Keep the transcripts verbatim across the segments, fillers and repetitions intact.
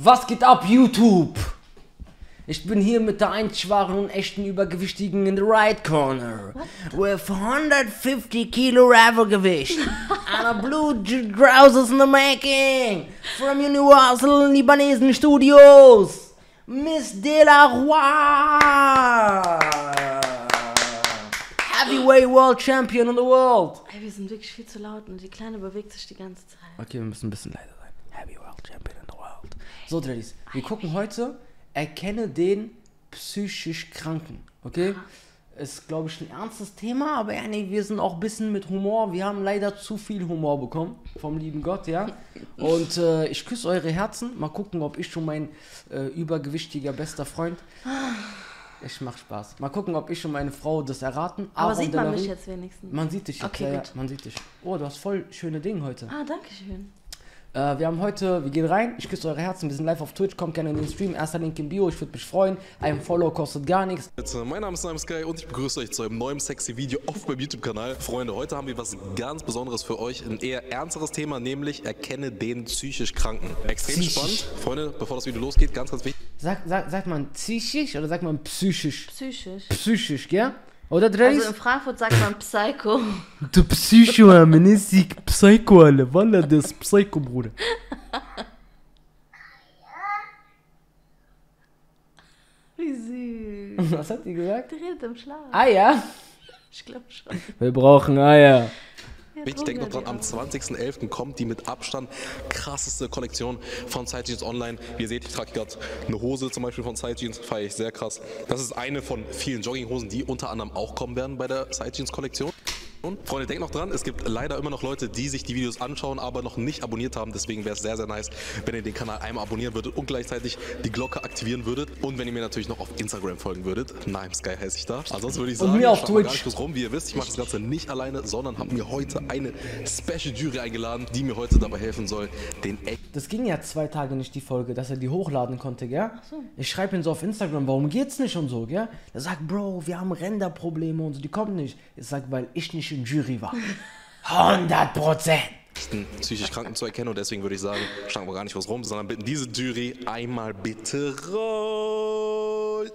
Was geht ab, YouTube? Ich bin hier mit der einzig wahren und echten Übergewichtigen in the right corner. With hundertfifty Kilo Ravelgewicht. And a blue trousers in the making. From Universal Libanesen Studios. Miss De La Roi. Heavyweight World Champion in the world. Ey, wir sind wirklich viel zu laut und die Kleine bewegt sich die ganze Zeit. Okay, wir müssen ein bisschen leiser sein. Heavy World Champion in the world. So, Daddies, wir gucken heute... Erkenne den psychisch Kranken, okay? Ist, glaube ich, ein ernstes Thema, aber ja, nee, wir sind auch ein bisschen mit Humor. Wir haben leider zu viel Humor bekommen vom lieben Gott, ja? Und äh, ich küsse eure Herzen. Mal gucken, ob ich schon mein äh, übergewichtiger bester Freund... Ich mach Spaß. Mal gucken, ob ich und meine Frau das erraten. Aber Aaron sieht man mich jetzt wenigstens? Man sieht dich jetzt, okay, ja, gut. man sieht dich. Oh, du hast voll schöne Dinge heute. Ah, danke schön. Uh, wir haben heute, wir gehen rein, ich küsse eure Herzen, wir sind live auf Twitch, kommt gerne in den Stream, erster Link im Bio, ich würde mich freuen, ein Follow kostet gar nichts. Mein Name ist Nimesky und ich begrüße euch zu einem neuen sexy Video auf meinem YouTube-Kanal. Freunde, heute haben wir was ganz Besonderes für euch, ein eher ernsteres Thema, nämlich erkenne den psychisch Kranken. Extrem psychisch. Spannend. Freunde, bevor das Video losgeht, ganz, ganz wichtig. Sag, sag, sagt man psychisch oder sagt man psychisch? Psychisch. Psychisch, gell? Oder Dreis? Also in Frankfurt sagt man Psycho. Du Psycho, man ist die Psycho, alle. Walla, das ist Psycho, Bruder. Wie süß. Was hat die gesagt? Die redet im Schlaf. Eier? Ich glaube schon. Wir brauchen Eier. Ich denke noch dran, am zwanzigsten elften kommt die mit Abstand krasseste Kollektion von Side Jeans online. Wie ihr seht, ich trage gerade eine Hose zum Beispiel von Side Jeans, feiere ich sehr krass. Das ist eine von vielen Jogginghosen, die unter anderem auch kommen werden bei der Side Jeans Kollektion. Und Freunde, denkt noch dran, es gibt leider immer noch Leute, die sich die Videos anschauen, aber noch nicht abonniert haben. Deswegen wäre es sehr, sehr nice, wenn ihr den Kanal einmal abonnieren würdet und gleichzeitig die Glocke aktivieren würdet. Und wenn ihr mir natürlich noch auf Instagram folgen würdet. Nimesky heiße ich da. Ansonsten würde ich sagen, und mir auf ich Twitch. Gar nicht groß rum. Wie ihr wisst, ich mache das Ganze nicht alleine, sondern habe mir heute eine Special Jury eingeladen, die mir heute dabei helfen soll, den Eck. Das ging ja zwei Tage nicht, die Folge, dass er die hochladen konnte, gell? Ach so. Ich schreibe ihn so auf Instagram, warum geht's nicht und so, gell? Er sagt, Bro, wir haben Renderprobleme und so, die kommen nicht. Ich sag, weil ich nicht in Jury war. hundert Prozent! Psychisch Kranken zu erkennen und deswegen würde ich sagen, schlagen wir gar nicht was rum, sondern bitten diese Jury einmal bitte rein.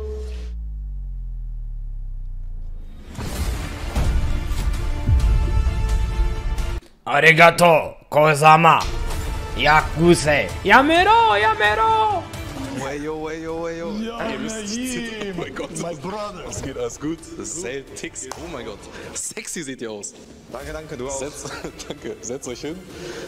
Arigato, Kosama, Yakuse, Yamero, Yamero! Wayo, wayo, wayo. Ja, Ihr müsst Nahim, oh mein Gott. my brother. Was geht, alles gut? Celtics, oh mein Gott. Sexy seht ihr aus. Danke, danke, du auch. Setzt, danke, setzt euch hin.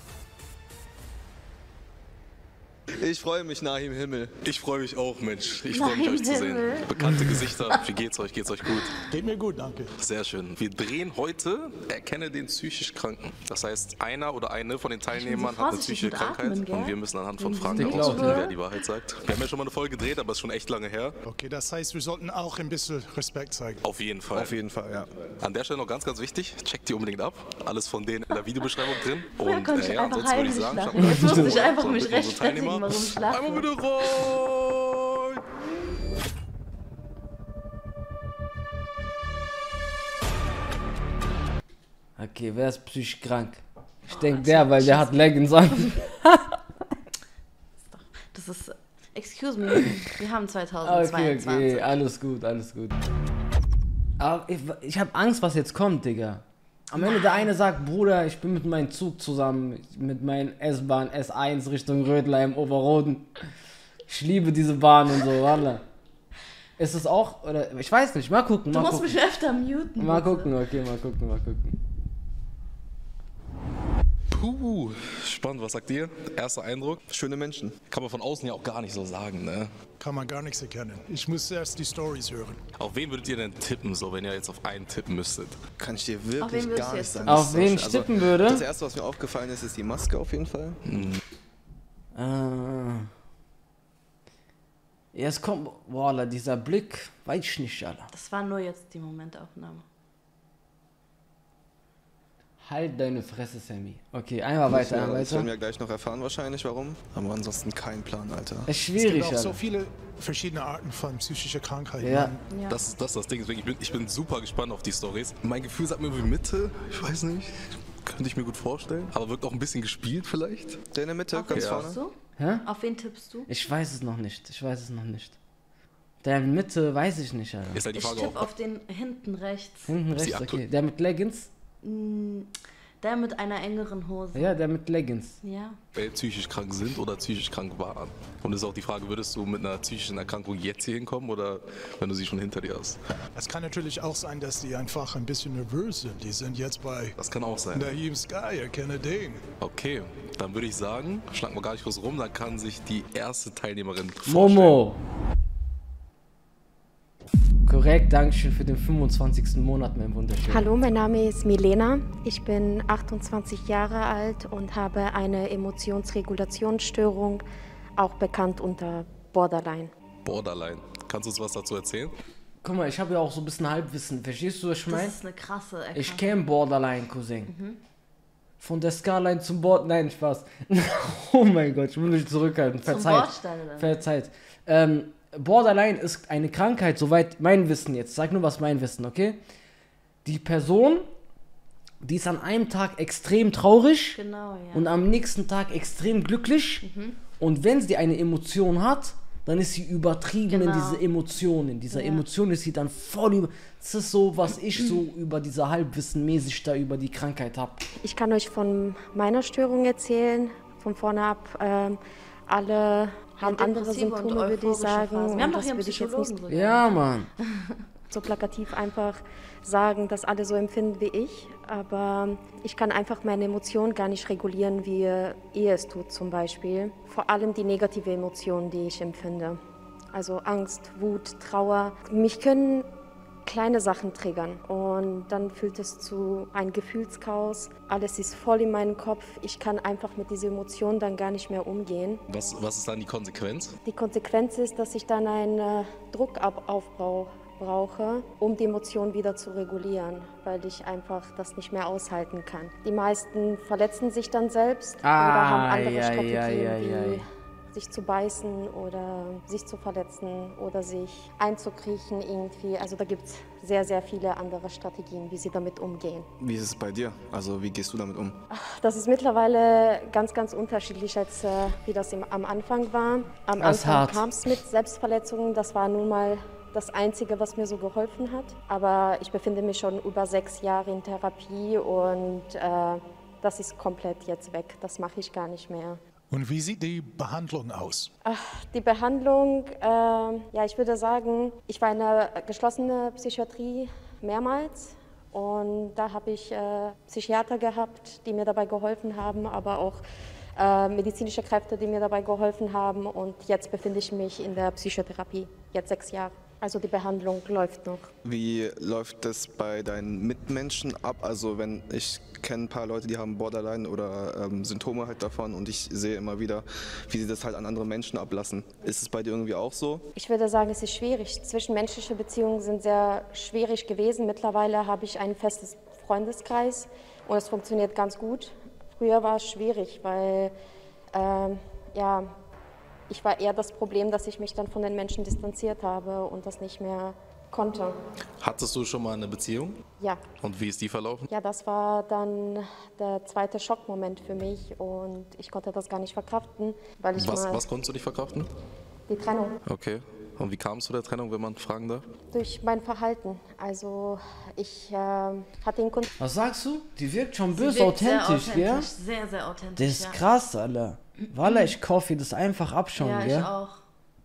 Ich freue mich, Nahim Himmel. Ich freue mich auch, Mensch. Ich freue mich, Nahim euch zu sehen. Himmel. Bekannte Gesichter. Wie geht's euch? Geht's euch gut? Geht mir gut, danke. Sehr schön. Wir drehen heute Erkenne den psychisch Kranken. Das heißt, einer oder eine von den Teilnehmern so hat eine vorsichtig psychische mit Krankheit Atmen, gell? und wir müssen anhand von Wegen Fragen diesem herausfinden, Glaube. wer die Wahrheit sagt. Wir haben ja schon mal eine Folge gedreht, aber es ist schon echt lange her. Okay, das heißt, wir sollten auch ein bisschen Respekt zeigen. Auf jeden Fall. Auf jeden Fall, ja. An der Stelle noch ganz, ganz wichtig, checkt die unbedingt ab. Alles von denen in der Videobeschreibung drin. Früher Und konnte ich äh, ja, einfach ansonsten würde ich heimlich sagen, schlafen. schauen wir Jetzt musste ich mal. einfach So, mich bitte unsere rechtfertigen, Teilnehmer. warum ich schlafe. Einmal bitte rein! Okay, wer ist psychisch krank? Ich denke der, weil der hat Leggings an. Das ist... Excuse me, wir haben zweitausendzweiundzwanzig. Okay, okay, alles gut, alles gut. Aber ich, ich habe Angst, was jetzt kommt, Digga. Am Ende der eine sagt, Bruder, ich bin mit meinem Zug zusammen, mit meinem S-Bahn S eins Richtung Rödleim, Oberroden. Ich liebe diese Bahn und so, Wallah. Ist es auch, oder, ich weiß nicht, mal gucken, mal Du musst gucken. mich öfter muten. Mal bitte. gucken, okay, mal gucken, mal gucken. Puh, spannend, was sagt ihr? Erster Eindruck? Schöne Menschen. Kann man von außen ja auch gar nicht so sagen, ne? Kann man gar nichts erkennen. Ich muss erst die Stories hören. Auf wen würdet ihr denn tippen, so, wenn ihr jetzt auf einen tippen müsstet? Kann ich dir Auf wen wirklich würdest gar du nicht jetzt sagen. tippen? Auf wen ich Also, tippen würde? Das erste, was mir aufgefallen ist, ist die Maske auf jeden Fall. Äh. Ja, es kommt, Wallah, dieser Blick, weiß ich nicht, Alter. Das war nur jetzt die Momentaufnahme. Halt deine Fresse, Sammy. Okay, einmal weiter, Ja, einmal das werden weiter. wir gleich noch erfahren wahrscheinlich, warum. Aber ansonsten kein Plan, Alter. Ist Es schwierig, gibt auch so Alter. viele verschiedene Arten von psychischer Krankheit. Ja. Man- Ja. Das, das ist das Ding, deswegen ich bin, ich bin super gespannt auf die Stories. Mein Gefühl sagt mir irgendwie Mitte, ich weiß nicht. Könnte ich mir gut vorstellen. Aber wirkt auch ein bisschen gespielt vielleicht. Der in der Mitte, Auch ganz jetzt vorne. so? Hä? Auf wen tippst du? Ich weiß es noch nicht. Ich weiß es noch nicht. Der in Mitte weiß ich nicht, Alter. Ist halt die Ich Frage tippe auch, auf den hinten rechts. Hinten Ist die rechts, aktu- okay. Der mit Leggings? Mm, Der mit einer engeren Hose. Ja, der mit Leggings. Ja. wer psychisch krank sind oder psychisch krank waren. Und es ist auch die Frage, würdest du mit einer psychischen Erkrankung jetzt hier hinkommen oder wenn du sie schon hinter dir hast? Es kann natürlich auch sein, dass die einfach ein bisschen nervös sind. Die sind jetzt bei Das kann auch sein. Naheem Sky, ihr kennt den. Okay, dann würde ich sagen, schnacken wir gar nicht groß rum, dann kann sich die erste Teilnehmerin vorstellen. Momo. Korrekt, Dankeschön für den fünfundzwanzigsten Monat, mein Wunderschön. Hallo, mein Name ist Milena. Ich bin achtundzwanzig Jahre alt und habe eine Emotionsregulationsstörung, auch bekannt unter Borderline. Borderline. Kannst du uns was dazu erzählen? Guck mal, ich habe ja auch so ein bisschen Halbwissen. Verstehst du, was ich Das meine? ist eine krasse Erkrankung. Ich kenne Borderline, Cousin. Von der Skyline zum Bord... Nein, Spaß. Oh mein Gott, ich muss mich zurückhalten. Zum Verzeiht. Bordsteine dann. Verzeiht. Ähm, Borderline ist eine Krankheit, soweit mein Wissen jetzt. Sag nur, was mein Wissen, okay? Die Person, die ist an einem Tag extrem traurig Genau, ja. und am nächsten Tag extrem glücklich. Und wenn sie eine Emotion hat, dann ist sie übertrieben in Genau. diese Emotionen. In dieser Ja. Emotion ist sie dann voll über... Das ist so, was ich so über diese Halbwissenmäßig da über die Krankheit habe. Ich kann euch von meiner Störung erzählen, von vorne ab. Ähm, alle haben andere Depressive und Symptome, würde ich euphorische sagen. Phasen. Wir Und haben doch das hier einen würde ich jetzt nicht Psychologen sogar. Ja, Mann. so plakativ einfach sagen, dass alle so empfinden wie ich. Aber ich kann einfach meine Emotionen gar nicht regulieren, wie ihr es tut zum Beispiel. Vor allem die negative Emotionen, die ich empfinde. Also Angst, Wut, Trauer. Mich können kleine Sachen triggern und dann führt es zu einem Gefühlschaos. Alles ist voll in meinem Kopf. Ich kann einfach mit dieser Emotion dann gar nicht mehr umgehen. Was, was ist dann die Konsequenz? Die Konsequenz ist, dass ich dann einen äh, Druckaufbau brauche, um die Emotion wieder zu regulieren, weil ich einfach das nicht mehr aushalten kann. Die meisten verletzen sich dann selbst oder haben andere Ai, ai, Strategien ai, ai, wie ai. sich zu beißen oder sich zu verletzen oder sich einzukriechen irgendwie. Also da gibt es sehr, sehr viele andere Strategien, wie sie damit umgehen. Wie ist es bei dir? Also wie gehst du damit um? Das ist mittlerweile ganz, ganz unterschiedlich, als äh, wie das im, am Anfang war. Am Das ist Anfang hart. kam es mit Selbstverletzungen. Das war nun mal das Einzige, was mir so geholfen hat. Aber ich befinde mich schon über sechs Jahre in Therapie und äh, das ist komplett jetzt weg. Das mache ich gar nicht mehr. Und wie sieht die Behandlung aus? Die Behandlung, äh, ja, ich würde sagen, ich war in der geschlossenen Psychiatrie mehrmals und da habe ich äh, Psychiater gehabt, die mir dabei geholfen haben, aber auch äh, medizinische Kräfte, die mir dabei geholfen haben und jetzt befinde ich mich in der Psychotherapie, jetzt sechs Jahre. Also die Behandlung läuft noch. Wie läuft das bei deinen Mitmenschen ab? Also wenn ich kenne ein paar Leute, die haben Borderline oder ähm, Symptome halt davon und ich sehe immer wieder, wie sie das halt an andere Menschen ablassen. Ist es bei dir irgendwie auch so? Ich würde sagen, es ist schwierig. Zwischenmenschliche Beziehungen sind sehr schwierig gewesen. Mittlerweile habe ich ein festes Freundeskreis und es funktioniert ganz gut. Früher war es schwierig, weil ähm, ja, ich war eher das Problem, dass ich mich dann von den Menschen distanziert habe und das nicht mehr konnte. Hattest du schon mal eine Beziehung? Ja, Und wie ist die verlaufen? ja, das war dann der zweite Schockmoment für mich und ich konnte das gar nicht verkraften, weil ich Was, mal was konntest du nicht verkraften? die Trennung Okay. Und wie kam es zu der Trennung, wenn man fragen darf? durch mein Verhalten. Also ich äh, hatte ihn Kontakt. Was sagst du? Die wirkt schon Sie böse wirkt sehr authentisch, gell? authentisch, sehr, sehr authentisch. Das ist ja. krass, Alter. Walla, ich kaufe ihr das einfach ab schon, Ja, ich gell? auch.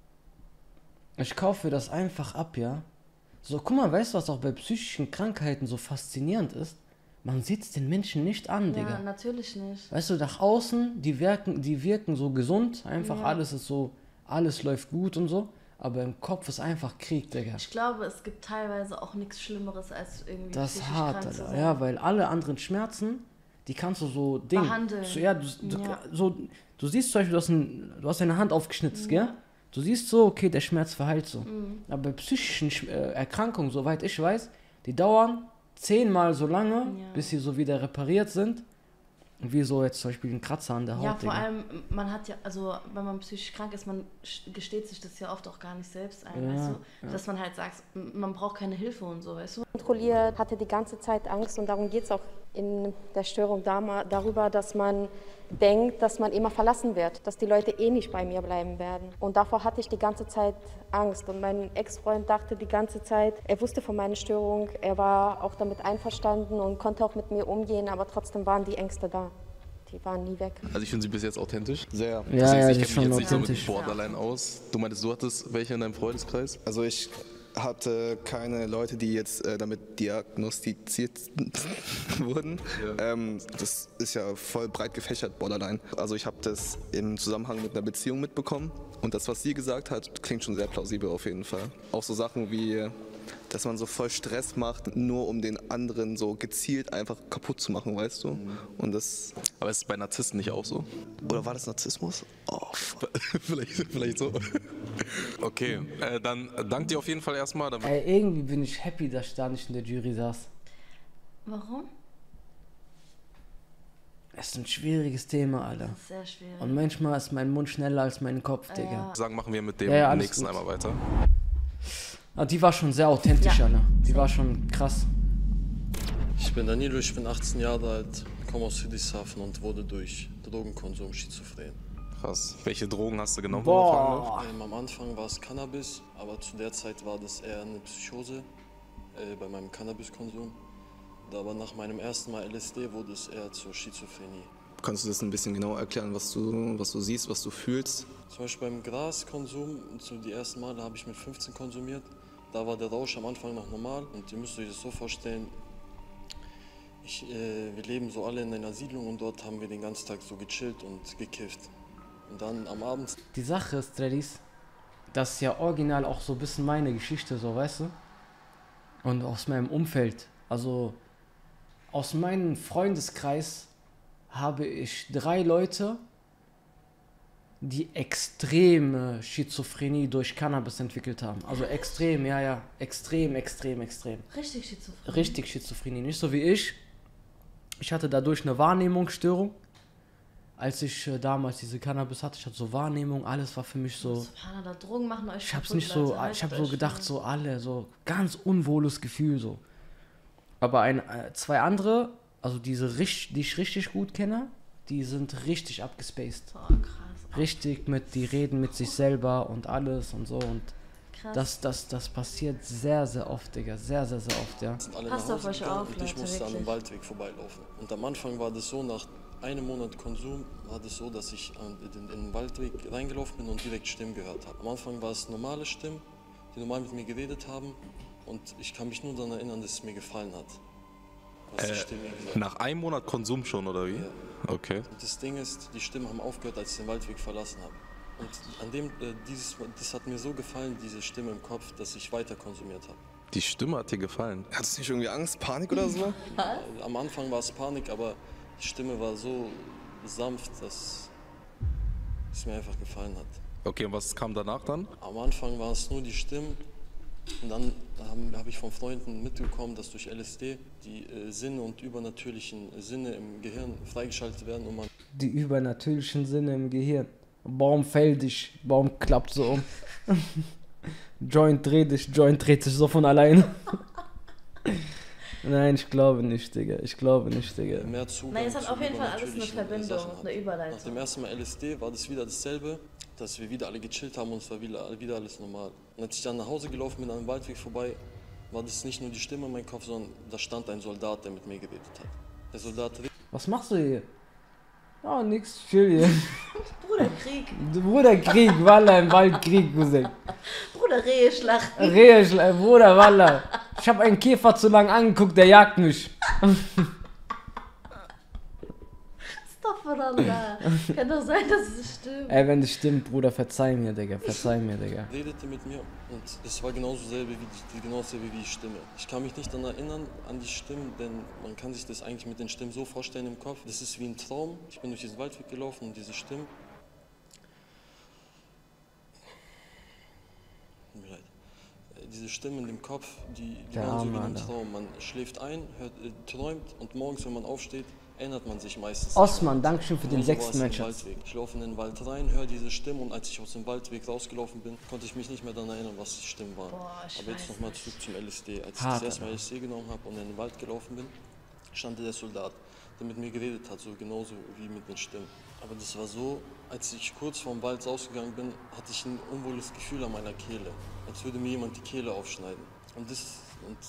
Ich kaufe das einfach ab, ja. So, guck mal, weißt du, was auch bei psychischen Krankheiten so faszinierend ist? Man sieht es den Menschen nicht an, Ja, Digga. natürlich nicht. Weißt du, nach außen, die wirken, die wirken so gesund, einfach Ja. alles ist so, alles läuft gut und so. Aber im Kopf ist einfach Krieg, Digga. Ich glaube, es gibt teilweise auch nichts Schlimmeres, als irgendwie Das ist psychisch hart, krank zu Alter. sein. Ja, weil alle anderen Schmerzen, die kannst du so Ding. Behandeln. So, ja, du, du, Ja. So, du siehst zum Beispiel, du hast, ein, du hast deine Hand aufgeschnitzt, gell? Du siehst so, okay, der Schmerz verheilt so. Mhm. Aber bei psychischen Sch- äh, Erkrankungen, soweit ich weiß, die dauern zehnmal so lange, Ja. bis sie so wieder repariert sind. Wie so jetzt zum Beispiel ein Kratzer an der Haut. Ja, vor Digga. allem, man hat ja, also wenn man psychisch krank ist, man sch- gesteht sich das ja oft auch gar nicht selbst ein, Ja, weißt du? Dass man halt sagt, m- man braucht keine Hilfe und so, weißt du? Kontrolliert, hatte die ganze Zeit Angst und darum geht es auch in der Störung darüber, dass man denkt, dass man immer verlassen wird, dass die Leute eh nicht bei mir bleiben werden. Und davor hatte ich die ganze Zeit Angst. Und mein Ex-Freund dachte die ganze Zeit, er wusste von meiner Störung, er war auch damit einverstanden und konnte auch mit mir umgehen, aber trotzdem waren die Ängste da. Die waren nie weg. Also ich finde sie bis jetzt authentisch. Sehr. Ja, also ja, ich, die ich ist kenne mich schon jetzt nicht so mit authentisch. Borderline aus. Du meintest, du hattest welche in deinem Freundeskreis? Also ich hatte keine Leute, die jetzt äh, damit diagnostiziert wurden. Ja. Ähm, das ist ja voll breit gefächert, Borderline. Also ich habe das im Zusammenhang mit einer Beziehung mitbekommen. Und das, was sie gesagt hat, klingt schon sehr plausibel auf jeden Fall. Auch so Sachen wie, dass man so voll Stress macht, nur um den anderen so gezielt einfach kaputt zu machen, weißt du? Mhm. Und das. Aber ist es bei Narzissten nicht auch so? Oder war das Narzissmus? Oh, vielleicht, vielleicht so. Okay, äh, dann danke dir auf jeden Fall erstmal. Ey, irgendwie bin ich happy, dass ich da nicht in der Jury saß. Warum? Es ist ein schwieriges Thema, Alter. Das ist sehr schwierig. Und manchmal ist mein Mund schneller als mein Kopf, Digga. Ja. Sagen, machen wir mit dem Ja, ja, alles nächsten gut. einmal weiter. Aber die war schon sehr authentisch, Ja. Alter. Die war schon krass. Ich bin Danilo, ich bin achtzehn Jahre alt, komme aus Friedrichshafen und wurde durch Drogenkonsum schizophren. Krass. Welche Drogen hast du genommen? wenn man fragen darf? Boah. Ähm, am Anfang war es Cannabis, aber zu der Zeit war das eher eine Psychose äh, bei meinem Cannabiskonsum. Aber nach meinem ersten Mal L S D wurde es eher zur Schizophrenie. kannst du das ein bisschen genauer erklären, was du, was du siehst, was du fühlst? Zum Beispiel beim Graskonsum, so die ersten Male habe ich mit fünfzehn konsumiert. Da war der Rausch am Anfang noch normal und ihr müsst euch das so vorstellen, ich, äh, wir leben so alle in einer Siedlung und dort haben wir den ganzen Tag so gechillt und gekifft. Und dann am Abend... Die Sache ist, Dreddies, das ist ja original auch so ein bisschen meine Geschichte, so, weißt du? Und aus meinem Umfeld, also aus meinem Freundeskreis habe ich drei Leute, die extreme Schizophrenie durch Cannabis entwickelt haben. Also extrem, ja, ja, extrem, extrem, extrem. Richtig schizophren. Richtig Schizophrenie, nicht so wie ich. Ich hatte dadurch eine Wahrnehmungsstörung. Als ich äh, damals diese Cannabis hatte, ich hatte so Wahrnehmung, alles war für mich so... Subhanallah, Drogen machen euch Ich hab's kaputt, nicht so, Leute, ich hab haltet so euch gedacht, fest. so alle, so ganz unwohles Gefühl, so. Aber ein, äh, zwei andere, also diese, richt- die ich richtig gut kenne, die sind richtig abgespaced. Boah, krass. Richtig mit, die reden mit sich selber und alles und so und Krass. das, das, das passiert sehr, sehr oft, Digga, sehr, sehr, sehr oft, ja. sind alle Passt nach auf Hause euch gegangen auf, und ich Leute, musste an einem wirklich. Waldweg vorbeilaufen. Und am Anfang war das so, nach einem Monat Konsum war das so, dass ich an- in, in den Waldweg reingelaufen bin und direkt Stimmen gehört habe. Am Anfang war es normale Stimmen, die normal mit mir geredet haben und ich kann mich nur daran erinnern, dass es mir gefallen hat. Was die Äh, Stimme gesagt hat. Nach einem Monat Konsum schon, oder wie? Ja. Okay. Und das Ding ist, die Stimmen haben aufgehört, als ich den Waldweg verlassen habe. Und an dem, äh, dieses, das hat mir so gefallen, diese Stimme im Kopf, dass ich weiter konsumiert habe. Die Stimme hat dir gefallen. Hattest du nicht irgendwie Angst, Panik oder so? Äh, Am Anfang war es Panik, aber die Stimme war so sanft, dass es mir einfach gefallen hat. Okay, und was kam danach dann? Am Anfang waren es nur die Stimmen und dann habe hab ich von Freunden mitbekommen, dass durch L S D die äh, Sinne und übernatürlichen Sinne im Gehirn freigeschaltet werden und man Die übernatürlichen Sinne im Gehirn. Baum fällt dich, Baum klappt so um. Joint dreht dich, Joint dreht sich so von alleine. Nein, ich glaube nicht, Digga. Ich glaube nicht, Digga. mehr Zugang Nein, es hat zu auf jeden Fall alles eine übernatürlichen, äh, Verbindung, Sachen hat. eine Überleitung. Nach dem ersten Mal L S D war das wieder dasselbe, dass wir wieder alle gechillt haben und es war wieder, wieder alles normal. Und als ich dann nach Hause gelaufen bin, an dem Waldweg vorbei, war das nicht nur die Stimme in meinem Kopf, sondern da stand ein Soldat, der mit mir geredet hat. Der Soldat Was machst du hier? Oh, nix, chill hier. Bruder, Krieg. Du Bruder, Krieg, Walla, im Wald Krieg, Cousin. Bruder, Rehe schlachten. Rehe, Schla- Bruder, Walla. Ich hab einen Käfer zu lang angeguckt, der jagt mich. Astaghfirullah. Kann doch sein, dass es stimmt. Ey, wenn das stimmt, Bruder, verzeih mir, Digga, verzeih mir, Digga. redete mit mir und es war genauso selbe wie die, genau dasselbe wie die Stimme. Ich kann mich nicht daran erinnern, an die Stimmen, denn man kann sich das eigentlich mit den Stimmen so vorstellen im Kopf. Das ist wie ein Traum. Ich bin durch diesen Waldweg gelaufen und diese Stimmen. Tut mir leid. Äh, Diese Stimmen in dem Kopf, die, die Der waren so Arme, wie ein Alter. Traum. Man schläft ein, hört, äh, träumt und morgens, wenn man aufsteht, erinnert man sich meistens. Osman, Dankeschön für den Genauso war sechsten es im Match. Waldweg. Ich laufe in den Wald rein, höre diese Stimme und als ich aus dem Waldweg rausgelaufen bin, konnte ich mich nicht mehr daran erinnern, was die Stimmen waren. Boah, ich Aber jetzt weiß nochmal nicht. zurück zum L S D. Als ich Hart, das erste Mal Alter. L S D genommen habe und in den Wald gelaufen bin, stand der Soldat, der mit mir geredet hat, so genauso wie mit den Stimmen. Aber das war so, als ich kurz vorm Wald rausgegangen bin, hatte ich ein unwohles Gefühl an meiner Kehle, als würde mir jemand die Kehle aufschneiden. Und das, und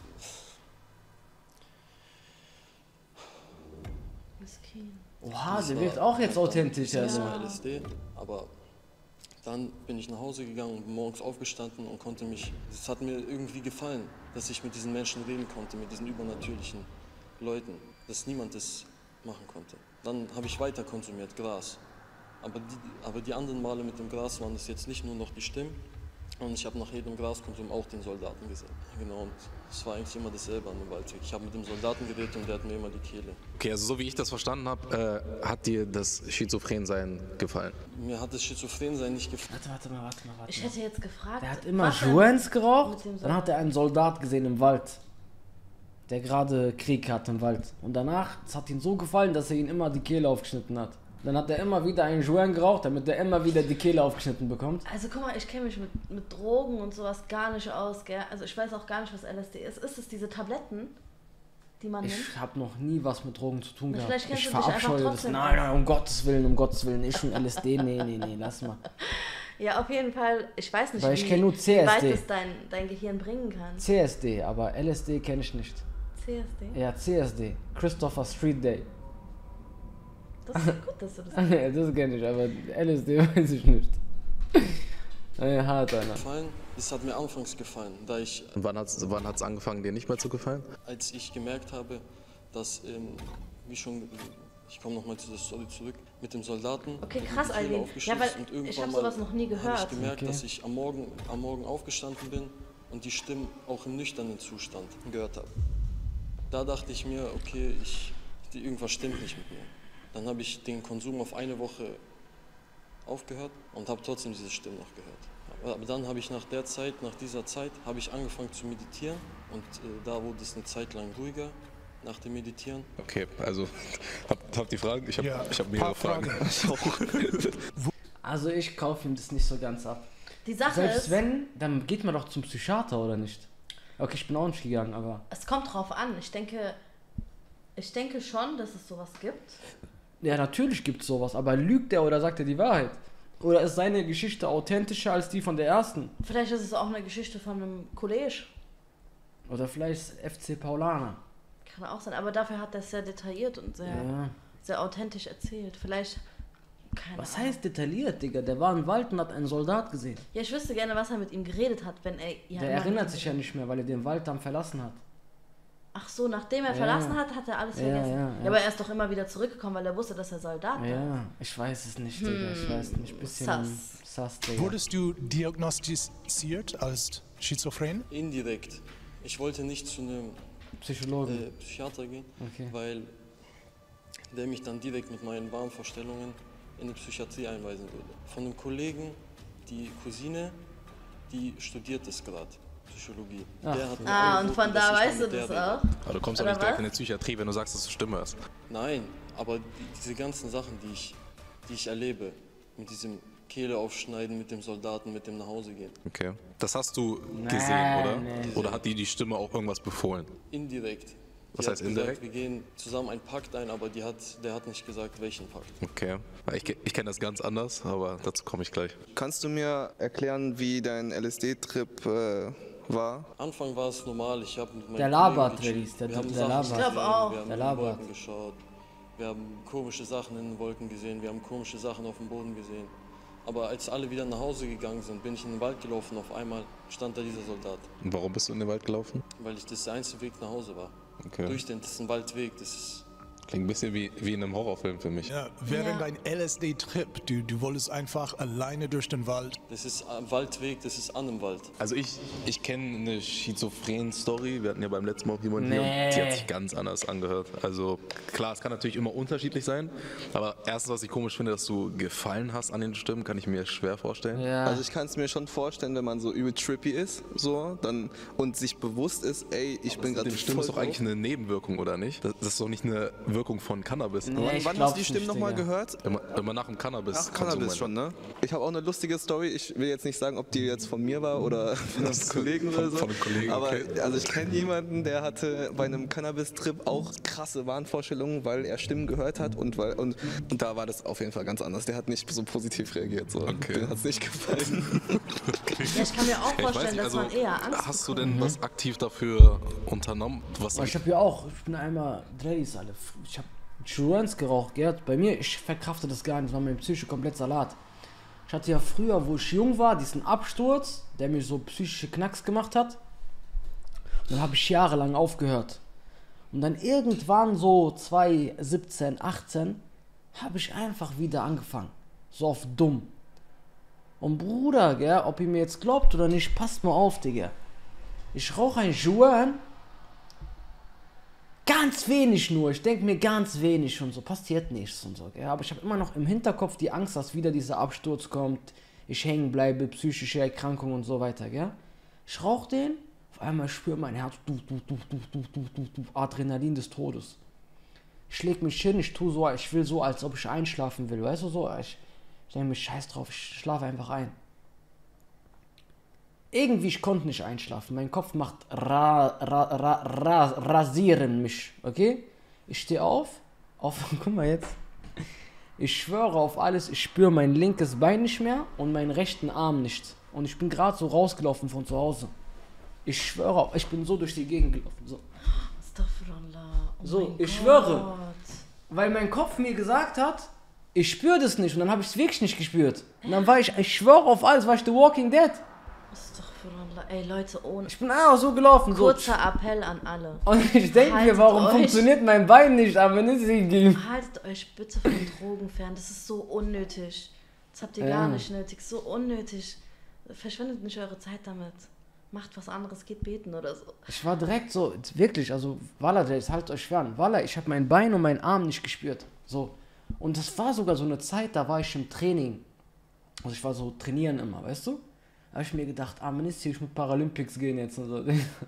Oha, der wirkt auch jetzt authentisch. Das Also. war L S D, aber dann bin ich nach Hause gegangen und bin morgens aufgestanden und konnte mich, es hat mir irgendwie gefallen, dass ich mit diesen Menschen reden konnte, mit diesen übernatürlichen Leuten, dass niemand das machen konnte. Dann habe ich weiter konsumiert, Gras. Aber die, aber die anderen Male mit dem Gras waren es jetzt nicht nur noch die Stimmen, und ich habe nach jedem Graskonsum auch den Soldaten gesehen. Genau, und es war eigentlich immer dasselbe an dem Waldweg. Ich habe mit dem Soldaten geredet und der hat mir immer die Kehle. Okay, also so wie ich das verstanden habe, äh, hat dir das Schizophrensein gefallen? Mir hat das Schizophrensein nicht gefallen. Warte, warte mal, warte mal, warte Ich mal. hätte jetzt gefragt. Der hat immer was er Joints mit geraucht, dem dann hat er einen Soldat gesehen im Wald, der gerade Krieg hat im Wald. Und danach, es hat ihm so gefallen, dass er ihn immer die Kehle aufgeschnitten hat. Dann hat er immer wieder einen Joint geraucht, damit er immer wieder die Kehle aufgeschnitten bekommt. Also guck mal, ich kenne mich mit, mit Drogen und sowas gar nicht aus, gell? Also ich weiß auch gar nicht, was L S D ist. Ist es diese Tabletten, die man nimmt? Ich habe noch nie was mit Drogen zu tun Na, gehabt. vielleicht kennst Ich du dich einfach verabscheue das. trotzdem Nein, aus. nein, um Gottes Willen, um Gottes Willen. Ich und L S D, nee, nee, nee, lass mal. Ja, auf jeden Fall, ich weiß nicht, Weil ich wie, kenn nur wie C S D. weit es dein, dein Gehirn bringen kann. C S D, aber L S D kenne ich nicht. C S D? Ja, C S D. Christopher Street Day. Das ist gut, dass du das sagst. Ja, das kenne ich, aber L S D weiß ich nicht. Ja, hart, einer. Gefallen. Es hat mir anfangs gefallen, da ich, Und wann hat es wann hat's angefangen, dir nicht mehr zu gefallen? als ich gemerkt habe, dass, ähm, wie schon, ich komme nochmal zu der Story zurück, mit dem Soldaten. Okay, der krass, die Kehle Alvin. aufgeschlitzt Ja, weil und irgendwann ich hab mal sowas noch nie Habe gehört. ich gemerkt, Okay. dass ich am Morgen, am Morgen aufgestanden bin und die Stimmen auch im nüchternen Zustand gehört habe. Da dachte ich mir, okay, ich, die, irgendwas stimmt nicht mit mir. Dann habe ich den Konsum auf eine Woche aufgehört und habe trotzdem diese Stimmen noch gehört. Aber, aber dann habe ich nach der Zeit, nach dieser Zeit, habe ich angefangen zu meditieren und äh, da wurde es eine Zeit lang ruhiger nach dem Meditieren. Okay, also habt hab die Fragen? Ich habe Ja, ich hab paar mehrere Fragen. Also ich kaufe ihm das nicht so ganz ab. Die Sache Selbst ist, wenn, dann geht man doch zum Psychiater, oder nicht? Okay, ich bin auch nicht gegangen, aber... es kommt drauf an. Ich denke, ich denke schon, dass es sowas gibt. Ja, natürlich gibt es sowas, aber lügt er oder sagt er die Wahrheit? Oder ist seine Geschichte authentischer als die von der ersten? Vielleicht ist es auch eine Geschichte von einem Kollege. Oder vielleicht ist F C Paulaner. Kann auch sein. Aber dafür hat er es sehr detailliert und sehr, Ja. sehr authentisch erzählt. Vielleicht, keine Was Ahnung. heißt detailliert, Digga? Der war im Wald und hat einen Soldat gesehen. Ja, ich wüsste gerne, was er mit ihm geredet hat, wenn er... Ja, Der immer erinnert mit ihm sich ja nicht mehr, weil er den Wald dann verlassen hat. Ach so, nachdem er Ja. verlassen hat, hat er alles Ja, vergessen. ja, Ja, ja. aber er ist doch immer wieder zurückgekommen, weil er wusste, dass er Soldat war. Ja, ich weiß es nicht, Digga. Ich weiß nicht. Bisschen Sass. sass, Digga. Wurdest du diagnostiziert als schizophren? Indirekt. Ich wollte nicht zu einem Psychologen. äh, Psychiater gehen, Okay. weil der mich dann direkt mit meinen Wahnvorstellungen in die Psychiatrie einweisen würde. Von einem Kollegen, die Cousine, die studiert es gerade, Psychologie. Ach. Der hat mir Ah, und angeboten, von dass da ich mal weißt du mit der das rede. auch? Aber du kommst doch Oder nicht direkt was? in die Psychiatrie, wenn du sagst, dass du Stimme hast. Nein, aber die, diese ganzen Sachen, die ich, die ich erlebe, mit diesem Kehle aufschneiden, mit dem Soldaten, mit dem nach Hause gehen, Okay. Das hast du Nee, gesehen, oder? nee. Oder hat dir die Stimme auch irgendwas befohlen? indirekt. Was Die heißt hat indirekt? gesagt, wir gehen zusammen einen Pakt ein, aber die hat, der hat nicht gesagt, welchen Pakt. Okay. Ich, ke- ich kenne das ganz anders, aber dazu komme ich gleich. Kannst du mir erklären, wie dein L S D-Trip äh, war? Anfang war es normal, ich habe mit meinen Der labert, Kollegen gechillt. Release, der- Wir haben der Sachen labert. gesehen, Ich glaub auch. Wir haben Der in die labert. Wolken geschaut, wir haben komische Sachen in den Wolken gesehen, wir haben komische Sachen auf dem Boden gesehen. Aber als alle wieder nach Hause gegangen sind, bin ich in den Wald gelaufen, auf einmal stand da dieser Soldat, Und warum bist du in den Wald gelaufen? weil ich das der einzige Weg nach Hause war. Okay. Durch den, das ist ein Waldweg, das ist... Klingt ein bisschen wie, wie in einem Horrorfilm für mich. Ja, während Ja. dein L S D-Trip, du, du wolltest einfach alleine durch den Wald. Das ist ein Waldweg, das ist an einem Wald. Also ich, ich kenne eine Schizophren-Story. Wir hatten ja beim letzten Mal auch jemanden Nee. hier. Die hat sich ganz anders angehört. Also klar, es kann natürlich immer unterschiedlich sein. Aber erstens, was ich komisch finde, dass du Gefallen hast an den Stimmen, kann ich mir schwer vorstellen. Ja. Also ich kann es mir schon vorstellen, wenn man so übel trippy ist, so, dann und sich bewusst ist, ey, ich bin Mit gerade dem Stimmen ist doch eigentlich eine Nebenwirkung, oder nicht? Das, das ist doch nicht eine Wirkung von Cannabis. Nee, Wann, ich wann glaub hast du die Stimmen nicht, nochmal Digga. gehört? Immer, immer nach dem Cannabis. Ach, Cannabis schon, ne? Ich habe auch eine lustige Story. Ich will jetzt nicht sagen, ob die jetzt von mir war oder von einem Kollegen oder so. Von einem Kollegen, Aber okay. also ich kenne jemanden, der hatte bei einem Cannabis-Trip auch krasse Wahnvorstellungen, weil er Stimmen gehört hat und weil und, und da war das auf jeden Fall ganz anders. Der hat nicht so positiv reagiert. So. Okay. Dem hat es nicht gefallen. Ja, ich kann mir auch Ja, ich vorstellen, weiß nicht, dass also, man eher Angst hast du bekommt. denn was aktiv dafür unternommen? Was Aber ich habe ja auch, ich bin einmal Dreis alle. Ich habe Joints geraucht, gell? Bei mir, ich verkrafte das gar nicht, das war mein Psyche komplett Salat. Ich hatte ja früher, wo ich jung war, diesen Absturz, der mir so psychische Knacks gemacht hat. Und dann habe ich jahrelang aufgehört. Und dann irgendwann so zwanzig siebzehn, achtzehn, habe ich einfach wieder angefangen. So auf dumm. Und Bruder, gell, ob ihr mir jetzt glaubt oder nicht, passt mal auf, Digga. Ich rauche ein Joint. Ganz wenig nur, ich denke mir ganz wenig und so, passiert nichts und so, gell? Aber ich habe immer noch im Hinterkopf die Angst, dass wieder dieser Absturz kommt, ich hängen bleibe, psychische Erkrankung und so weiter, gell? Ich rauche den, auf einmal spüre mein Herz, du, du, du, du, du, du, du, du, Adrenalin des Todes. Ich leg mich hin, ich tue so, ich will so, als ob ich einschlafen will, weißt du so, ich, ich denke mir, scheiß drauf, ich schlafe einfach ein. Irgendwie, ich konnte nicht einschlafen. Mein Kopf macht ra, ra, ra, ra, rasieren mich, okay? Ich stehe auf, auf, guck mal jetzt. Ich schwöre auf alles, ich spüre mein linkes Bein nicht mehr und meinen rechten Arm nicht. Und ich bin gerade so rausgelaufen von zu Hause. Ich schwöre, ich bin so durch die Gegend gelaufen. So, Astaghfirullah. Oh so mein ich Gott. schwöre. Weil mein Kopf mir gesagt hat, ich spüre das nicht. Und dann habe ich es wirklich nicht gespürt. Und dann war ich, ich schwöre auf alles, war ich The Walking Dead. Astaghfirullah. Ey Leute, ohne... Ich bin einfach so gelaufen. So. Kurzer Appell an alle. Und ich denke mir, Haltet warum euch- funktioniert mein Bein nicht, aber nicht sie. Haltet euch bitte von Drogen fern. Das ist so unnötig. Das habt ihr Ja. gar nicht nötig. So unnötig. Verschwendet nicht eure Zeit damit. Macht was anderes, geht beten oder so. Ich war direkt so, wirklich, also, Walla, jetzt haltet euch fern. Walla, ich habe mein Bein und meinen Arm nicht gespürt. So. Und das war sogar so eine Zeit, da war ich im Training. Also ich war so trainieren immer, weißt du? Da habe ich mir gedacht, ah, man ist hier, ich muss Paralympics gehen jetzt und so.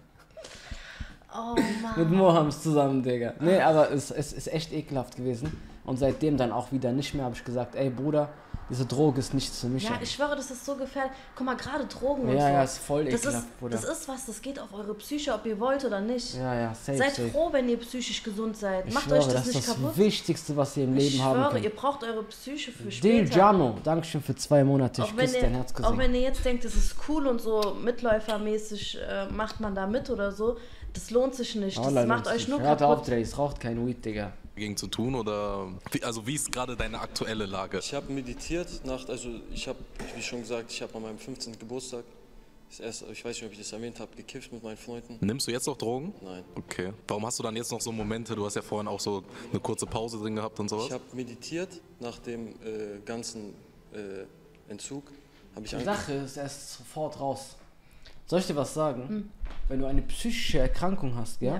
Oh Mit Mann. Mohams zusammen, Digga. Nee, aber es, es ist echt ekelhaft gewesen. Und seitdem dann auch wieder nicht mehr, habe ich gesagt, ey Bruder, diese Droge ist nichts für mich. Ja, ich schwöre, das ist so gefährlich. Guck mal, gerade Drogen und so. ja, ja, ist voll das ekelhaft, ist, Bruder. das ist was, das geht auf eure Psyche, ob ihr wollt oder nicht. Ja, ja, safe, Seid safe. froh, wenn ihr psychisch gesund seid. Ich Macht schwöre, euch das, das nicht ist das kaputt. Wichtigste, was ihr im Leben Ich haben schwöre, könnt. ihr braucht eure Psyche für Dil später. Giano, Dankeschön für zwei Monate. Ich Auch wenn, küsse dein ihr, Herz, auch Cousin. wenn ihr jetzt denkt, es ist cool und so mitläufermäßig äh, macht man da mit oder so, das lohnt sich nicht. Das Oh, Leute, macht euch nur hört auf, kaputt. Dre, es raucht kein Weed, Digga. dagegen zu tun oder wie, also wie ist gerade deine aktuelle Lage? Ich habe meditiert, nach, also ich habe, wie schon gesagt, ich habe an meinem fünfzehnten Geburtstag, das erste, ich weiß nicht, ob ich das erwähnt habe, gekifft mit meinen Freunden. Nimmst du jetzt noch Drogen? Nein. Okay. Warum hast du dann jetzt noch so Momente, du hast ja vorhin auch so eine kurze Pause drin gehabt und sowas? Ich habe meditiert nach dem äh, ganzen äh, Entzug. Habe ich Die ange- Sache ist erst sofort raus. Soll ich dir was sagen? Wenn du eine psychische Erkrankung hast, gell? Ja.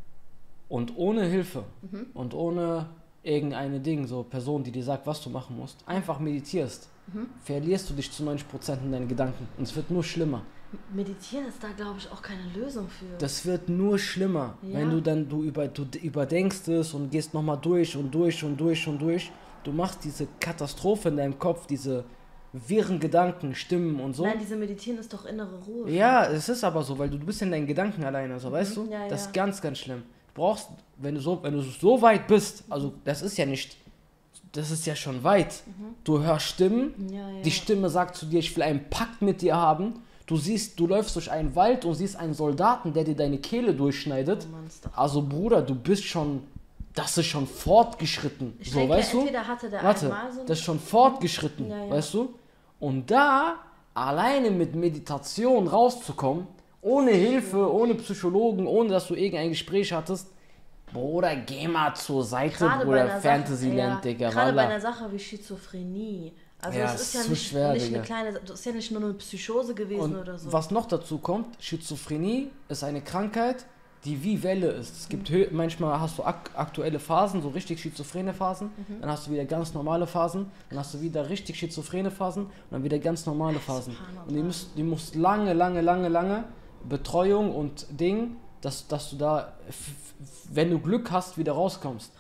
Und ohne Hilfe und ohne irgendeine Ding, so Person, die dir sagt, was du machen musst, einfach meditierst, verlierst du dich zu neunzig Prozent in deinen Gedanken. Und es wird nur schlimmer. Meditieren ist da, glaube ich, auch keine Lösung für. Das wird nur schlimmer, Ja. wenn du dann, du, über, du überdenkst es und gehst nochmal durch und durch und durch und durch. Du machst diese Katastrophe in deinem Kopf, diese wirren Gedanken, Stimmen und so. Nein, diese Meditieren ist doch innere Ruhe. Ja, es ist aber so, weil du, du bist in deinen Gedanken alleine, so, weißt du? ja, das ja. ist ganz, ganz schlimm. Du brauchst, wenn du so, wenn du so weit bist, also das ist ja nicht, das ist ja schon weit. Du hörst Stimmen, Ja, ja. die Stimme sagt zu dir, ich will einen Pakt mit dir haben. Du siehst, du läufst durch einen Wald und siehst einen Soldaten, der dir deine Kehle durchschneidet. Oh Mann, ist doch- Also Bruder, du bist schon, das ist schon fortgeschritten. Ich so, denke, weißt du? entweder hatte der Warte, einmal so ein- das ist schon fortgeschritten, Ja, ja. weißt du? Und da alleine mit Meditation rauszukommen, ohne Hilfe, ohne Psychologen, ohne dass du irgendein Gespräch hattest, Bruder, geh mal zur Seite, Gerade bei Bruder, einer Fantasyland, Sache, Digga, ja, gerade bei Wallah. einer Sache wie Schizophrenie. Also Ja, es es ist ja ist zu nicht, schwer, nicht Digga. eine kleine, das ist ja nicht nur eine Psychose gewesen Und oder so. was noch dazu kommt, Schizophrenie ist eine Krankheit, die wie Welle ist. Es gibt hö- manchmal hast du ak aktuelle Phasen, so richtig schizophrene Phasen, Mhm. dann hast du wieder ganz normale Phasen, dann hast du wieder richtig schizophrene Phasen und dann wieder ganz normale Phasen. Und die musst, die musst lange, lange, lange, lange Betreuung und Ding, dass, dass du da, f- f- wenn du Glück hast, wieder rauskommst.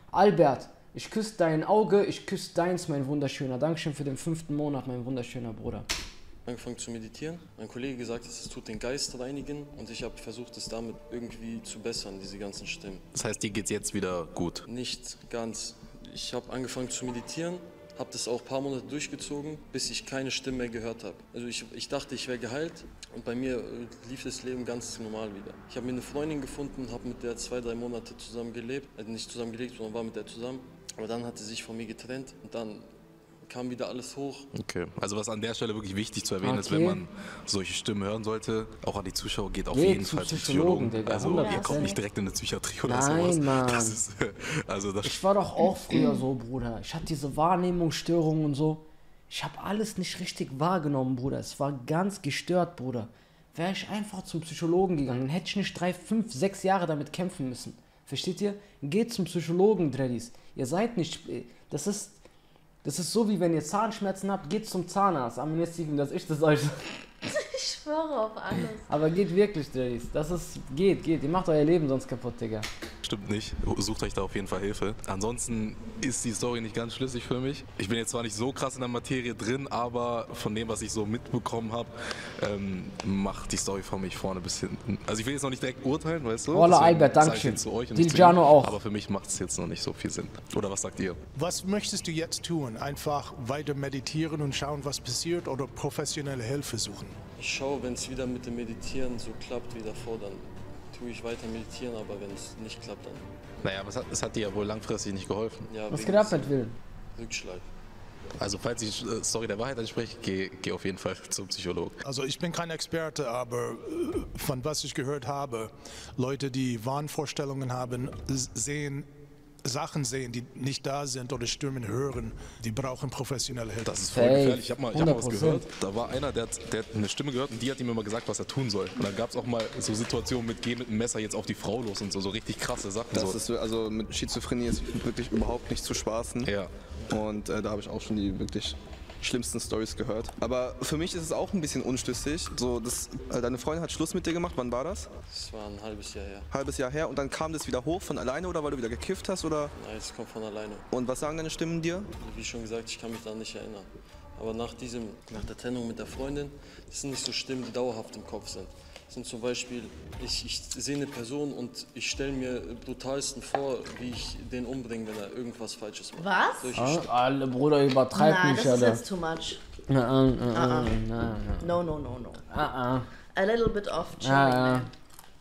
Albert, ich küsse dein Auge, ich küsse deins, mein Wunderschöner. Dankeschön für den fünften Monat, mein wunderschöner Bruder. Angefangen zu meditieren. Mein Kollege gesagt hat, es tut den Geist reinigen und ich habe versucht, es damit irgendwie zu bessern, diese ganzen Stimmen. Das heißt, dir geht's jetzt wieder gut? Nicht ganz. Ich habe angefangen zu meditieren, habe das auch ein paar Monate durchgezogen, bis ich keine Stimme mehr gehört habe. Also ich, ich dachte, ich wäre geheilt und bei mir äh, lief das Leben ganz normal wieder. Ich habe mir eine Freundin gefunden, habe mit der zwei, drei Monate zusammen gelebt. Also nicht zusammen gelebt, sondern war mit der zusammen. Aber dann hat sie sich von mir getrennt und dann kam wieder alles hoch. Okay, also was an der Stelle wirklich wichtig zu erwähnen Okay. ist, wenn man solche Stimmen hören sollte, auch an die Zuschauer, geht auf Geht jeden zum Fall zum Psychologen, Psychologen. Digga, Also hundert ihr kommt Prozent. nicht direkt in eine Psychiatrie oder Nein, sowas. Mann. Das ist, also das Ich war doch auch früher so, Bruder. Ich hatte diese Wahrnehmungsstörungen und so. Ich habe alles nicht richtig wahrgenommen, Bruder. Es war ganz gestört, Bruder. Wäre ich einfach zum Psychologen gegangen, dann hätte ich nicht drei, fünf, sechs Jahre damit kämpfen müssen. Versteht ihr? Geht zum Psychologen, Dreadies. Ihr seid nicht... Das ist... Das ist so, wie wenn ihr Zahnschmerzen habt, geht zum Zahnarzt. Aber nicht, dass ich das euch... Ich schwöre auf alles. Aber geht wirklich, Dreadies. Das ist... Geht, geht. Ihr macht euer Leben sonst kaputt, Digga. stimmt nicht. Sucht euch da auf jeden Fall Hilfe. Ansonsten ist die Story nicht ganz schlüssig für mich. Ich bin jetzt zwar nicht so krass in der Materie drin, aber von dem, was ich so mitbekommen habe, ähm, macht die Story von mich vorne bis hinten. Also ich will jetzt noch nicht direkt urteilen, weißt du? Roller Deswegen Albert, sag ich Dankeschön. jetzt zu euch und nicht zu Diljano ihm. auch. Aber für mich macht es jetzt noch nicht so viel Sinn. Oder was sagt ihr? Was möchtest du jetzt tun? Einfach weiter meditieren und schauen, was passiert oder professionelle Hilfe suchen? Ich schaue, wenn es wieder mit dem Meditieren so klappt wie davor, dann tue ich weiter meditieren, aber wenn es nicht klappt, dann Naja, aber es hat, es hat dir ja wohl langfristig nicht geholfen. ja, Was wegen geht ab des mit Willen? Rückschlag. Also falls die äh, Story der Wahrheit entspricht, geh, geh auf jeden Fall zum Psychologen. Also ich bin kein Experte, aber äh, von was ich gehört habe, Leute, die Wahnvorstellungen haben, s- sehen Sachen sehen, die nicht da sind oder Stimmen hören, die brauchen professionelle Hilfe. Das ist voll Safe. gefährlich. Ich habe mal, ich hab mal was hundert gehört. Prozent. Da war einer, der hat, der hat eine Stimme gehört und die hat ihm immer gesagt, was er tun soll. Und dann gab es auch mal so Situationen mit, geh mit einem Messer jetzt auf die Frau los und so, so richtig krasse Sachen. Das so. ist also mit Schizophrenie ist wirklich überhaupt nicht zu spaßen. Ja. Und äh, da habe ich auch schon die wirklich schlimmsten Stories gehört. Aber für mich ist es auch ein bisschen unschlüssig. So, das, äh, deine Freundin hat Schluss mit dir gemacht. Wann war das? Das war ein halbes Jahr her. Halbes Jahr her. Und dann kam das wieder hoch von alleine oder weil du wieder gekifft hast oder? Nein, es kommt von alleine. Und was sagen deine Stimmen dir? Wie schon gesagt, ich kann mich daran nicht erinnern. Aber nach diesem, nach der Trennung mit der Freundin, das sind nicht so Stimmen, die dauerhaft im Kopf sind. Das sind zum Beispiel, ich, ich sehe eine Person und ich stelle mir brutalsten vor, wie ich den umbringe, wenn er irgendwas Falsches macht. Was? Solche Ah, Stimmen. alle Bruder, übertreibt Nein, mich, das ist Alter. jetzt too much. Na, ah, ah, ah, No, no, no, no. ah, ah, A little bit of chilling, ah, ah. man.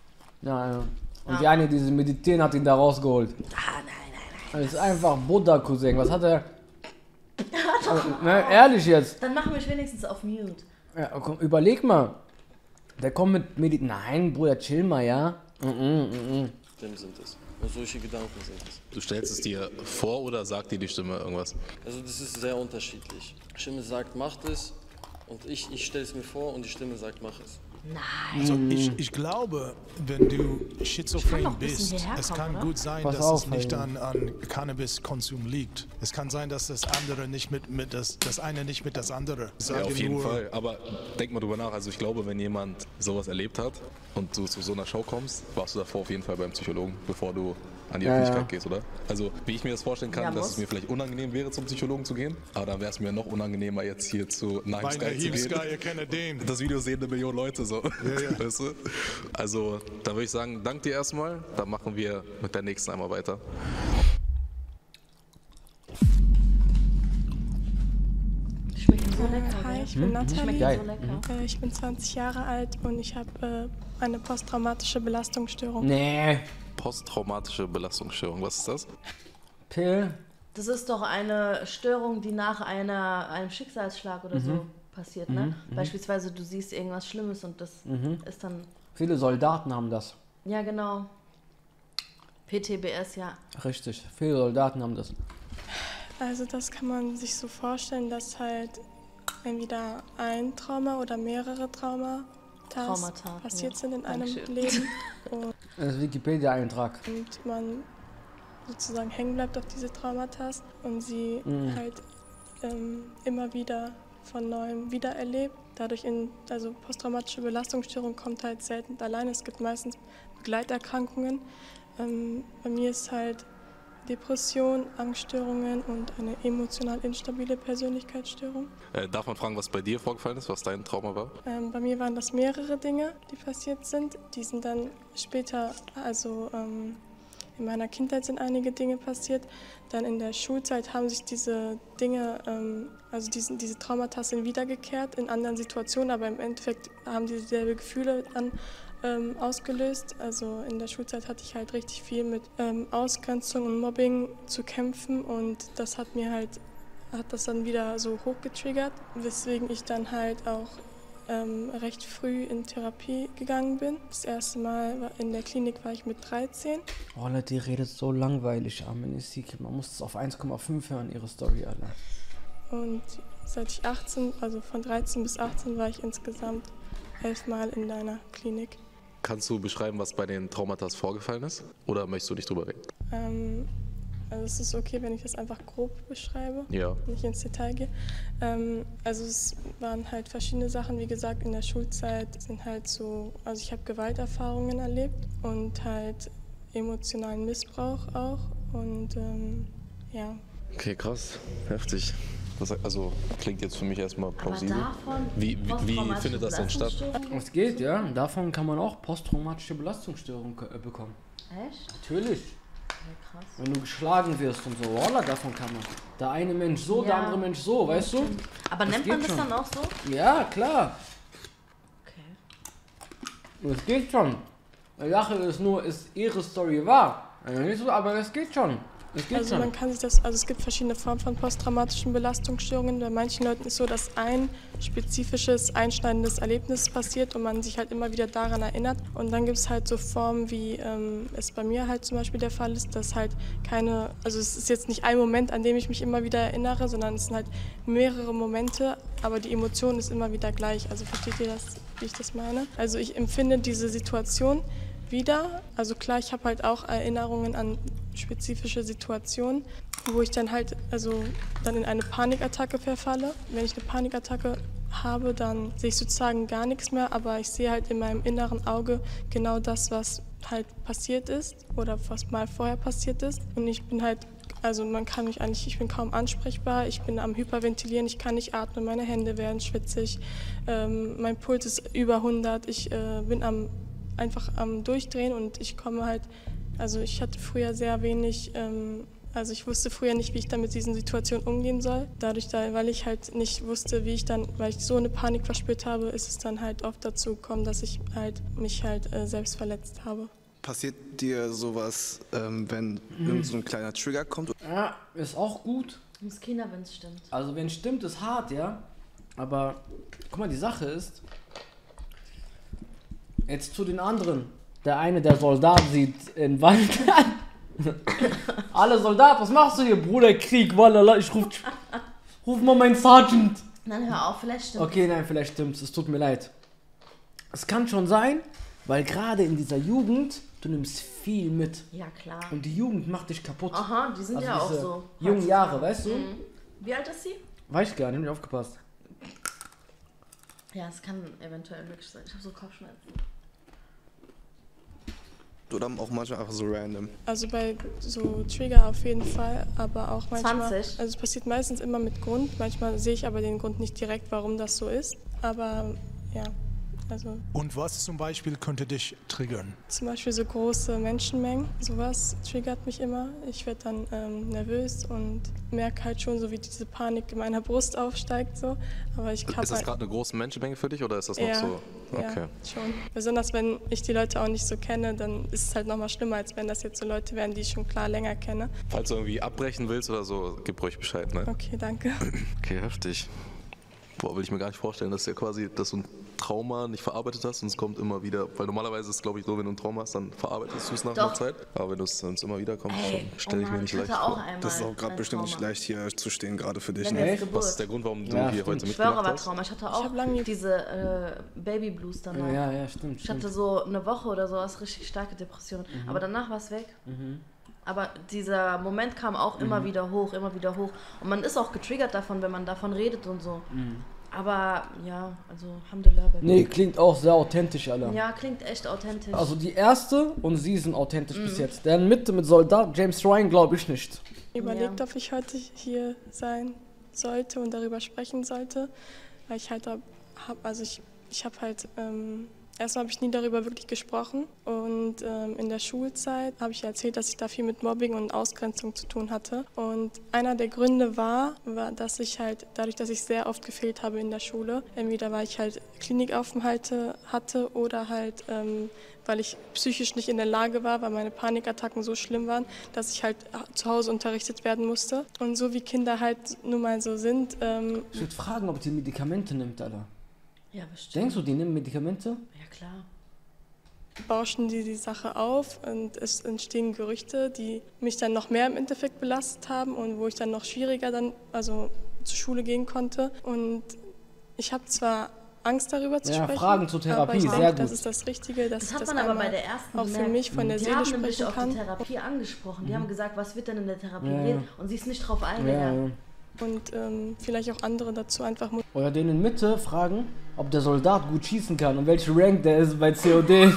Ja, ja. Und die eine, diese Meditieren, hat ihn da rausgeholt. Ah, nein, nein, nein. Das ist einfach Buddha, Cousin. Was hat er? Also, ne, ehrlich jetzt. Dann machen wir es wenigstens auf Mute. Ja, komm, überleg mal. Der kommt mit Medit. Nein, Bruder, chill mal, ja? Mm -mm, mm -mm. Stimmen sind es. Und solche Gedanken sind es. Du stellst es dir vor oder sagt dir die Stimme irgendwas? Also das ist sehr unterschiedlich. Die Stimme sagt, macht es und ich, ich stelle es mir vor und die Stimme sagt, mach es. Also ich, ich glaube, wenn du Ich kann schizophren noch ein bisschen bist, hierher es kommen, kann oder? gut sein, Pass dass auf, es nicht Alter. an, an Cannabiskonsum liegt. Es kann sein, dass das andere nicht mit, mit das, das eine nicht mit das andere. Ja, Sage auf jeden nur, Fall. Aber denk mal drüber nach. Also ich glaube, wenn jemand sowas erlebt hat und du zu so einer Show kommst, warst du davor auf jeden Fall beim Psychologen, bevor du an die Ja, Öffentlichkeit ja. gehst, oder? Also wie ich mir das vorstellen kann, Ja, dass muss. es mir vielleicht unangenehm wäre, zum Psychologen zu gehen. Aber dann wäre es mir noch unangenehmer, jetzt hier zu Nime Bei Sky der zu gehen. Sky, ihr kennt den. Das Video sehen eine Million Leute so. ja. Weißt du? Also, dann würde ich sagen, dank dir erstmal. Dann machen wir mit der nächsten einmal weiter. Schmecken so lecker, Hi, gell? ich bin Nathalie. Schmecken Geil. so lecker. Äh, Ich bin zwanzig Jahre alt und ich habe äh, eine posttraumatische Belastungsstörung. Nee. Posttraumatische Belastungsstörung, was ist das? Pill. Das ist doch eine Störung, die nach einer, einem Schicksalsschlag oder so passiert, ne? Beispielsweise du siehst irgendwas Schlimmes und das ist dann, Viele Soldaten haben das. ja genau, P T B S, ja. Richtig. Viele Soldaten haben das. Also das kann man sich so vorstellen, dass halt entweder ein Trauma oder mehrere Traumata Traumata, passiert ja. sind in Dankeschön. einem Leben und, Das ist Wikipedia-Eintrag. und man sozusagen hängen bleibt auf diese Traumata und sie halt ähm, immer wieder von neuem wiedererlebt. Dadurch in, also posttraumatische Belastungsstörung kommt halt selten alleine. Es gibt meistens Begleiterkrankungen. Ähm, bei mir ist halt Depression, Angststörungen und eine emotional instabile Persönlichkeitsstörung. Äh, darf man fragen, was bei dir vorgefallen ist, was dein Trauma war? Ähm, bei mir waren das mehrere Dinge, die passiert sind. Die sind dann später, also ähm, in meiner Kindheit sind einige Dinge passiert. Dann in der Schulzeit haben sich diese Dinge, ähm, also diese, diese Traumata sind wiedergekehrt in anderen Situationen, aber im Endeffekt haben diese dieselbe Gefühle dann ähm, ausgelöst. Also in der Schulzeit hatte ich halt richtig viel mit ähm, Ausgrenzung und Mobbing zu kämpfen und das hat mir halt, hat das dann wieder so hochgetriggert, weswegen ich dann halt auch ähm, recht früh in Therapie gegangen bin. Das erste Mal war in der Klinik war ich mit dreizehn. Oh Leute, die redet so langweilig, Amnestik. Man muss es auf eins Komma fünf hören, ihre Story, Alter. Und seit ich achtzehn, also von dreizehn bis achtzehn war ich insgesamt elfmal in deiner Klinik. Kannst du beschreiben, was bei den Traumata vorgefallen ist? Oder möchtest du nicht drüber reden? Ähm, also es ist okay, wenn ich das einfach grob beschreibe, Ja. nicht ins Detail gehe. Ähm, also es waren halt verschiedene Sachen, wie gesagt, in der Schulzeit sind halt so, also ich habe Gewalterfahrungen erlebt und halt emotionalen Missbrauch auch und ähm, ja. Okay, krass. Heftig. Das, also klingt jetzt für mich erstmal plausibel. Aber davon Wie, wie, wie findet das denn statt? Es geht, ja. Davon kann man auch posttraumatische Belastungsstörungen äh, bekommen. Echt? Natürlich. Ja, krass. Wenn du geschlagen wirst und so, Wallah, davon kann man. Der eine Mensch so, der Ja. andere Mensch so, weißt du? Aber Das nennt geht man das schon. dann auch so? Ja, klar. Okay. Es geht schon. Die Sache ist nur, ist ihre Story wahr. Also nicht so, aber es geht schon. Es geht Also schon. man kann sich das, also es gibt verschiedene Formen von posttraumatischen Belastungsstörungen. Bei manchen Leuten ist es so, dass ein spezifisches, einschneidendes Erlebnis passiert und man sich halt immer wieder daran erinnert. Und dann gibt es halt so Formen, wie ähm, es bei mir halt zum Beispiel der Fall ist, dass halt keine, also es ist jetzt nicht ein Moment, an dem ich mich immer wieder erinnere, sondern es sind halt mehrere Momente, aber die Emotion ist immer wieder gleich. Also versteht ihr das, wie ich das meine? Also ich empfinde diese Situation wieder. Also klar, ich habe halt auch Erinnerungen an spezifische Situationen, wo ich dann halt also dann in eine Panikattacke verfalle. Wenn ich eine Panikattacke habe, dann sehe ich sozusagen gar nichts mehr, aber ich sehe halt in meinem inneren Auge genau das, was halt passiert ist oder was mal vorher passiert ist. Und ich bin halt, also man kann mich eigentlich, ich bin kaum ansprechbar, ich bin am Hyperventilieren, ich kann nicht atmen, meine Hände werden schwitzig, ähm, mein Puls ist über hundert, ich äh, bin am einfach am Durchdrehen und ich komme halt, also ich hatte früher sehr wenig, ähm, also ich wusste früher nicht, wie ich dann mit diesen Situationen umgehen soll. Dadurch, da, weil ich halt nicht wusste, wie ich dann, weil ich so eine Panik verspürt habe, ist es dann halt oft dazu gekommen, dass ich halt mich halt äh, selbst verletzt habe. Passiert dir sowas, ähm, wenn irgend so ein kleiner Trigger kommt? Ja, ist auch gut. Muss Kinder, wenn es stimmt. Also wenn es stimmt, ist hart, ja. Aber guck mal, die Sache ist, jetzt zu den anderen. Der eine, der Soldat, sieht in Wald an. Alle Soldat, was machst du hier, Bruder? Krieg, walala, ich ruf, ruf mal meinen Sergeant. Nein, hör auf, vielleicht stimmt. Okay, nein, vielleicht stimmt's, es tut mir leid. Es kann schon sein, weil gerade in dieser Jugend, du nimmst viel mit. Ja, klar. Und die Jugend macht dich kaputt. Aha, die sind Also ja auch diese so. jungen Jahre, weißt du? Mhm. Wie alt ist sie? Weiß ich gar nicht, hab nicht aufgepasst. Ja, es kann eventuell wirklich sein. Ich habe so Kopfschmerzen. Oder auch manchmal einfach so random? Also bei so Trigger auf jeden Fall, aber auch manchmal. zwanzig? Also es passiert meistens immer mit Grund. Manchmal sehe ich aber den Grund nicht direkt, warum das so ist. Aber ja, also Und was zum Beispiel könnte dich triggern? zum Beispiel so große Menschenmengen, sowas triggert mich immer. Ich werde dann ähm, nervös und merke halt schon so, wie diese Panik in meiner Brust aufsteigt. So. Aber ich hab Ist das halt, gerade eine große Menschenmenge für dich oder ist das noch ja, so? Okay. ja, schon. Besonders wenn ich die Leute auch nicht so kenne, dann ist es halt nochmal schlimmer, als wenn das jetzt so Leute wären, die ich schon klar länger kenne. Falls du irgendwie abbrechen willst oder so, gib ruhig Bescheid, ne? Okay, danke. Okay, heftig. Boah, will ich mir gar nicht vorstellen, dass du ja quasi dass du ein Trauma nicht verarbeitet hast und es kommt immer wieder, weil normalerweise ist es, glaube ich, so, wenn du ein Trauma hast, dann verarbeitest du es nach Doch. einer Zeit. Aber wenn es immer wieder kommt, Ey, stelle ich oh mir Mann, nicht ich leicht hatte auch vor. einmal Das ist auch gerade ein bestimmt nicht Trauma. leicht, hier zu stehen, gerade für dich. Wenn Ne? jetzt Was Geburt. ist der Grund, warum du Ja, hier stimmt. heute Ich schwöre, mitgemacht war hast? Trauma. Ich hatte Ich auch hab lange- diese äh, Babyblues danach. Ja, ja, stimmt. Ich stimmt. hatte so eine Woche oder sowas richtig starke Depression. Mhm. Aber danach war es weg. Aber dieser Moment kam auch immer Mhm. wieder hoch, immer wieder hoch. Und man ist auch getriggert davon, wenn man davon redet und so. Mhm. Aber ja, also Alhamdulillah. Nee, klingt auch sehr authentisch, Alter. Ja, klingt echt authentisch. Also die erste und sie sind authentisch mhm. bis jetzt. Der in Mitte mit Soldat, James Ryan, glaube ich nicht. Überlegt, ja. ob ich heute hier sein sollte und darüber sprechen sollte, weil ich halt habe, also ich, ich habe halt, ähm, erstmal habe ich nie darüber wirklich gesprochen und ähm, in der Schulzeit habe ich erzählt, dass ich da viel mit Mobbing und Ausgrenzung zu tun hatte und einer der Gründe war, war, dass ich halt, dadurch, dass ich sehr oft gefehlt habe in der Schule, entweder weil ich halt Klinikaufenthalte hatte oder halt ähm, weil ich psychisch nicht in der Lage war, weil meine Panikattacken so schlimm waren, dass ich halt zu Hause unterrichtet werden musste. Und so wie Kinder halt nun mal so sind. Ähm ich würde fragen, ob die Medikamente nimmt, Alter. Ja, bestimmt. Denkst du, die nehmen Medikamente? Ja, klar. Bauschen die die Sache auf und es entstehen Gerüchte, die mich dann noch mehr im Endeffekt belastet haben und wo ich dann noch schwieriger dann also zur Schule gehen konnte. Und ich habe zwar Angst darüber zu ja, sprechen. Fragen zur Therapie, aber ich sehr denke, gut. Das ist das Richtige, dass das hat ich das man aber bei der ersten auch gemerkt. für mich von der die Seele haben sprechen nämlich kann. auch die Therapie angesprochen. Die mhm. haben gesagt, was wird denn in der Therapie ja, reden? Und sie ist nicht drauf eingegangen. Ja, ja. Und ähm, vielleicht auch andere dazu einfach... Oder den in Mitte fragen, ob der Soldat gut schießen kann und welchen Rank der ist bei C O D.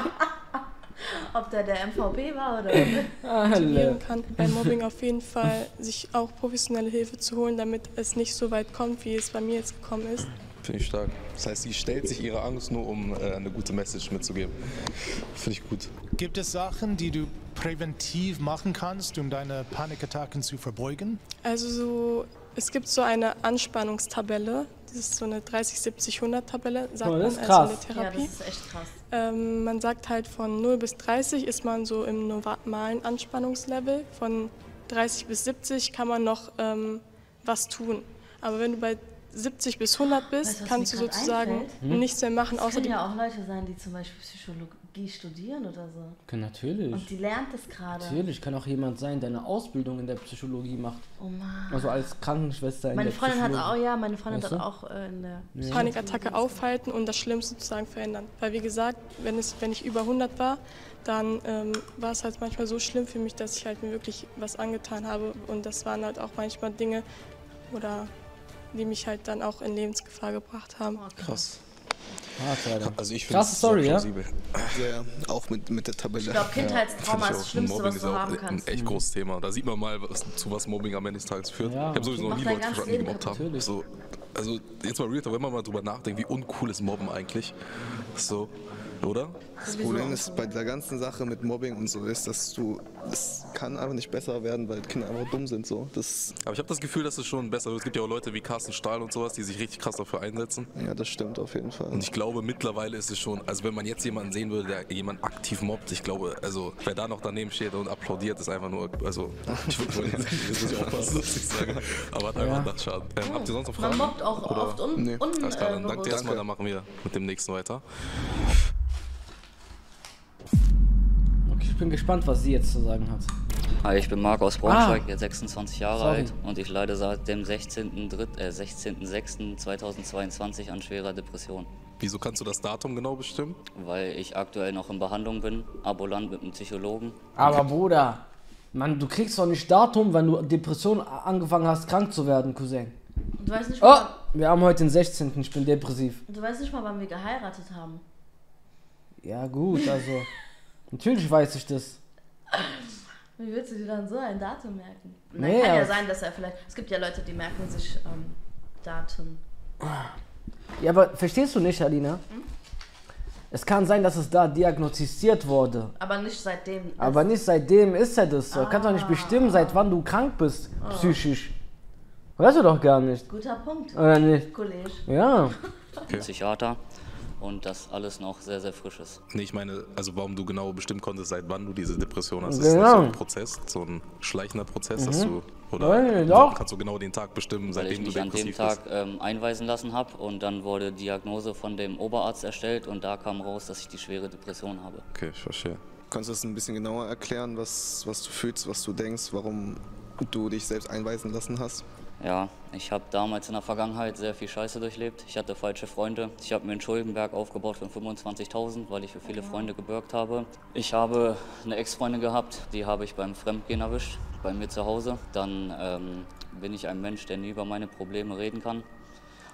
Ob der der M V P war oder motivieren kann, bei Mobbing auf jeden Fall sich auch professionelle Hilfe zu holen, damit es nicht so weit kommt, wie es bei mir jetzt gekommen ist. Finde ich stark. Das heißt, sie stellt sich ihre Angst nur, um äh, eine gute Message mitzugeben. Finde ich gut. Gibt es Sachen, die du präventiv machen kannst, um deine Panikattacken zu verbeugen? Also so, es gibt so eine Anspannungstabelle. Das ist so eine dreißig, siebzig, hundert Tabelle, sagt oh, das man ist also in krass. der Therapie. Ja, das ist echt krass. Ähm, man sagt halt von null bis dreißig ist man so im normalen Anspannungslevel. Von dreißig bis siebzig kann man noch ähm, was tun. Aber wenn du bei siebzig bis hundert bist, weißt, kannst du sozusagen hm? nichts mehr machen, das außer können die... ja auch Leute sein, die zum Beispiel Psychologie studieren oder so. Kann natürlich. Und die lernt das gerade. Natürlich kann auch jemand sein, der eine Ausbildung in der Psychologie macht. Oh Mann. Also als Krankenschwester in meine der Freundin hat Psychologie. auch, ja, meine Freundin weißt hat du? auch äh, in der ja. Panikattacke aufhalten und das Schlimmste sozusagen verändern. Weil wie gesagt, wenn, es, wenn ich über hundert war, dann ähm, war es halt manchmal so schlimm für mich, dass ich halt mir wirklich was angetan habe. Und das waren halt auch manchmal Dinge, oder die mich halt dann auch in Lebensgefahr gebracht haben. Krass. Ah, also ich Krasse Story, ja? Ja, auch mit, mit der Tabelle. Ich glaube, Kindheitstrauma ja, ist das Schlimmste, Mobbing was du ist haben auch kannst. ein echt großes Thema. Da sieht man mal, was, zu was Mobbing am Ende des Tages führt. Ja, ich habe sowieso noch nie Macht dein Leute ganzes verstanden, die Leben gemobbt haben. Natürlich. So, also jetzt mal real, wenn man mal drüber nachdenkt, wie uncool ist Mobben eigentlich. So, oder? Das Problem ist bei der ganzen Sache mit Mobbing und so ist, dass du, es kann einfach nicht besser werden, weil Kinder einfach dumm sind. So. Das Aber ich habe das Gefühl, dass es schon besser wird. Es gibt ja auch Leute wie Carsten Stahl und sowas, die sich richtig krass dafür einsetzen. Ja, das stimmt auf jeden Fall. Und ich glaube, mittlerweile ist es schon, also wenn man jetzt jemanden sehen würde, der jemanden aktiv mobbt, ich glaube, also wer da noch daneben steht und applaudiert, ist einfach nur, also ich würde jetzt das muss ich aufpassen, was ich sage, aber hat einfach ja. das Schaden. Ähm, habt ihr sonst noch Fragen? Man mobbt auch Oder? oft un, Nee. un Alles klar, dann äh, danke dir erstmal, dann machen wir mit dem nächsten weiter. Okay, ich bin gespannt, was sie jetzt zu sagen hat. Hi, ich bin Marc aus Braunschweig, Ah. jetzt sechsundzwanzig Jahre Sorry. alt und ich leide seit dem sechzehnten sechsten zweitausendzweiundzwanzig an schwerer Depression, Wieso kannst du das Datum genau bestimmen? weil ich aktuell noch in Behandlung bin, ambulant mit einem Psychologen. Aber Bruder, Mann, du kriegst doch nicht Datum, wenn du Depression angefangen hast, krank zu werden, Cousin. Und du weißt nicht Oh, mal, wir haben heute den sechzehnten Ich bin depressiv. und du weißt nicht mal, wann wir geheiratet haben. Ja gut, also natürlich weiß ich das. Wie willst du dir dann so ein Datum merken? Nein, Nee, kann ja aber- sein, dass er vielleicht. Es gibt ja Leute, die merken sich ähm, Daten. Ja, aber verstehst du nicht, Alina? Hm? Es kann sein, dass es da diagnostiziert wurde. Aber nicht seitdem. Aber nicht seitdem ist er das. Du kannst doch nicht Ah. bestimmen, seit wann du krank bist, psychisch. Weißt du doch gar nicht. Guter Punkt, Oder nicht? Kollege. Ja. Okay. Psychiater und das alles noch sehr, sehr frisch ist. Nee, ich meine, also warum du genau bestimmen konntest, seit wann du diese Depression hast. Genau. Ist das so ein Prozess, so ein schleichender Prozess, dass du, oder Nein, doch. kannst du genau den Tag bestimmen, Weil ich seitdem du mich an dem depressiv Tag bist? ähm, einweisen lassen habe und dann wurde Diagnose von dem Oberarzt erstellt und da kam raus, dass ich die schwere Depression habe. Okay, ich verstehe. Kannst du das ein bisschen genauer erklären, was, was du fühlst, was du denkst, warum du dich selbst einweisen lassen hast? Ja, ich habe damals in der Vergangenheit sehr viel Scheiße durchlebt. Ich hatte falsche Freunde. Ich habe mir einen Schuldenberg aufgebaut von fünfundzwanzigtausend, weil ich für viele Freunde gebürgt habe. Ich habe eine Ex-Freundin gehabt, die habe ich beim Fremdgehen erwischt, bei mir zu Hause. Dann ähm, bin ich ein Mensch, der nie über meine Probleme reden kann.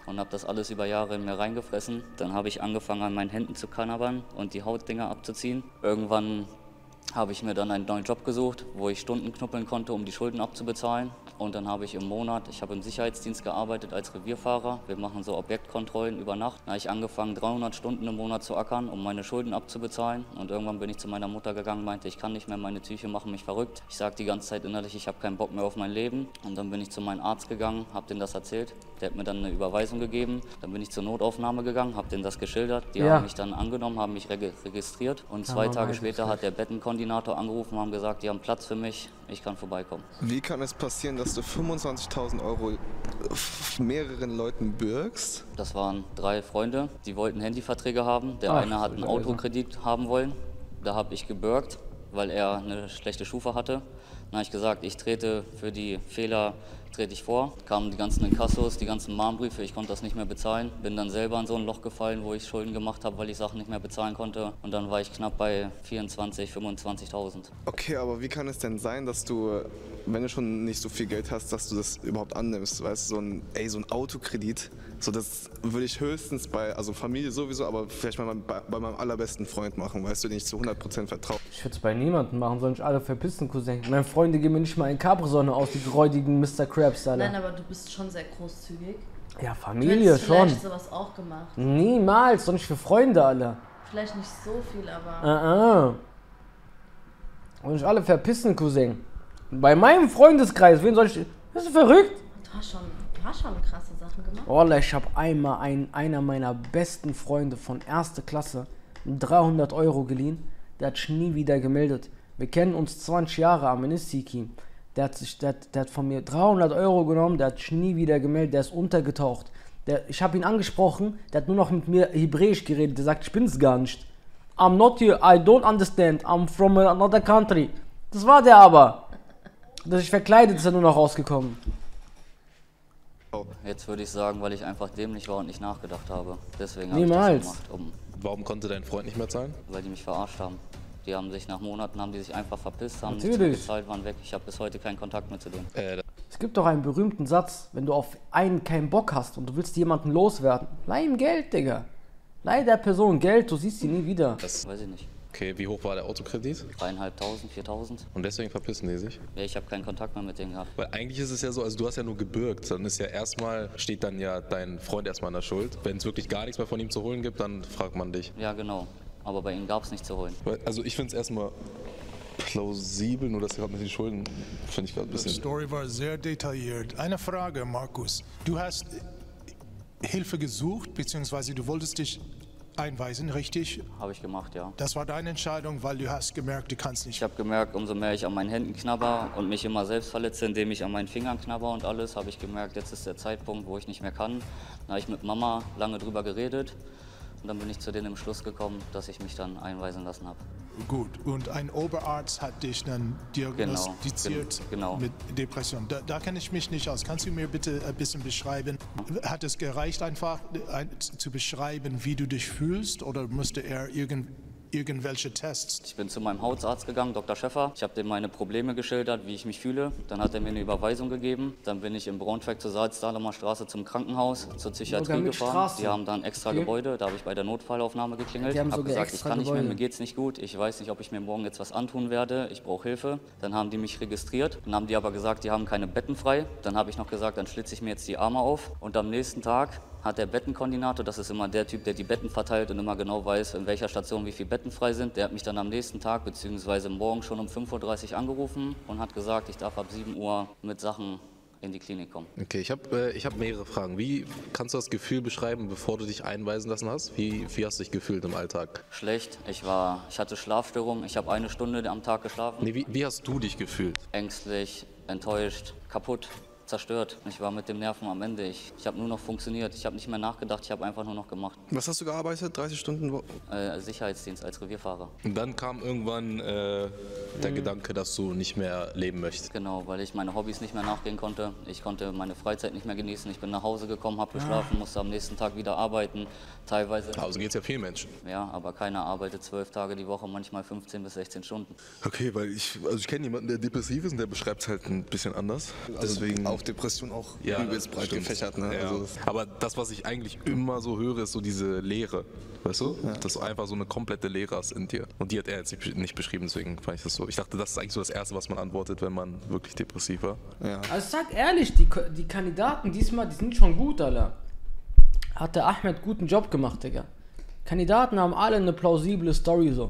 und habe das alles über Jahre in mir reingefressen. Dann habe ich angefangen, an meinen Händen zu knabbern und die Hautdinger abzuziehen. Irgendwann habe ich mir dann einen neuen Job gesucht, wo ich Stunden knuppeln konnte, um die Schulden abzubezahlen. Und dann habe ich im Monat, ich habe im Sicherheitsdienst gearbeitet als Revierfahrer. Wir machen so Objektkontrollen über Nacht. Da habe ich angefangen, dreihundert Stunden im Monat zu ackern, um meine Schulden abzubezahlen. Und irgendwann bin ich zu meiner Mutter gegangen, meinte, ich kann nicht mehr, meine Psyche machen mich verrückt. Ich sage die ganze Zeit innerlich, ich habe keinen Bock mehr auf mein Leben. Und dann bin ich zu meinem Arzt gegangen, habe denen das erzählt. Der hat mir dann eine Überweisung gegeben. Dann bin ich zur Notaufnahme gegangen, habe denen das geschildert. Die Ja. haben mich dann angenommen, haben mich reg registriert. Und zwei Ja, Tage Mann, später das hat der Bettenkoordinator angerufen und haben gesagt, die haben Platz für mich, ich kann vorbeikommen. Wie kann es passieren, dass du fünfundzwanzigtausend Euro mehreren Leuten bürgst? Das waren drei Freunde, die wollten Handyverträge haben. Der Ach, eine hat einen Alter. Autokredit haben wollen. Da habe ich gebürgt, weil er eine schlechte Schufa hatte. Dann habe ich gesagt, ich trete für die Fehler trete ich vor. Kamen die ganzen Inkassos, die ganzen Mahnbriefe, ich konnte das nicht mehr bezahlen. Bin dann selber in so ein Loch gefallen, wo ich Schulden gemacht habe, weil ich Sachen nicht mehr bezahlen konnte. Und dann war ich knapp bei vierundzwanzigtausend, fünfundzwanzigtausend. Okay, aber wie kann es denn sein, dass du, wenn du schon nicht so viel Geld hast, dass du das überhaupt annimmst? Weißt du, so ein, ey, so ein Autokredit, so das würde ich höchstens bei, also Familie sowieso, aber vielleicht mal bei, bei meinem allerbesten Freund machen, weißt du, den ich zu hundert Prozent vertraue. Ich würde es bei niemandem machen, sollen sich alle verpissen, Cousin. Meine Freunde geben mir nicht mal in Capri-Sonne aus, die räudigen Mister Krabs, Alter. Nein, aber du bist schon sehr großzügig. Ja, Du Familie hättest schon. vielleicht sowas auch gemacht. Niemals, doch nicht für Freunde, Alter. Vielleicht nicht so viel, aber... Uh -uh. Und sich alle verpissen, Cousin. Bei meinem Freundeskreis, wen soll ich... Bist du verrückt? Du hast schon, du hast schon krasse Sachen gemacht. Wallah, ich habe einmal ein, einer meiner besten Freunde von erster Klasse dreihundert Euro geliehen. Der hat sich nie wieder gemeldet. Wir kennen uns zwanzig Jahre, Aminissiki. Der hat, sich, der, hat, der hat von mir dreihundert Euro genommen, der hat sich nie wieder gemeldet, der ist untergetaucht. Der, ich habe ihn angesprochen, der hat nur noch mit mir Hebräisch geredet, der sagt, ich bin's gar nicht. I'm not here, I don't understand, I'm from another country. Das war der aber. Dass ich verkleidet ist er nur noch rausgekommen. Jetzt würde ich sagen, weil ich einfach dämlich war und nicht nachgedacht habe. Deswegen habe Niemals. ich das so gemacht, um, Warum konnte dein Freund nicht mehr zahlen? weil die mich verarscht haben. Die haben sich nach Monaten haben die sich einfach verpisst, haben nichts mehr Natürlich. gezahlt, waren weg. Ich habe bis heute keinen Kontakt mehr zu denen. Äh, Es gibt doch einen berühmten Satz, wenn du auf einen keinen Bock hast und du willst jemanden loswerden, leih ihm Geld, Digga. Leih der Person Geld, du siehst sie nie wieder. das, Weiß ich nicht. okay, wie hoch war der Autokredit? Dreieinhalbtausend, viertausend. Und deswegen verpissen die sich? Ja, ich habe keinen Kontakt mehr mit denen gehabt. Weil eigentlich ist es ja so, also du hast ja nur gebürgt, dann ist ja erstmal, steht dann ja dein Freund erstmal in der Schuld. Wenn es wirklich gar nichts mehr von ihm zu holen gibt, dann fragt man dich. Ja, genau. Aber bei ihnen gab es nichts zu holen. Weil- Also ich finde es erstmal plausibel, nur dass gerade mit den Schulden, finde ich gerade ein Die bisschen... Story war sehr detailliert. Eine Frage, Markus. Du hast Hilfe gesucht, beziehungsweise du wolltest dich einweisen, richtig? Habe ich gemacht, ja. Das war deine Entscheidung, weil du hast gemerkt, du kannst Ich nicht. habe gemerkt, umso mehr ich an meinen Händen knabber und mich immer selbst verletze, indem ich an meinen Fingern knabber und alles, habe ich gemerkt, jetzt ist der Zeitpunkt, wo ich nicht mehr kann. Dann habe ich mit Mama lange drüber geredet und dann bin ich zu denen im Schluss gekommen, dass ich mich dann einweisen lassen habe. Gut. Und ein Oberarzt hat dich dann diagnostiziert Gen- genau. mit Depression. Da, da kenne ich mich nicht aus. Kannst du mir bitte ein bisschen beschreiben? Hat es gereicht, einfach ein, zu beschreiben, wie du dich fühlst, oder musste er irgend, irgendwelche Tests? Ich bin zu meinem Hausarzt gegangen, Doktor Schäffer. Ich habe dem meine Probleme geschildert, wie ich mich fühle. Dann hat er mir eine Überweisung gegeben. Dann bin ich in Braunschweig zur Salzdahlemer Straße zum Krankenhaus, zur Psychiatrie Sogar mit gefahren. Straße? Die haben da ein extra Okay. Gebäude. Da habe ich bei der Notfallaufnahme geklingelt. Die haben habe sogar gesagt, ich extra kann nicht mehr, Gebäude. mir geht's nicht gut. Ich weiß nicht, ob ich mir morgen jetzt was antun werde. Ich brauche Hilfe. Dann haben die mich registriert. Dann haben die aber gesagt, die haben keine Betten frei. Dann habe ich noch gesagt, dann schlitze ich mir jetzt die Arme auf. Und am nächsten Tag hat der Bettenkoordinator, das ist immer der Typ, der die Betten verteilt und immer genau weiß, in welcher Station wie viele Betten frei sind, der hat mich dann am nächsten Tag bzw. morgen schon um fünf Uhr dreißig angerufen und hat gesagt, ich darf ab sieben Uhr mit Sachen in die Klinik kommen. Okay, ich habe äh, ich hab mehrere Fragen. Wie kannst du das Gefühl beschreiben, bevor du dich einweisen lassen hast? Wie, wie hast du dich gefühlt im Alltag? Schlecht, ich, war, ich hatte Schlafstörungen, ich habe eine Stunde am Tag geschlafen. Nee, wie, wie hast du dich gefühlt? Ängstlich, enttäuscht, kaputt, zerstört. Ich war mit dem Nerven am Ende. Ich, ich habe nur noch funktioniert. Ich habe nicht mehr nachgedacht, ich habe einfach nur noch gemacht. Was hast du gearbeitet? dreißig Stunden? Wo- Äh, Sicherheitsdienst als Revierfahrer. Und dann kam irgendwann äh, der Gedanke, dass du nicht mehr leben möchtest. Genau, weil ich meine Hobbys nicht mehr nachgehen konnte. Ich konnte meine Freizeit nicht mehr genießen. Ich bin nach Hause gekommen, habe geschlafen, musste am nächsten Tag wieder arbeiten. Teilweise, Also geht es ja vielen Menschen. ja, aber keiner arbeitet zwölf Tage die Woche, manchmal fünfzehn bis sechzehn Stunden. Okay, weil ich, also ich kenne jemanden, der depressiv ist und der beschreibt es halt ein bisschen anders. Also Deswegen, auch auf Depression auch Ja, übelst breit stimmt. gefächert. Ne? Ja. Also das, Aber das, was ich eigentlich immer so höre, ist so diese Leere. Weißt du? Ja. Dass du einfach so eine komplette Leere hast in dir. Und die hat er jetzt nicht, nicht beschrieben, deswegen fand ich das so. Ich dachte, das ist eigentlich so das Erste, was man antwortet, wenn man wirklich depressiv war. ja. Also sag ehrlich, die, Ko- die Kandidaten diesmal, die sind schon gut, Alter. Hat der Ahmed guten Job gemacht, Digga. Kandidaten haben alle eine plausible Story so.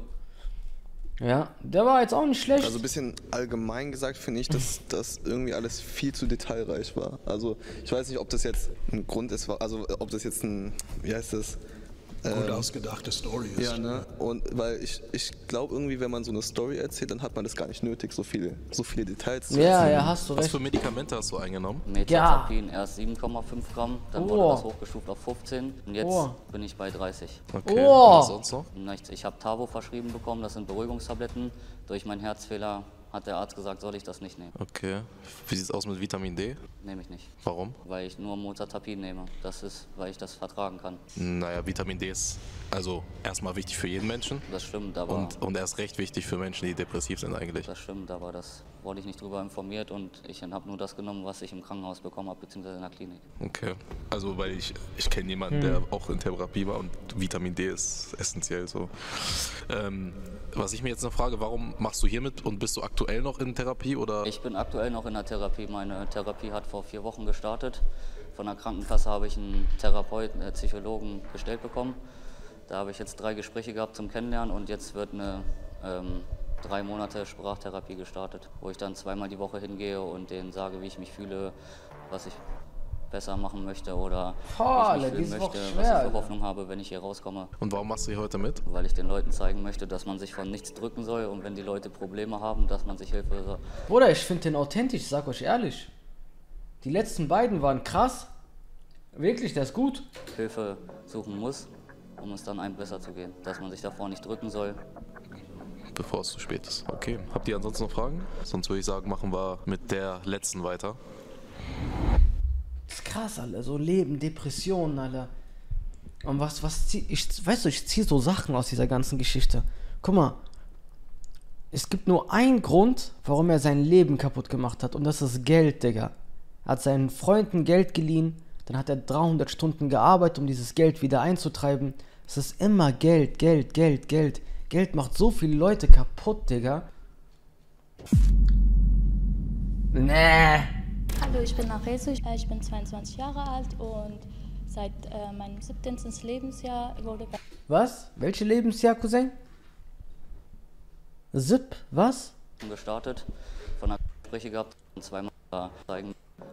Ja, der war jetzt auch nicht schlecht. Also ein bisschen allgemein gesagt finde ich, dass das irgendwie alles viel zu detailreich war. Also ich weiß nicht, ob das jetzt ein Grund ist, also ob das jetzt ein, wie heißt das? Gut Ähm, ausgedachte Story ist. Ja, ne? Und weil ich, ich glaube irgendwie, wenn man so eine Story erzählt, dann hat man das gar nicht nötig, so viele, so viele Details zu ja, erzählen. ja, hast du Was recht. für Medikamente hast du eingenommen? Metazapin erst sieben Komma fünf Gramm, dann Oh. wurde das hochgestuft auf fünfzehn und jetzt Oh. bin ich bei dreißig. Okay. Oh. Was sonst noch? Nichts. Ich habe Tavo verschrieben bekommen, das sind Beruhigungstabletten. Durch meinen Herzfehler hat der Arzt gesagt, soll ich das nicht nehmen. Okay. Wie sieht's aus mit Vitamin D? Nehme ich nicht, Warum? weil ich nur Metazapin nehme. Das ist, weil ich das vertragen kann. Naja, Vitamin D ist also erstmal wichtig für jeden Menschen Das stimmt, aber und, und erst recht wichtig für Menschen, die depressiv sind eigentlich. das stimmt, aber das wurde ich nicht drüber informiert und ich habe nur das genommen, was ich im Krankenhaus bekommen habe, beziehungsweise in der Klinik. Okay. Also weil ich, ich kenne jemanden, der auch in Therapie war und Vitamin D ist essentiell so. Ähm, was ich mir jetzt noch frage, warum machst du hier mit und bist du aktuell noch in Therapie oder? Ich bin aktuell noch in der Therapie. Meine Therapie hat vor vier Wochen gestartet. Von der Krankenkasse habe ich einen Therapeuten, äh, Psychologen gestellt bekommen. Da habe ich jetzt drei Gespräche gehabt zum Kennenlernen und jetzt wird eine ähm, drei Monate Sprachtherapie gestartet, wo ich dann zweimal die Woche hingehe und denen sage, wie ich mich fühle, was ich besser machen möchte oder Boah, wie ich Alter, mich die fühlen ist auch möchte, schwer, was ich Alter. für Hoffnung habe, wenn ich hier rauskomme. Und warum machst du hier heute mit? Weil ich den Leuten zeigen möchte, dass man sich von nichts drücken soll und wenn die Leute Probleme haben, dass man sich Hilfe soll. Bruder, ich finde den authentisch, sag euch ehrlich. Die letzten beiden waren krass. Wirklich, der ist gut. Hilfe suchen muss, um es dann einem besser zu gehen. Dass man sich davor nicht drücken soll. Bevor es zu spät ist. Okay. Habt ihr ansonsten noch Fragen? Sonst würde ich sagen, machen wir mit der letzten weiter. Das ist krass, Alter. So Leben, Depressionen, Alter. Und was, was zieh, ich, weißt du, ich ziehe so Sachen aus dieser ganzen Geschichte. Guck mal. Es gibt nur einen Grund, warum er sein Leben kaputt gemacht hat. Und das ist Geld, Digga. Er hat seinen Freunden Geld geliehen. Dann hat er dreihundert Stunden gearbeitet, um dieses Geld wieder einzutreiben. Es ist immer Geld, Geld, Geld, Geld. Geld macht so viele Leute kaputt, Digga. Nee. Hallo, ich bin Aresu, ich bin zweiundzwanzig Jahre alt und seit äh, meinem siebzehnten Lebensjahr wurde bei Was? Welche Lebensjahr, Cousin? Sieb, was? Gestartet, von der Gespräche gehabt und zweimal da zeigen.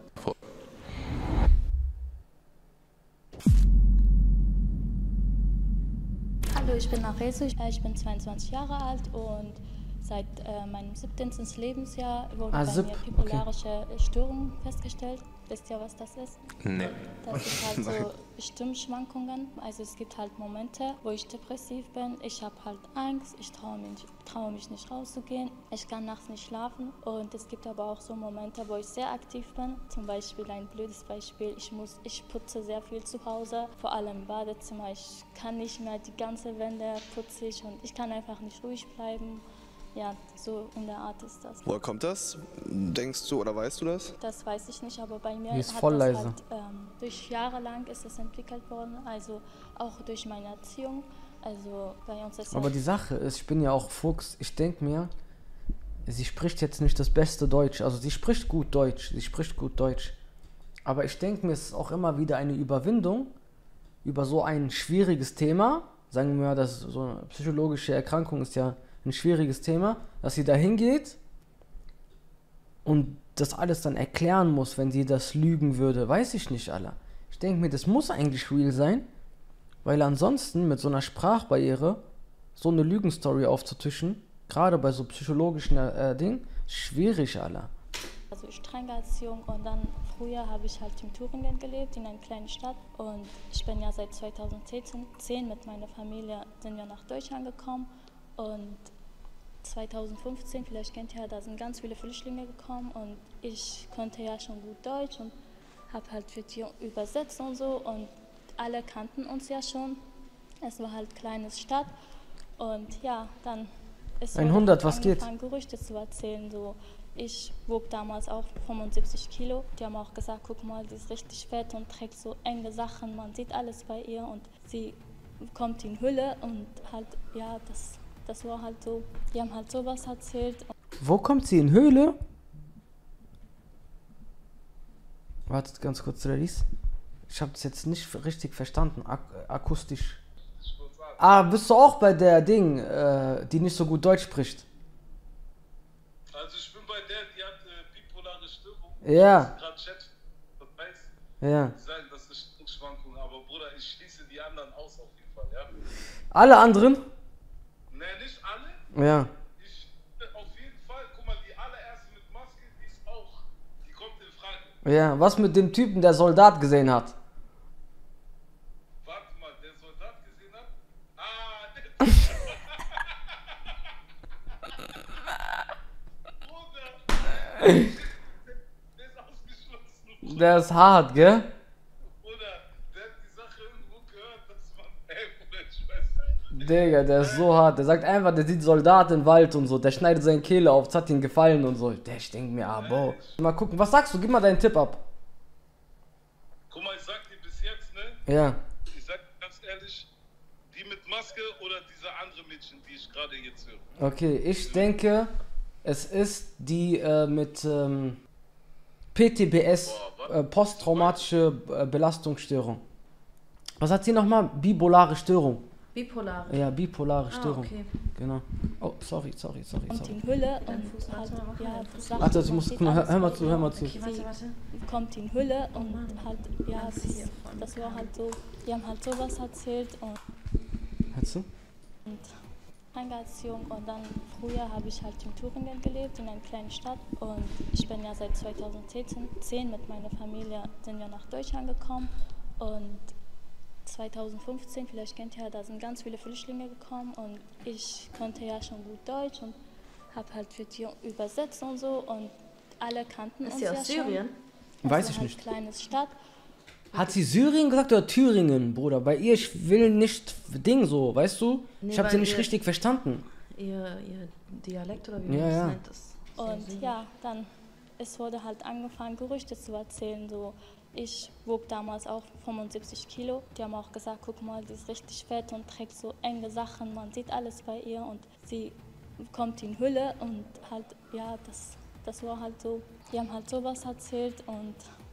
Hallo, ich bin Aresu, ich bin zweiundzwanzig Jahre alt und seit äh, meinem siebzehnten Lebensjahr wurde Ah, bei Sieb, mir okay. bipolarische Störung festgestellt. Wisst ihr, was das ist? Nee. Das ist halt so Stimmschwankungen. Also es gibt halt Momente, wo ich depressiv bin. Ich habe halt Angst, ich traue mich, traue mich nicht rauszugehen. Ich kann nachts nicht schlafen. Und es gibt aber auch so Momente, wo ich sehr aktiv bin. Zum Beispiel ein blödes Beispiel, ich, muss, ich putze sehr viel zu Hause, vor allem im Badezimmer. Ich kann nicht mehr, die ganze Wände putze ich und ich kann einfach nicht ruhig bleiben. Ja, so in der Art ist das. Woher kommt das? Denkst du oder weißt du das? Das weiß ich nicht, aber bei mir Die ist hat voll das leise. halt, ähm, durch Jahre lang ist es entwickelt worden, also auch durch meine Erziehung. Also bei uns ist Aber halt die Sache ist, ich bin ja auch Fuchs, ich denke mir, sie spricht jetzt nicht das beste Deutsch. Also sie spricht gut Deutsch, sie spricht gut Deutsch. Aber ich denke mir, es ist auch immer wieder eine Überwindung über so ein schwieriges Thema. Sagen wir mal, dass so eine psychologische Erkrankung ist ja ein schwieriges Thema, dass sie da hingeht und das alles dann erklären muss, wenn sie das lügen würde. Weiß ich nicht, Alter. Ich denke mir, das muss eigentlich real sein, weil ansonsten mit so einer Sprachbarriere so eine Lügenstory aufzutischen, gerade bei so psychologischen äh, Dingen, schwierig, Alter. also strenge Erziehung und dann früher habe ich halt in Thüringen gelebt, in einer kleinen Stadt und ich bin ja seit zweitausendzehn mit meiner Familie sind wir nach Deutschland gekommen und zweitausendfünfzehn, vielleicht kennt ihr ja, da sind ganz viele Flüchtlinge gekommen und ich konnte ja schon gut Deutsch und habe halt für die übersetzt und so und alle kannten uns ja schon. Es war halt eine kleine Stadt und ja, dann ist hundert, was geht? angefangen, Gerüchte zu erzählen, so Ich wog damals auch fünfundsiebzig Kilo. Die haben auch gesagt, guck mal, die ist richtig fett und trägt so enge Sachen. Man sieht alles bei ihr und sie kommt in Hülle und halt, ja, das, das war halt so. Die haben halt sowas erzählt. Wo kommt sie in Höhle? Wartet ganz kurz, Ladies. Ich habe das jetzt nicht richtig verstanden, ak akustisch. Ah, bist du auch bei der Ding, äh, die nicht so gut Deutsch spricht? Also ich bin bei der, die hat äh, bipolare Störung. Ja. Gerade Chat, das weiß. Ja. Die sagen, das ist Stimmungsschwankung, aber Bruder, ich schließe die anderen aus auf jeden Fall, ja? Alle anderen? Ne, nicht alle. Ja. Ich, auf jeden Fall, guck mal, die allererste mit Maske, die ist auch, die kommt in Frage. Ja, was mit dem Typen, der Soldat gesehen hat? Warte mal, der Soldat gesehen hat? Ah, der Bruder, der ist ausgeschlossen. Der ist hart, gell? Bruder, der hat die Sache irgendwo gehört, dass man, ey, Bruder, ich weiß nicht. Digga, der ist so hart. Der sagt einfach, der sieht Soldat im Wald und so. Der schneidet seine Kehle auf, es hat ihm gefallen und so. Der, ich denk mir, ah, boah. Mal gucken, was sagst du? Gib mal deinen Tipp ab. Guck mal, ich sag dir bis jetzt, ne? Ja. Ich sag ganz ehrlich, die mit Maske oder diese andere Mädchen, die ich gerade jetzt höre. Okay, ich denke, es ist die äh, mit ähm, P T B S, äh, posttraumatische äh, Belastungsstörung. Was hat sie nochmal? Bipolare Störung. Bipolare? Ja, bipolare Ah, Störung. okay. Genau. Oh, sorry, sorry, sorry, Kommt sorry. in Hülle und halt, ja, die Sachen, Warte, ich man muss, sieht guck mal, hör, alles hör mal bei zu, ihr. hör mal zu. Okay, warte, warte. Sie kommt in Hülle und halt, ja, das, das war halt so, die haben halt sowas erzählt und, Hörst du? und Eingeizung und dann früher habe ich halt in Thüringen gelebt, in einer kleinen Stadt und ich bin ja seit zweitausendzehn mit meiner Familie sind wir nach Deutschland gekommen und zweitausendfünfzehn, vielleicht kennt ihr ja, da sind ganz viele Flüchtlinge gekommen und ich konnte ja schon gut Deutsch und habe halt für die übersetzt und so und alle kannten Ist uns sie ja aus Syrien? schon. Weiß Das ich war nicht. halt kleines Stadt. Hat sie Syrien gesagt oder Thüringen, Bruder? Bei ihr, ich will nicht Ding so, weißt du? Nee, ich habe sie weil nicht ihr- richtig verstanden. Ihr, ihr Dialekt oder wie Ja, man das ja. nennt, das ist Und Syrien. ja, dann, es wurde halt angefangen, Gerüchte zu erzählen. So, ich wog damals auch fünfundsiebzig Kilo. Die haben auch gesagt, guck mal, die ist richtig fett und trägt so enge Sachen. Man sieht alles bei ihr und sie kommt in Hülle und halt, ja, das, das war halt so. Die haben halt sowas erzählt und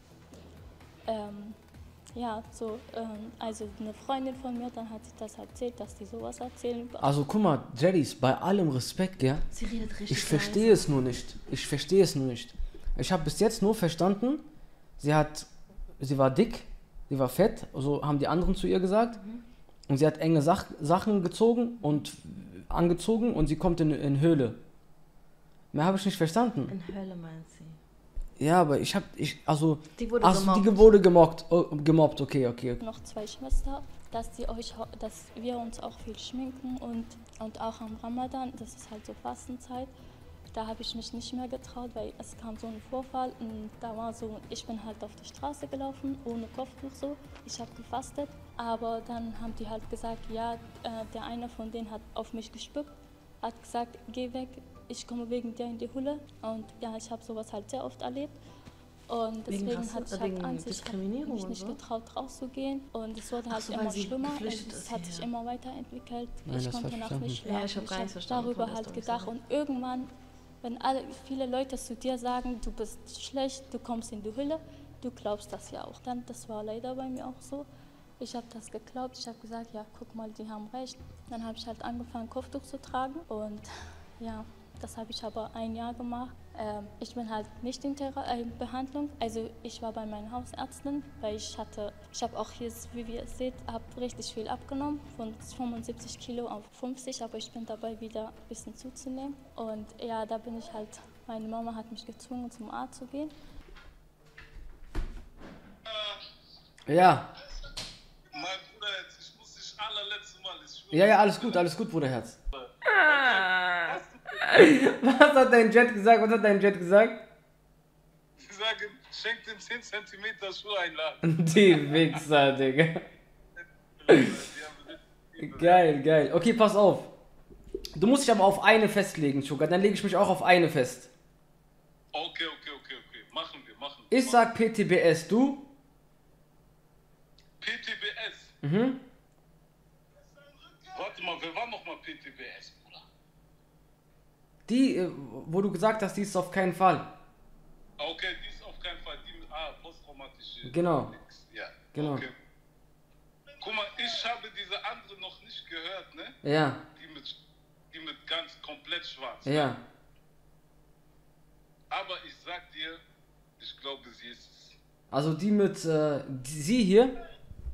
ähm, ja, so, ähm, also eine Freundin von mir, dann hat sie das erzählt, dass die sowas erzählen. Also guck mal, Jeddies, bei allem Respekt, gell? Sie redet richtig Ich verstehe es nur nicht. Ich verstehe es nur nicht. Ich habe bis jetzt nur verstanden, sie hat, sie war dick, sie war fett, so haben die anderen zu ihr gesagt. Mhm. Und sie hat enge Sach Sachen gezogen und angezogen und sie kommt in, in Höhle. Mehr habe ich nicht verstanden. In Hölle meint sie. Ja, aber ich habe, ich, also, Die wurde also gemobbt. die wurde gemobbt, oh, gemobbt, okay, okay. Noch zwei Schwestern, dass, die euch, dass wir uns auch viel schminken und, und auch am Ramadan, das ist halt so Fastenzeit, da habe ich mich nicht mehr getraut, weil es kam so ein Vorfall und da war so, ich bin halt auf die Straße gelaufen, ohne Kopftuch so, ich habe gefastet, aber dann haben die halt gesagt, ja, äh, der eine von denen hat auf mich gespuckt, hat gesagt, geh weg, ich komme wegen dir in die Hülle und ja, ich habe sowas halt sehr oft erlebt. Und Wegen deswegen Rasse- hatte ich äh, halt wegen Angst, ich habe Diskriminierung mich und nicht so? getraut rauszugehen und es wurde Ach halt so, weil immer sie schlimmer, geflüchtet es ist, hat sich ja. immer weiterentwickelt, Nein, ich das konnte hab ich nachts nicht verstanden. schlafen, Ja, ich hab gar nichts verstanden darüber von der halt Story, gedacht sorry. und irgendwann, wenn alle, viele Leute zu dir sagen, du bist schlecht, du kommst in die Hülle, du glaubst das ja auch. Dann, das war leider bei mir auch so. Ich habe das geglaubt, ich habe gesagt, ja, guck mal, die haben recht. Dann habe ich halt angefangen, Kopftuch zu tragen und ja, das habe ich aber ein Jahr gemacht. Ähm, ich bin halt nicht in Thera äh, Behandlung, also ich war bei meiner Hausärztin, weil ich hatte, ich habe auch hier, wie ihr seht, habe richtig viel abgenommen, von fünfundsiebzig Kilo auf fünfzig, aber ich bin dabei wieder ein bisschen zuzunehmen. Und ja, da bin ich halt, meine Mama hat mich gezwungen, zum Arzt zu gehen. Ja, Mein Bruder, jetzt, ich muss dich allerletzte Mal, ich schwöre. ja, ja, alles gut, alles gut, Bruderherz. Was hat dein Jet gesagt? Was hat dein Jet gesagt? Die sagen, schenk den zehn Zentimeter Schuheinlagen. Die Wichser, Digga. Geil, geil. Okay, pass auf. Du musst dich aber auf eine festlegen, Sugar. Dann lege ich mich auch auf eine fest. Okay, okay, okay, okay. Machen wir, machen wir. Ich sag P T B S, du? P T B S? Mhm. Warte mal, wer war nochmal P T B S, Bruder? Die, wo du gesagt hast, die ist auf keinen Fall. Okay, die ist auf keinen Fall. Die mit, ah, posttraumatische. Genau. Nix. Ja, genau. Okay. Guck mal, ich habe diese andere noch nicht gehört, ne? Ja. Die mit, die mit ganz komplett schwarz. Ja. Ne? Aber ich sag dir, ich glaube, sie ist es. Also die mit, äh, die, sie hier?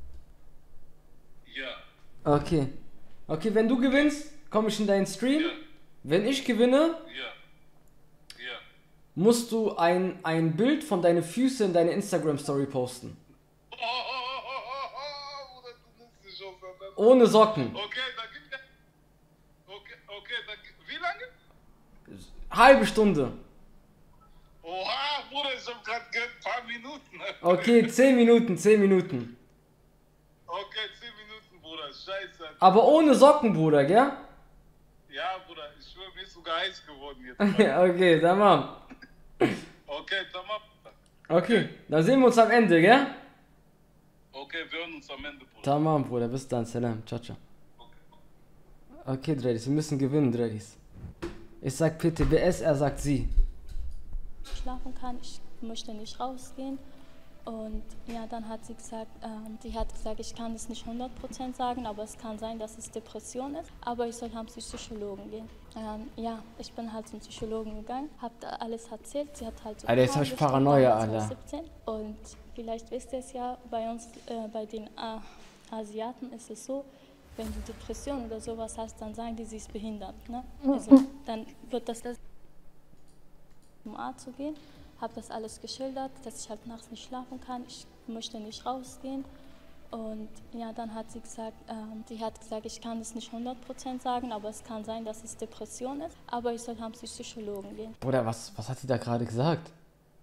Ja. Okay. Okay, wenn du gewinnst, komme ich in deinen Stream. Ja. Wenn ich gewinne, ja. Ja. musst du ein, ein Bild von deinen Füßen in deine Instagram-Story posten. Oh, oh, oh, oh, oh, Bruder, du nimmst dich auseinander. Ohne Socken. Okay, dann gibt er. Okay, okay, dann. Wie lange? Halbe Stunde. Oha, Bruder, ich hab grad gehört, ein paar Minuten. Okay, zehn Minuten, zehn Minuten. Okay, zehn Minuten, Bruder, scheiße. Aber ohne Socken, Bruder, gell? Ja, Bruder, ich schwör, mir ist sogar heiß geworden jetzt. Okay, tamam. Okay, tamam. Okay, dann sehen wir uns am Ende, gell? Okay, wir hören uns am Ende, Bruder. Tamam, Bruder, bis dann, salam, ciao, ciao. Okay, Dreadis, wir müssen gewinnen, Dreadis. Ich sag P T B S, er sagt sie. Schlafen kann, ich möchte nicht rausgehen. Und ja, dann hat sie gesagt, ähm, die hat gesagt, ich kann es nicht hundert Prozent sagen, aber es kann sein, dass es Depression ist. Aber ich soll zum Psychologen gehen. Ähm, ja, ich bin halt zum Psychologen gegangen, hab da alles erzählt. Sie hat halt so Alter, jetzt hab ich Paranoia, Alter. siebzehn. Und vielleicht wisst ihr es ja, bei uns, äh, bei den äh, Asiaten ist es so, wenn du Depression oder sowas hast, dann sagen die, sie ist behindert. Ne? Also, dann wird das, das zum Arzt zu gehen. Habe das alles geschildert, dass ich halt nachts nicht schlafen kann, ich möchte nicht rausgehen. Und ja, dann hat sie gesagt, ähm, die hat gesagt, ich kann es nicht hundert Prozent sagen, aber es kann sein, dass es Depression ist. Aber ich soll zum Psychologen gehen. Bruder, was, was hat sie da gerade gesagt?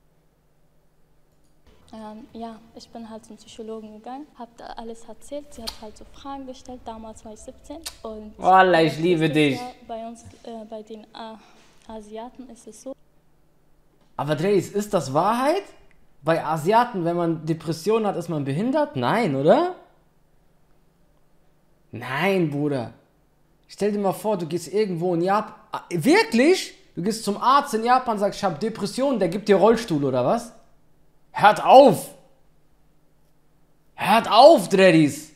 Ähm, ja, ich bin halt zum Psychologen gegangen, habe da alles erzählt. Sie hat halt so Fragen gestellt, damals war ich siebzehn. Und Wallah, ich liebe dich. Ja, bei uns, äh, bei den äh, Asiaten ist es so. Aber Dreis, ist das Wahrheit? Bei Asiaten, wenn man Depressionen hat, ist man behindert? Nein, oder? Nein, Bruder. Stell dir mal vor, du gehst irgendwo in Japan. Wirklich? Du gehst zum Arzt in Japan, sagst, ich habe Depressionen, der gibt dir Rollstuhl, oder was? Hört auf! Hört auf, Dreadis!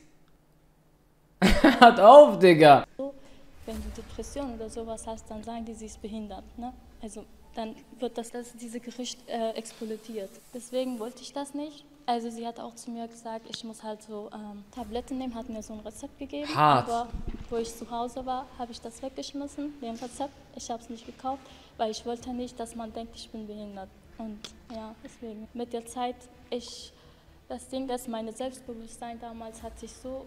Hört auf, Digga! Wenn du Depressionen oder sowas hast, dann sagen die, sie ist behindert, ne? Also dann wird das, das diese Gerücht äh, explodiert. Deswegen wollte ich das nicht. Also sie hat auch zu mir gesagt, ich muss halt so ähm, Tabletten nehmen, hat mir so ein Rezept gegeben. Hart. Aber wo ich zu Hause war, habe ich das weggeschmissen, den Rezept. Ich habe es nicht gekauft, weil ich wollte nicht, dass man denkt, ich bin behindert. Und ja, deswegen mit der Zeit, ich, das Ding ist, mein Selbstbewusstsein damals hat sich so,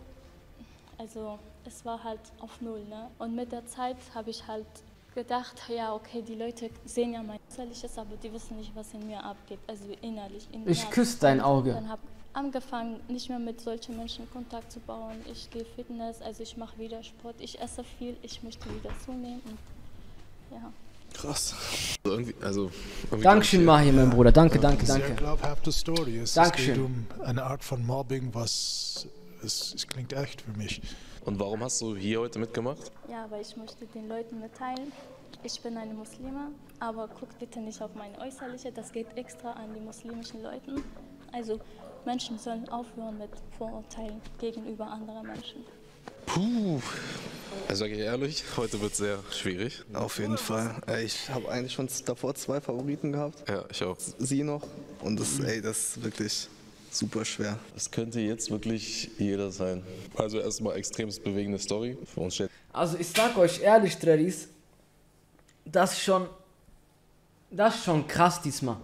also es war halt auf Null, ne? Und mit der Zeit habe ich halt gedacht, ja, okay, die Leute sehen ja mein Äußerliches, aber die wissen nicht, was in mir abgeht, also innerlich. In Ich küsse dein Auge. Dann habe ich angefangen, nicht mehr mit solchen Menschen Kontakt zu bauen. Ich gehe Fitness, also ich mache wieder Sport, ich esse viel, ich möchte wieder zunehmen und ja. Krass. Also irgendwie, also irgendwie Dankeschön, Mahi, mein Bruder. Danke, danke, Sehr danke. glaubhafte Story. Es, es Dankeschön. geht um eine Art von Mobbing, was es, es klingt echt für mich. Und warum hast du hier heute mitgemacht? Ja, weil ich möchte den Leuten mitteilen, ich bin eine Muslime, aber guckt bitte nicht auf meine Äußerliche, das geht extra an die muslimischen Leute. Also Menschen sollen aufhören mit Vorurteilen gegenüber anderen Menschen. Puh. Also sage ich ehrlich, heute wird sehr schwierig. Auf jeden Fall. Ey, ich habe eigentlich schon davor zwei Favoriten gehabt. Ja, ich auch. Sie noch. Und das, ey, das ist wirklich super schwer. Es könnte jetzt wirklich jeder sein. Also erstmal extremst bewegende Story. Für uns steht. Also ich sag euch ehrlich, Dreadis, das ist schon, das ist schon krass diesmal.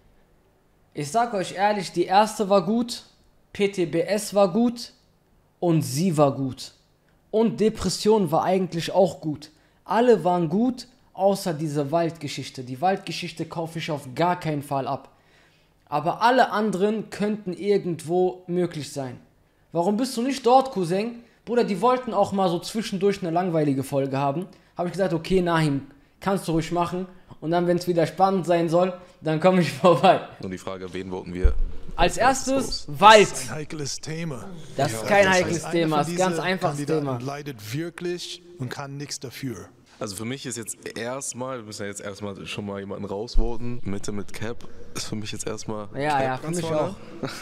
Ich sag euch ehrlich, die erste war gut, P T B S war gut und sie war gut. Und Depression war eigentlich auch gut. Alle waren gut, außer diese Waldgeschichte. Die Waldgeschichte kaufe ich auf gar keinen Fall ab. Aber alle anderen könnten irgendwo möglich sein. Warum bist du nicht dort, Cousin? Bruder, die wollten auch mal so zwischendurch eine langweilige Folge haben. Habe ich gesagt, okay, Nahim, kannst du ruhig machen. Und dann, wenn es wieder spannend sein soll, dann komme ich vorbei. Und die Frage, wen voten wir? Als erstes Wald. Das ist ein heikles Thema. Das ist Ja, kein das heikles heißt, Thema, einer das ist von ein ganz diesen einfaches Kandidaten Thema. leidet wirklich und kann nichts dafür. Also für mich ist jetzt erstmal, wir müssen ja jetzt erstmal schon mal jemanden rausvoten. Mitte mit Cap ist für mich jetzt erstmal. Ja, Cap ja, für ganz mich vorne. auch.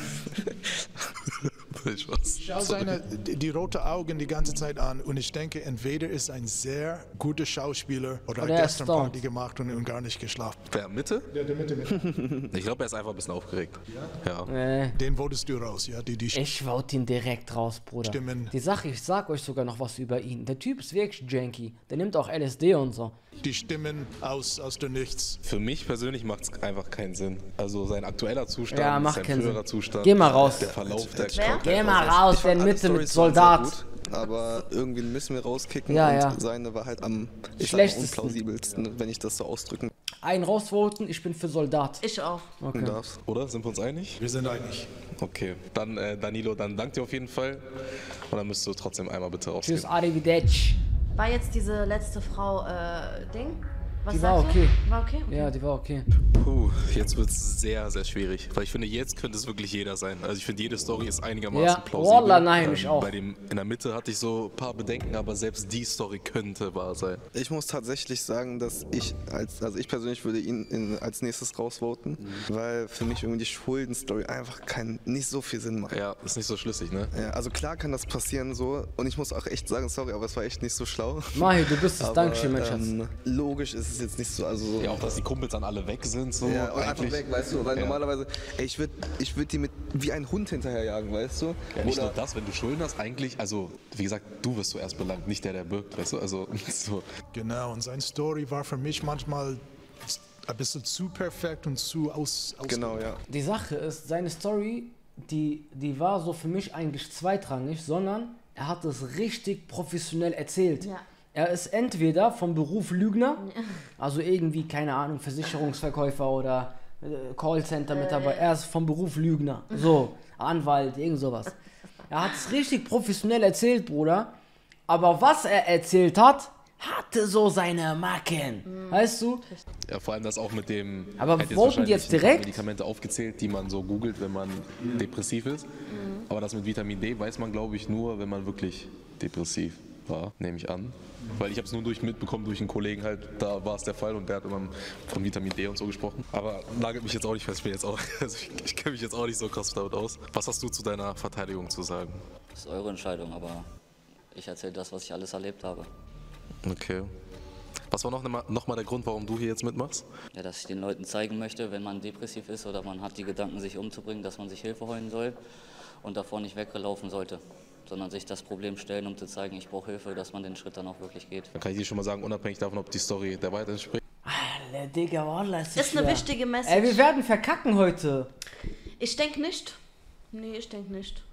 Spaß. Schau seine, die, die roten Augen die ganze Zeit an und ich denke, entweder ist ein sehr guter Schauspieler oder, Oder hat er gestern stoned. Party gemacht und, und gar nicht geschlafen. Wer, Mitte? Ja, der Mitte. Mitte. Ich glaube, er ist einfach ein bisschen aufgeregt. Ja. Nee. Den votest du raus, ja? Die, die Ich vote ihn direkt raus, Bruder. Stimmen. Die Sache, ich sag euch sogar noch was über ihn. Der Typ ist wirklich janky. Der nimmt auch L S D und so. Die Stimmen aus, aus dem Nichts. Für mich persönlich macht es einfach keinen Sinn. Also sein aktueller Zustand, Ja, macht sein keinen früherer Sinn. Zustand. Geh mal raus. Der Verlauf, der Wer? Geh mal raus, Ich der fand, alle Mitte mit Storys waren sehr Soldat. gut, aber irgendwie müssen wir rauskicken Ja, und ja. seine war halt am ich sag, Schlechtesten. unplausibelsten, wenn ich das so ausdrücken Einen rausvoten, ich bin für Soldat. Ich auch. Okay. darf. Oder? Sind wir uns einig? Wir sind einig. Okay. Dann, äh, Danilo, dann dank dir auf jeden Fall. Und dann müsstest du trotzdem einmal bitte rausgehen. Tschüss, arrivederci. War jetzt diese letzte Frau äh, Ding? Was Die war sagst du? okay. War okay? okay. Ja, die war okay. Puh, jetzt wird es sehr, sehr schwierig. Weil ich finde, jetzt könnte es wirklich jeder sein. Also ich finde, jede Story ist einigermaßen Ja, plausibel. Wallah, nein, ich auch. Bei dem, in der Mitte hatte ich so ein paar Bedenken, aber selbst die Story könnte wahr sein. Ich muss tatsächlich sagen, dass ich als also ich persönlich würde ihn in, als nächstes rausvoten, weil für mich irgendwie die Schuldenstory einfach kein nicht so viel Sinn macht. Ja, ist nicht so schlüssig, ne? Ja, also klar kann das passieren so und ich muss auch echt sagen, sorry, aber es war echt nicht so schlau. Mahi, du bist es. Aber, Dankeschön, mein Schatz. ähm, logisch ist es jetzt nicht so, also Ja, auch dass die Kumpels dann alle weg sind. So ja, und einfach eigentlich. weg, weißt du, weil Ja. normalerweise, ey, ich würde ich würd die mit wie ein Hund hinterherjagen, weißt du? Ja, nicht Oder- nur das, wenn du Schulden hast, eigentlich, also wie gesagt, du wirst zuerst belangt, nicht der, der birgt, weißt du, also so. Genau, und seine Story war für mich manchmal ein bisschen zu perfekt und zu aus. aus Genau, ja. Die Sache ist, seine Story, die, die war so für mich eigentlich zweitrangig, sondern er hat es richtig professionell erzählt. Ja. Er ist entweder vom Beruf Lügner, also irgendwie, keine Ahnung, Versicherungsverkäufer oder äh, Callcenter-Mitarbeiter. Er ist vom Beruf Lügner. So, Anwalt, irgend sowas. Er hat es richtig professionell erzählt, Bruder. Aber was er erzählt hat, hatte so seine Macken. Weißt du? Ja, vor allem das auch mit dem. Aber er hat voten wahrscheinlich jetzt ein paar direkt? Medikamente aufgezählt, die man so googelt, wenn man depressiv ist. Aber das mit Vitamin D weiß man, glaube ich, nur, wenn man wirklich depressiv war, nehme ich an. Weil ich habe es nur durch mitbekommen durch einen Kollegen halt, da war es der Fall und der hat immer von Vitamin D und so gesprochen. Aber nagelt mich jetzt auch nicht fest, ich bin jetzt auch, also ich, ich kenne mich jetzt auch nicht so krass damit aus. Was hast du zu deiner Verteidigung zu sagen? Das ist eure Entscheidung, aber ich erzähle das, was ich alles erlebt habe. Okay. Was war noch, ne, noch mal der Grund, warum du hier jetzt mitmachst? Ja, dass ich den Leuten zeigen möchte, wenn man depressiv ist oder man hat die Gedanken, sich umzubringen, dass man sich Hilfe holen soll und davor nicht weglaufen sollte, sondern sich das Problem stellen, um zu zeigen, ich brauche Hilfe, dass man den Schritt dann auch wirklich geht. Dann kann ich dir schon mal sagen, unabhängig davon, ob die Story der Wahrheit entspricht. Alter, Digga, Wallah, ist das Ist eine schwer. wichtige Message. Ey, wir werden verkacken heute. Ich denke nicht. Nee, ich denke nicht.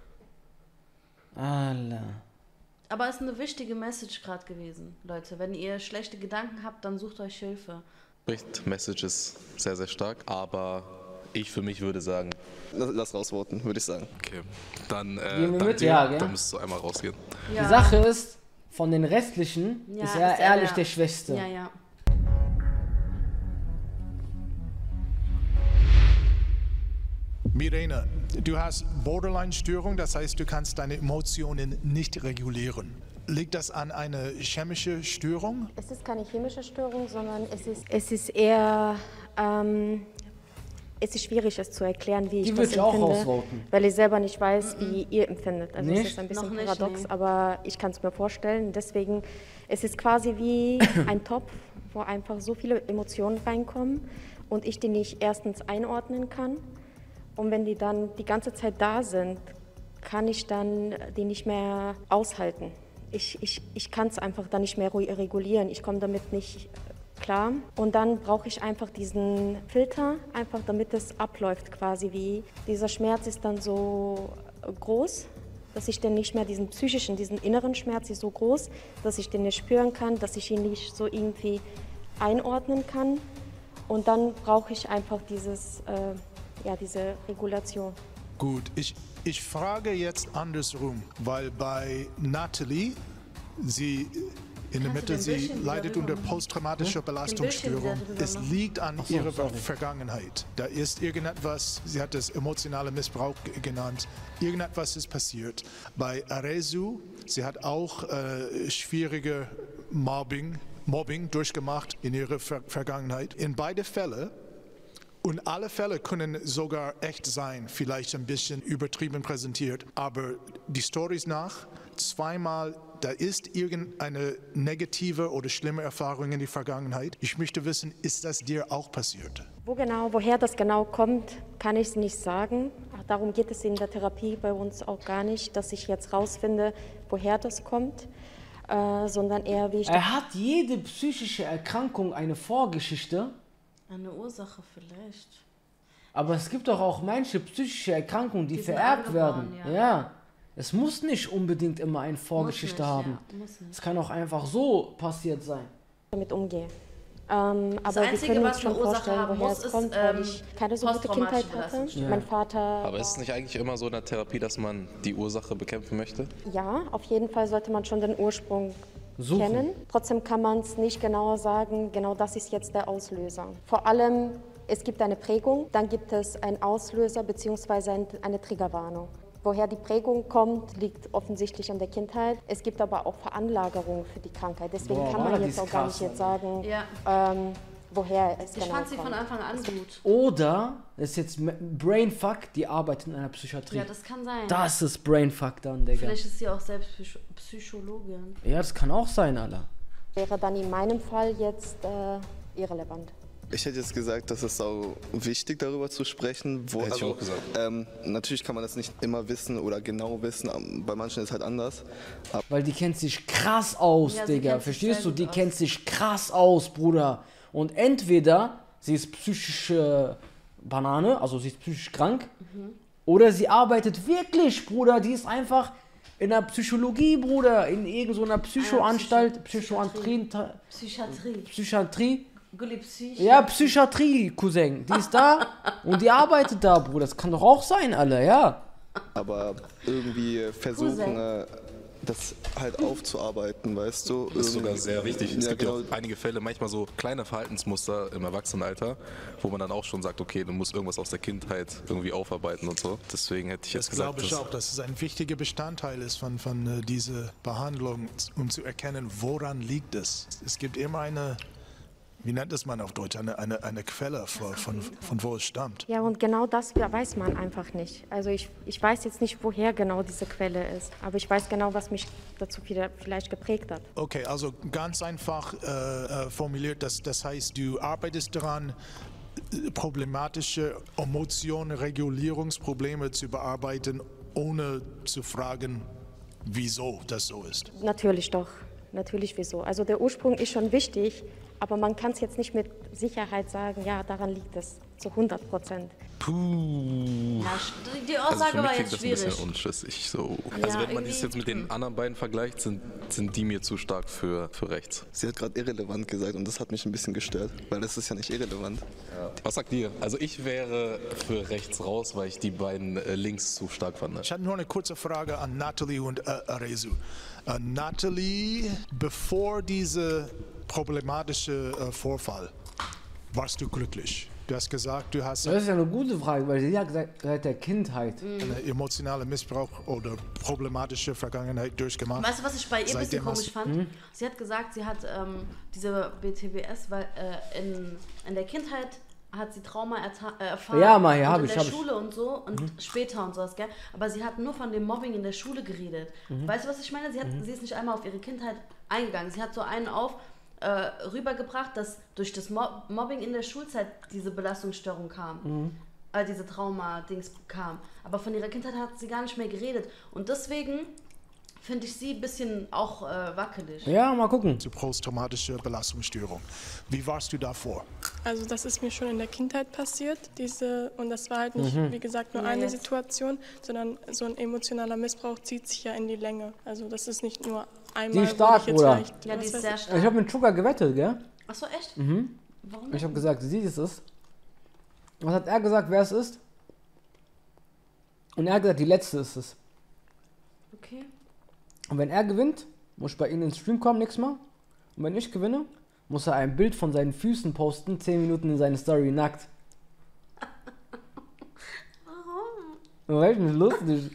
Alter. Aber es ist eine wichtige Message gerade gewesen, Leute. Wenn ihr schlechte Gedanken habt, dann sucht euch Hilfe. Message ist sehr, sehr stark, aber ich für mich würde sagen. Lass, lass rausvoten, würde ich sagen. Okay, dann, äh, Gehen wir dank mit? dir, Ja, gell? dann müsstest du einmal rausgehen. Ja. Die Sache ist, von den restlichen Ja, ist er ist er ehrlich der- der Schwächste. Ja, ja. Mirena, du hast Borderline-Störung, das heißt, du kannst deine Emotionen nicht regulieren. Liegt das an einer chemischen Störung? Es ist keine chemische Störung, sondern es ist, es ist eher, ähm, es ist schwierig, es zu erklären, wie ich Die das würde ich auch empfinde, rausvoten. weil ich selber nicht weiß, wie ihr empfindet. Also Nicht? es ist ein bisschen Noch nicht, paradox, nee. aber ich kann es mir vorstellen. Deswegen, es ist quasi wie ein Topf, wo einfach so viele Emotionen reinkommen und ich die nicht erstens einordnen kann. Und wenn die dann die ganze Zeit da sind, kann ich dann die nicht mehr aushalten. Ich, ich, ich kann es einfach dann nicht mehr ru- regulieren. Ich komme damit nicht klar. Und dann brauche ich einfach diesen Filter, einfach damit es abläuft quasi wie. Dieser Schmerz ist dann so groß, dass ich dann nicht mehr diesen psychischen, diesen inneren Schmerz ist so groß, dass ich den nicht spüren kann, dass ich ihn nicht so irgendwie einordnen kann. Und dann brauche ich einfach dieses, äh, ja, diese Regulation. Gut, ich, ich frage jetzt andersrum, weil bei Natalie, sie, In der Kannst du Mitte, den sie Bildschirm leidet wieder unter rüber posttraumatischer machen? Den Belastungsstörung. Bildschirm wieder Es rüber machen. liegt an Ach so, ihrer sorry. Vergangenheit. Da ist irgendetwas, sie hat es emotionaler Missbrauch g- genannt, irgendetwas ist passiert. Bei Arezu, sie hat auch äh, schwierige Mobbing, Mobbing durchgemacht in ihrer Ver Vergangenheit. In beide Fälle, und alle Fälle können sogar echt sein, vielleicht ein bisschen übertrieben präsentiert, aber die Storys nach, zweimal, da ist irgendeine negative oder schlimme Erfahrung in der Vergangenheit. Ich möchte wissen, ist das dir auch passiert? Wo genau, woher das genau kommt, kann ich nicht sagen. Darum geht es in der Therapie bei uns auch gar nicht, dass ich jetzt rausfinde, woher das kommt, äh, sondern eher wie ich... Er hat jede psychische Erkrankung eine Vorgeschichte. Eine Ursache vielleicht. Aber es gibt doch auch manche psychische Erkrankungen, die, Die sind vererbt angeboren, werden. ja. Ja. Es muss nicht unbedingt immer eine Vorgeschichte nicht, haben. ja, muss nicht. Es kann auch einfach so passiert sein. damit umgehe. Ähm, Das aber wir Einzige, können was uns schon eine Ursache vorstellen, haben woher muss, es ist, kommt, weil ähm, ich keine so gute posttraumatische Kindheit hatte. Belastungsstörung. Mein Vater... Aber ist es nicht eigentlich immer so in der Therapie, dass man die Ursache bekämpfen möchte? Ja, auf jeden Fall sollte man schon den Ursprung Suchen. kennen. Trotzdem kann man es nicht genauer sagen, genau das ist jetzt der Auslöser. Vor allem, es gibt eine Prägung, dann gibt es einen Auslöser bzw. ein, eine Triggerwarnung. Woher die Prägung kommt, liegt offensichtlich an der Kindheit. Es gibt aber auch Veranlagerungen für die Krankheit. Deswegen Boah, kann Mann, man die jetzt ist auch gar krass, nicht jetzt Alter. sagen, Ja. ähm, woher es Ich genau fand sie kommt. von Anfang an gut. Oder, das ist jetzt Brainfuck, die arbeitet in einer Psychiatrie. Ja, das kann sein. Das ist Brainfuck dann, Digga. Vielleicht ist sie auch selbst Psycho Psychologin. Ja, das kann auch sein, Alter. Wäre dann in meinem Fall jetzt äh, irrelevant. Ich hätte jetzt gesagt, dass es auch wichtig darüber zu sprechen. Wo, Hätte ich also, auch gesagt. Ähm, natürlich kann man das nicht immer wissen oder genau wissen. ähm, Bei manchen ist es halt anders. Aber Weil die kennt sich krass aus, Ja, sie Digga. kennt sich Verstehst sehr du? gut Die aus. kennt sich krass aus, Bruder. Und entweder sie ist psychische Banane, also sie ist psychisch krank, Mhm. oder sie arbeitet wirklich, Bruder. Die ist einfach in der Psychologie, Bruder, in irgendeiner Psychoanstalt, Psychoantrie, Psychiatrie. Psychiatrie. Gulli Psych. Ja, Psychiatrie, Cousin. Die ist da und die arbeitet da, Bruder. Das kann doch auch sein, alle, ja. aber irgendwie versuchen, Cousin. äh, das halt aufzuarbeiten, weißt du? Das ist sogar Irgendwie- sehr wichtig. Es Ja, gibt ja genau. auch einige Fälle, manchmal so kleine Verhaltensmuster im Erwachsenenalter, wo man dann auch schon sagt, okay, du musst irgendwas aus der Kindheit irgendwie aufarbeiten und so. Deswegen hätte ich Das jetzt gesagt, glaube ich dass- auch, dass es ein wichtiger Bestandteil ist von, von äh, dieser Behandlung, um zu erkennen, woran liegt es. Es gibt immer eine, wie nennt es man auf Deutsch, eine, eine, eine Quelle von, von, von wo es stammt. Ja, und genau das weiß man einfach nicht. Also ich, ich weiß jetzt nicht, woher genau diese Quelle ist, aber ich weiß genau, was mich dazu wieder vielleicht geprägt hat. Okay, also ganz einfach äh, äh, formuliert, das, das heißt, du arbeitest daran, äh, problematische Emotionen, Regulierungsprobleme zu bearbeiten, ohne zu fragen, wieso das so ist. Natürlich doch, natürlich wieso. Also der Ursprung ist schon wichtig, aber man kann es jetzt nicht mit Sicherheit sagen, ja, daran liegt es zu hundert Prozent. Puh. Ja, st- die Also Aussage für mich war klingt jetzt das ein bisschen schwierig. unschlüssig. So. Ja, Also wenn man das irgendwie- jetzt mit den anderen beiden vergleicht, sind, sind die mir zu stark für, für rechts. Sie hat gerade irrelevant gesagt und das hat mich ein bisschen gestört, weil das ist ja nicht irrelevant. Was sagt ihr? Also ich wäre für rechts raus, weil ich die beiden äh, links zu stark fand. Ich hatte nur eine kurze Frage an Natalie und äh, Arezu. Äh, Natalie, bevor dieser problematische äh, Vorfall, warst du glücklich? Du hast gesagt, du hast Das ist ja eine gute Frage, weil sie hat gesagt, seit der Kindheit. eine emotionale Missbrauch oder problematische Vergangenheit durchgemacht. Weißt du, was ich bei ihr ein bisschen Seitdem komisch hast- fand? Sie hat gesagt, sie hat ähm, diese B T B S, weil äh, in, in der Kindheit hat sie Trauma erta- äh, erfahren. Ja, Mann, ja, und hab in ich, der hab ich. Schule und so und später und sowas, gell? Aber sie hat nur von dem Mobbing in der Schule geredet. Weißt du, was ich meine? Sie, hat, sie ist nicht einmal auf ihre Kindheit eingegangen. Sie hat so einen auf äh, rübergebracht, dass durch das Mob Mobbing in der Schulzeit diese Belastungsstörung kam. Äh, diese Trauma-Dings kam. Aber von ihrer Kindheit hat sie gar nicht mehr geredet. Und deswegen finde ich sie ein bisschen auch äh, wackelig. Ja, mal gucken. Zu posttraumatische Belastungsstörung. Wie warst du davor? Also das ist mir schon in der Kindheit passiert, diese, und das war halt nicht, wie gesagt, nur Ja, eine jetzt. Situation, sondern so ein emotionaler Missbrauch zieht sich ja in die Länge. Also das ist nicht nur Die einmal, ist stark, wo ich jetzt Bruder. vielleicht, Ja, die was ist weiß sehr ich, stark. Ich habe mit Sugar gewettet, gell? Achso, echt? Mhm. Warum? Ich habe gesagt, sie ist es. Was hat er gesagt, wer es ist? Und er hat gesagt, die letzte ist es. Okay. Und wenn er gewinnt, muss ich bei Ihnen ins Stream kommen, nächstes Mal. Und wenn ich gewinne, muss er ein Bild von seinen Füßen posten, zehn Minuten in seine Story nackt. Warum? Weißt du, nicht lustig.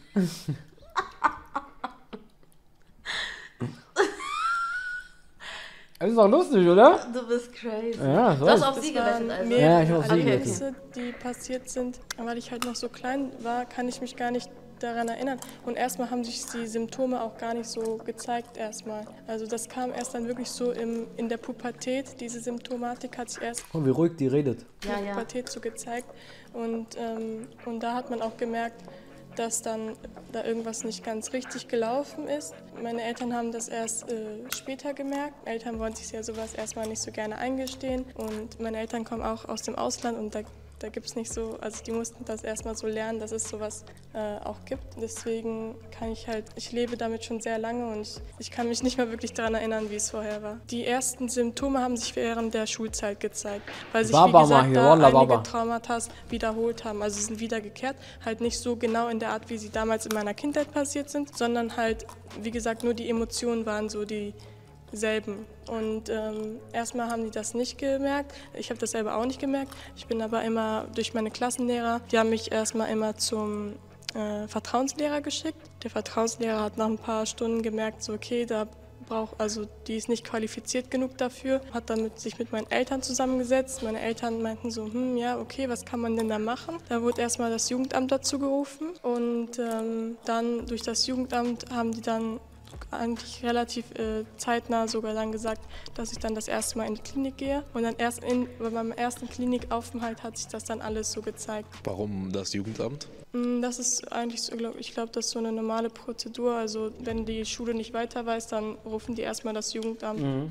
Das ist doch lustig, oder? Du bist crazy. Ja, so du hast ist. auf sie gewettet, also. Ja, ich habe auf sie Okay. gewettet. Ereignisse, die passiert sind, weil ich halt noch so klein war, kann ich mich gar nicht daran erinnern. Und erstmal haben sich die Symptome auch gar nicht so gezeigt erstmal. Also das kam erst dann wirklich so im, in der Pubertät. Diese Symptomatik hat sich erst Oh, wie ruhig die redet. in der Pubertät so gezeigt. Und, ähm, und da hat man auch gemerkt, dass dann da irgendwas nicht ganz richtig gelaufen ist. Meine Eltern haben das erst äh, später gemerkt. Eltern wollen sich ja sowas erstmal nicht so gerne eingestehen. Und meine Eltern kommen auch aus dem Ausland und da, da gibt es nicht so, also die mussten das erstmal so lernen, dass es sowas äh, auch gibt. Deswegen kann ich halt, ich lebe damit schon sehr lange und ich, ich kann mich nicht mehr wirklich daran erinnern, wie es vorher war. Die ersten Symptome haben sich während der Schulzeit gezeigt, weil sich, Baba wie gesagt, Mahi, da Wallah, einige Baba. Traumata wiederholt haben. Also sie sind wiedergekehrt, halt nicht so genau in der Art, wie sie damals in meiner Kindheit passiert sind, sondern halt, wie gesagt, nur die Emotionen waren so dieselben. Und ähm, erstmal haben die das nicht gemerkt. Ich habe das selber auch nicht gemerkt. Ich bin aber immer durch meine Klassenlehrer, die haben mich erstmal immer zum äh, Vertrauenslehrer geschickt. Der Vertrauenslehrer hat nach ein paar Stunden gemerkt, so okay, da braucht, also die ist nicht qualifiziert genug dafür, hat dann mit, sich mit meinen Eltern zusammengesetzt. Meine Eltern meinten so, hm, ja, okay, was kann man denn da machen? Da wurde erstmal das Jugendamt dazu gerufen und ähm, dann durch das Jugendamt haben die dann eigentlich relativ äh, zeitnah sogar dann gesagt, dass ich dann das erste Mal in die Klinik gehe. Und dann erst in, bei meinem ersten Klinikaufenthalt hat sich das dann alles so gezeigt. Warum das Jugendamt? Mm, Das ist eigentlich so, glaub, ich glaube, das ist so eine normale Prozedur. Also wenn die Schule nicht weiter weiß, dann rufen die erstmal das Jugendamt. Mhm.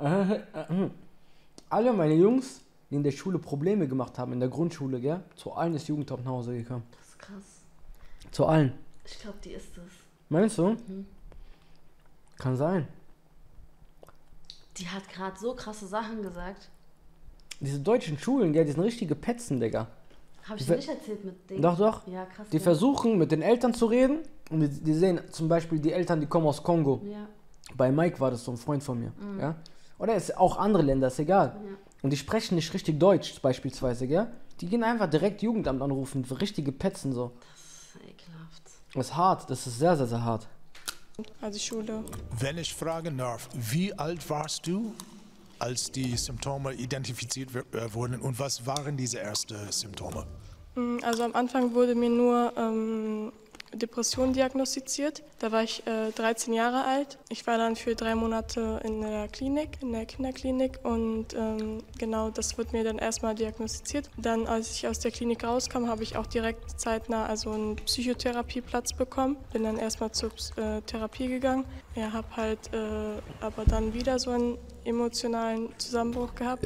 Alle meine Jungs, die in der Schule Probleme gemacht haben, in der Grundschule, gell? Zu allen ist Jugendamt nach Hause gekommen. Das ist krass. Zu allen. Ich glaube, die ist es. Meinst du? Mhm. Kann sein. Die hat gerade so krasse Sachen gesagt. Diese deutschen Schulen, gell, die sind richtige Petzen, Digga. Habe ich Die dir ver- nicht erzählt mit denen? Doch, doch. Ja, krass. Die ja. versuchen mit den Eltern zu reden und die, die sehen zum Beispiel die Eltern, die kommen aus Kongo. Ja. Bei Mike war das so ein Freund von mir. Mhm. Ja? Oder ist auch andere Länder, ist egal. Ja. Und die sprechen nicht richtig Deutsch beispielsweise, gell? Die gehen einfach direkt Jugendamt anrufen, für richtige Petzen so. Das ist ekelhaft. Das ist hart, das ist sehr, sehr, sehr hart. Also Schule. Wenn ich fragen darf, wie alt warst du, als die Symptome identifiziert w- äh, wurden und was waren diese ersten Symptome? Mm, Also am Anfang wurde mir nur ähm, Depression diagnostiziert. Da war ich äh, dreizehn Jahre alt. Ich war dann für drei Monate in der Klinik, in der Kinderklinik und ähm, genau das wurde mir dann erstmal diagnostiziert. Dann, als ich aus der Klinik rauskam, habe ich auch direkt zeitnah also einen Psychotherapieplatz bekommen. Bin dann erstmal zur äh, Therapie gegangen. Ja, habe halt äh, aber dann wieder so einen emotionalen Zusammenbruch gehabt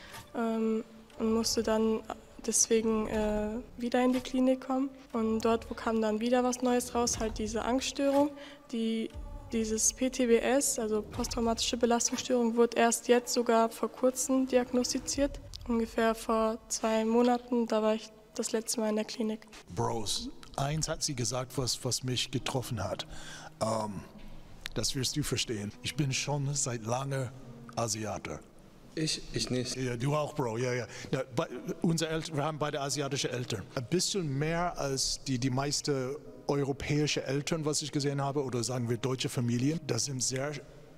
ähm, und musste dann deswegen äh, wieder in die Klinik kommen. Und dort wo kam dann wieder was Neues raus, halt diese Angststörung. Die, dieses P T B S, also posttraumatische Belastungsstörung, wurde erst jetzt sogar vor kurzem diagnostiziert. Ungefähr vor zwei Monaten, da war ich das letzte Mal in der Klinik. Bros, eins hat sie gesagt, was, was mich getroffen hat. Ähm, das wirst du verstehen. Ich bin schon seit lange Asiater. Ich, ich nicht. Ja, du auch, Bro. Ja, ja. ja bei, unsere Eltern, wir haben beide asiatische Eltern. Ein bisschen mehr als die, die meisten europäische Eltern, was ich gesehen habe, oder sagen wir deutsche Familien. Das sind sehr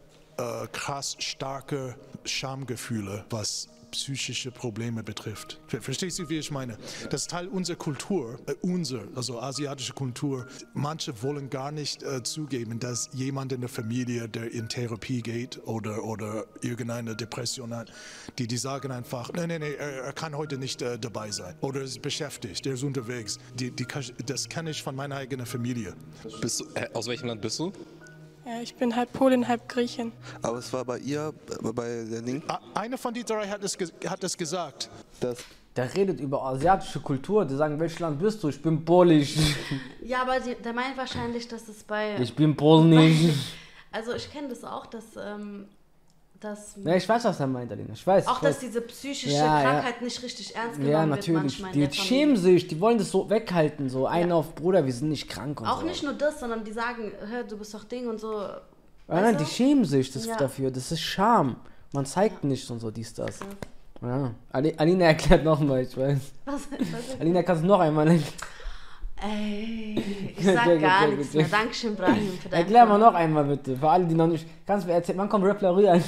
äh, krass starke Schamgefühle, was psychische Probleme betrifft. Ver- Verstehst du, wie ich meine? Das ist Teil unserer Kultur, äh, unser, also asiatische Kultur. Manche wollen gar nicht äh, zugeben, dass jemand in der Familie, der in Therapie geht oder, oder irgendeine Depression hat, die, die sagen einfach, nein, nein, nein, er, er kann heute nicht äh, dabei sein. Oder ist beschäftigt, der ist unterwegs. Die, die, kann- das kenne ich von meiner eigenen Familie. Bist du, äh, aus welchem Land bist du? Ja, ich bin halb Polin, halb Griechin. Aber es war bei ihr, äh, bei der Linken. Einer von den drei hat es, ge- hat es gesagt. Das Der redet über asiatische Kultur, die sagen, welches Land bist du? Ich bin Polisch. Ja, aber die, der meint wahrscheinlich, dass es bei... Ich bin Polnisch. Also ich kenne das auch, dass... Ähm, dass Ja, ich weiß, was er meint, Alina. Ich weiß. auch, ich weiß. dass diese psychische Ja, ja. Krankheit nicht richtig ernst genommen Ja, wird natürlich. manchmal in Die der Familie. schämen sich, die wollen das so weghalten. So, einen auf Bruder, wir sind nicht krank und Auch so. nicht nur das, sondern die sagen, hör, du bist doch Ding und so. Ja, nein, Weißt die du? schämen sich das Ja. dafür. Das ist Scham. Man zeigt ja. nicht und so dies, das. Ja. Ja. Ali, Alina erklärt nochmal, ich weiß. Was? Was Alina, kannst du noch einmal... Ey, ich sag gar nichts mehr. Dankeschön, Brahim, für dein Erklär mal noch einmal bitte, für alle, die noch nicht... Kannst du mir erzählen, wann kommt Rappler rüber?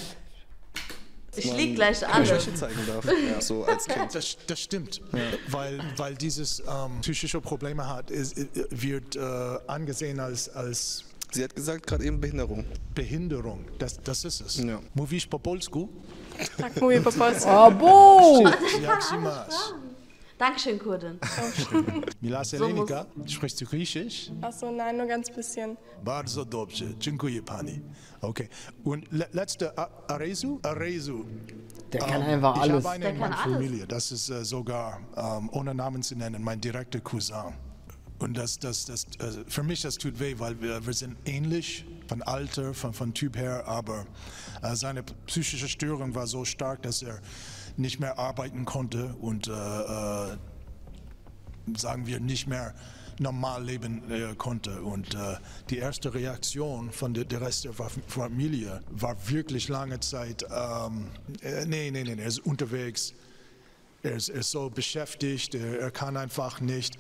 Ich lieg gleich alle. Schwäche zeigen darf, ja, so als Kind. Das, das stimmt, ja. weil, weil dieses ähm, psychische Probleme hat, ist, wird äh, angesehen als, als... Sie hat gesagt gerade eben Behinderung. Behinderung, das, das ist es. Ja. Mówisz po polsku? Tak mówię po polsku. Abo! Jak sie masz? Dankeschön, Kurdin. Mila Selenika, sprichst du Griechisch? Achso, nein, nur ganz bisschen. Bardzo dobrze, dziękuję pani. Okay, und le letzte, Arezu? Arezu. Der kann um, einfach ich alles. Ich habe eine Der in kann meiner alles. Familie, das ist äh, sogar, ähm, ohne Namen zu nennen, mein direkter Cousin. Und das, das, das, also für mich, das tut weh, weil wir, wir sind ähnlich von Alter, von, von Typ her, aber äh, seine psychische Störung war so stark, dass er nicht mehr arbeiten konnte und, äh, äh, sagen wir, nicht mehr normal leben äh, konnte. Und äh, die erste Reaktion von der, der Rest der Familie war wirklich lange Zeit, ähm, äh, nee, nee, nee, er ist unterwegs, er ist, er ist so beschäftigt, er, er kann einfach nicht.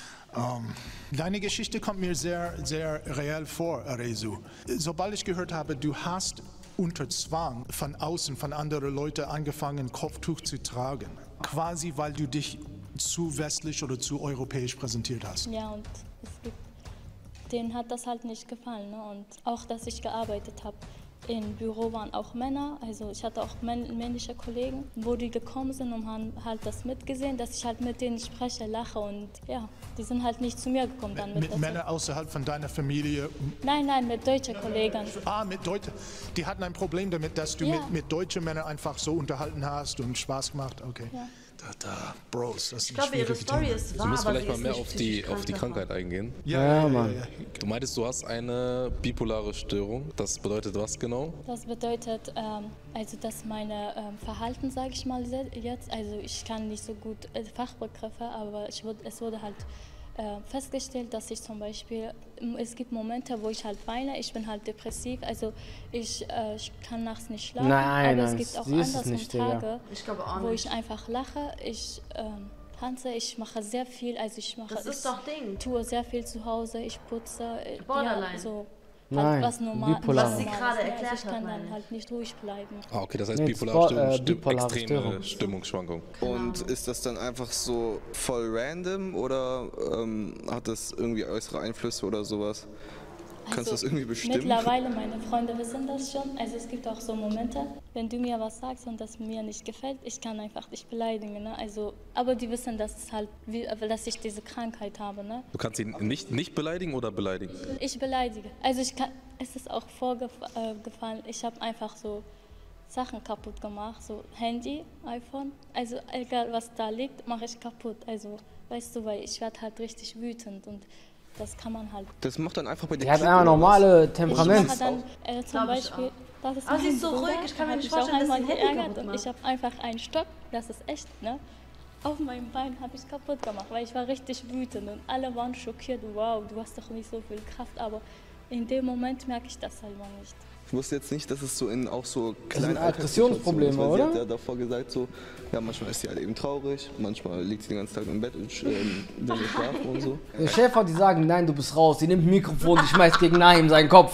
Um, deine Geschichte kommt mir sehr, sehr real vor, Arezu. Sobald ich gehört habe, du hast unter Zwang von außen, von anderen Leuten angefangen, Kopftuch zu tragen. Quasi, weil du dich zu westlich oder zu europäisch präsentiert hast. Ja, und es gibt, denen hat das halt nicht gefallen. Ne? Und auch, dass ich gearbeitet habe. Im Büro waren auch Männer, also ich hatte auch männliche Kollegen, wo die gekommen sind und haben halt das mitgesehen, dass ich halt mit denen spreche, lache und ja, die sind halt nicht zu mir gekommen dann mit. Mit Männern außerhalb von deiner Familie? Nein, nein, mit deutschen Kollegen. Ah, mit Deutschen. Die hatten ein Problem damit, dass du ja. mit, mit deutschen Männern einfach so unterhalten hast und Spaß gemacht, okay. Ja. Da, da, Bros, das ist ich glaube, ihre Story Thema. ist wahr, Du musst aber vielleicht sie mal ist mehr nicht auf die, psychisch auf die krank Krankheit eingehen. Ja, ja, ja, Mann. ja, ja. Du meintest, du hast eine bipolare Störung. Das bedeutet was genau? Das bedeutet, ähm, also dass meine ähm, Verhalten, sage ich mal jetzt, also ich kann nicht so gut äh, Fachbegriffe, aber ich wurde, es wurde halt äh, festgestellt, dass ich zum Beispiel, es gibt Momente, wo ich halt weine, ich bin halt depressiv, also ich, äh, ich kann nachts nicht schlafen, Nein, aber nein, es gibt auch sie ist es andersrum nicht, Digga. Tage, Ich glaube auch wo nicht. ich einfach lache, ich ähm, tanze, ich mache sehr viel, also ich mache, Das ist ich doch Ding. tue sehr viel zu Hause, ich putze, äh, Borderline. ja, so. Nein, Halt was normal, bipolar. was Was sie Normales, gerade ne? erklärt also ich kann hat, dann meine halt nicht ruhig bleiben. Ah, okay, das heißt Nee, bipolare Spo- äh, Störung, Stimm- bipolare extreme Störung. Stimmungsschwankung. Und ist das dann einfach so voll random oder ähm, hat das irgendwie äußere Einflüsse oder sowas? Kannst du das irgendwie bestimmen? Mittlerweile, meine Freunde wissen das schon. Also es gibt auch so Momente, wenn du mir was sagst und das mir nicht gefällt, ich kann einfach dich beleidigen. Ne? Also, aber die wissen, dass, es halt, wie- dass ich diese Krankheit habe. Ne? Du kannst ihn nicht, nicht beleidigen oder beleidigen? Ich beleidige. Also ich kann, es ist auch vorgefallen, ich habe einfach so Sachen kaputt gemacht, so Handy, iPhone. Also egal was da liegt, mache ich kaputt. Also weißt du, weil ich werde halt richtig wütend und das kann man halt. Das macht dann einfach bei dir Die hat Klick, einfach oder was? normale Ich Temperament. mache dann äh, zum Glaub ich Beispiel, auch. das ist Aber sie mein ist so Bruder, ruhig, ich kann mir hat nicht mich auch vorstellen, dass einmal sie Handy geärgert kaputt und ich macht. habe einfach einen Stock, das ist echt, ne? Auf meinem Bein habe ich kaputt gemacht, weil ich war richtig wütend und alle waren schockiert, wow, du hast doch nicht so viel Kraft, aber in dem Moment merke ich das selber nicht. Ich wusste jetzt nicht, dass es so in auch so sind kleinen Aggressionsprobleme, Alltagssituationen ist, weil oder? Sie hat ja davor gesagt, so, ja, manchmal ist sie halt eben traurig, manchmal liegt sie den ganzen Tag im Bett und ähm, will nicht schlafen und so. Der Chef hat die sagen, nein, du bist raus. Die nimmt ein Mikrofon, die schmeißt gegen Naim seinen Kopf.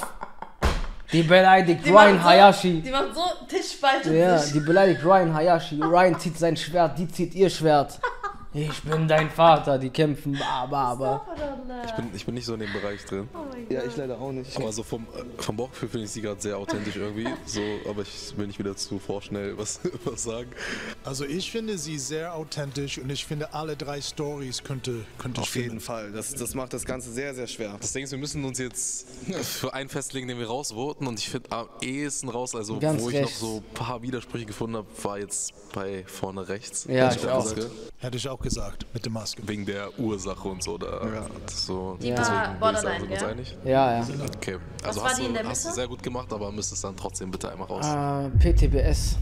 Die beleidigt Die Ryan macht so- Hayashi. Die macht so, Tisch spaltet Ja, sich. die beleidigt Ryan Hayashi. Ryan zieht sein Schwert, die zieht ihr Schwert. Ich bin dein Vater, die kämpfen, aber, aber. Ich bin, ich bin nicht so in dem Bereich drin. Ja, ich leider auch nicht. Aber so vom, äh, vom Bauchgefühl finde ich sie gerade sehr authentisch irgendwie. So, aber ich will nicht wieder zu vorschnell was, was sagen. Also ich finde sie sehr authentisch und ich finde alle drei Stories könnte, könnte Auf stimmen. jeden Fall. Das, das macht das Ganze sehr, sehr schwer. Das Ding ist, wir müssen uns jetzt für einen festlegen, den wir rausvoten. Und ich finde am ehesten raus, also Ganz wo ich rechts. noch so ein paar Widersprüche gefunden habe, war jetzt bei vorne rechts. Ja, Hätte ich auch. gesagt. Hätte ich auch gesagt, mit der Maske. Wegen der Ursache und so. Da, Ja. so Die Ja. war deswegen würde ich sagen, Borderline, sind wir uns gell? einig. Ja, ja. Okay, also war hast die in du, der hast du Mitte? sehr gut gemacht, aber müsstest dann trotzdem bitte einmal raus. Äh, P T B S.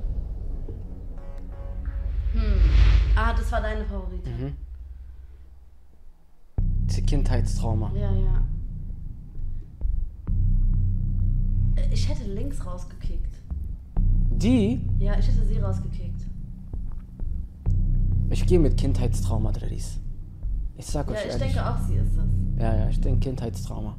Ah, das war deine Favorite. Mhm. Die Kindheitstrauma. Ja, ja. Ich hätte links rausgekickt. Die? Ja, ich hätte sie rausgekickt. Ich gehe mit Kindheitstrauma, Dredis. Ich sag Ja, euch ich ehrlich. denke auch, sie ist das. Ja, ja, ich denke Kindheitstrauma.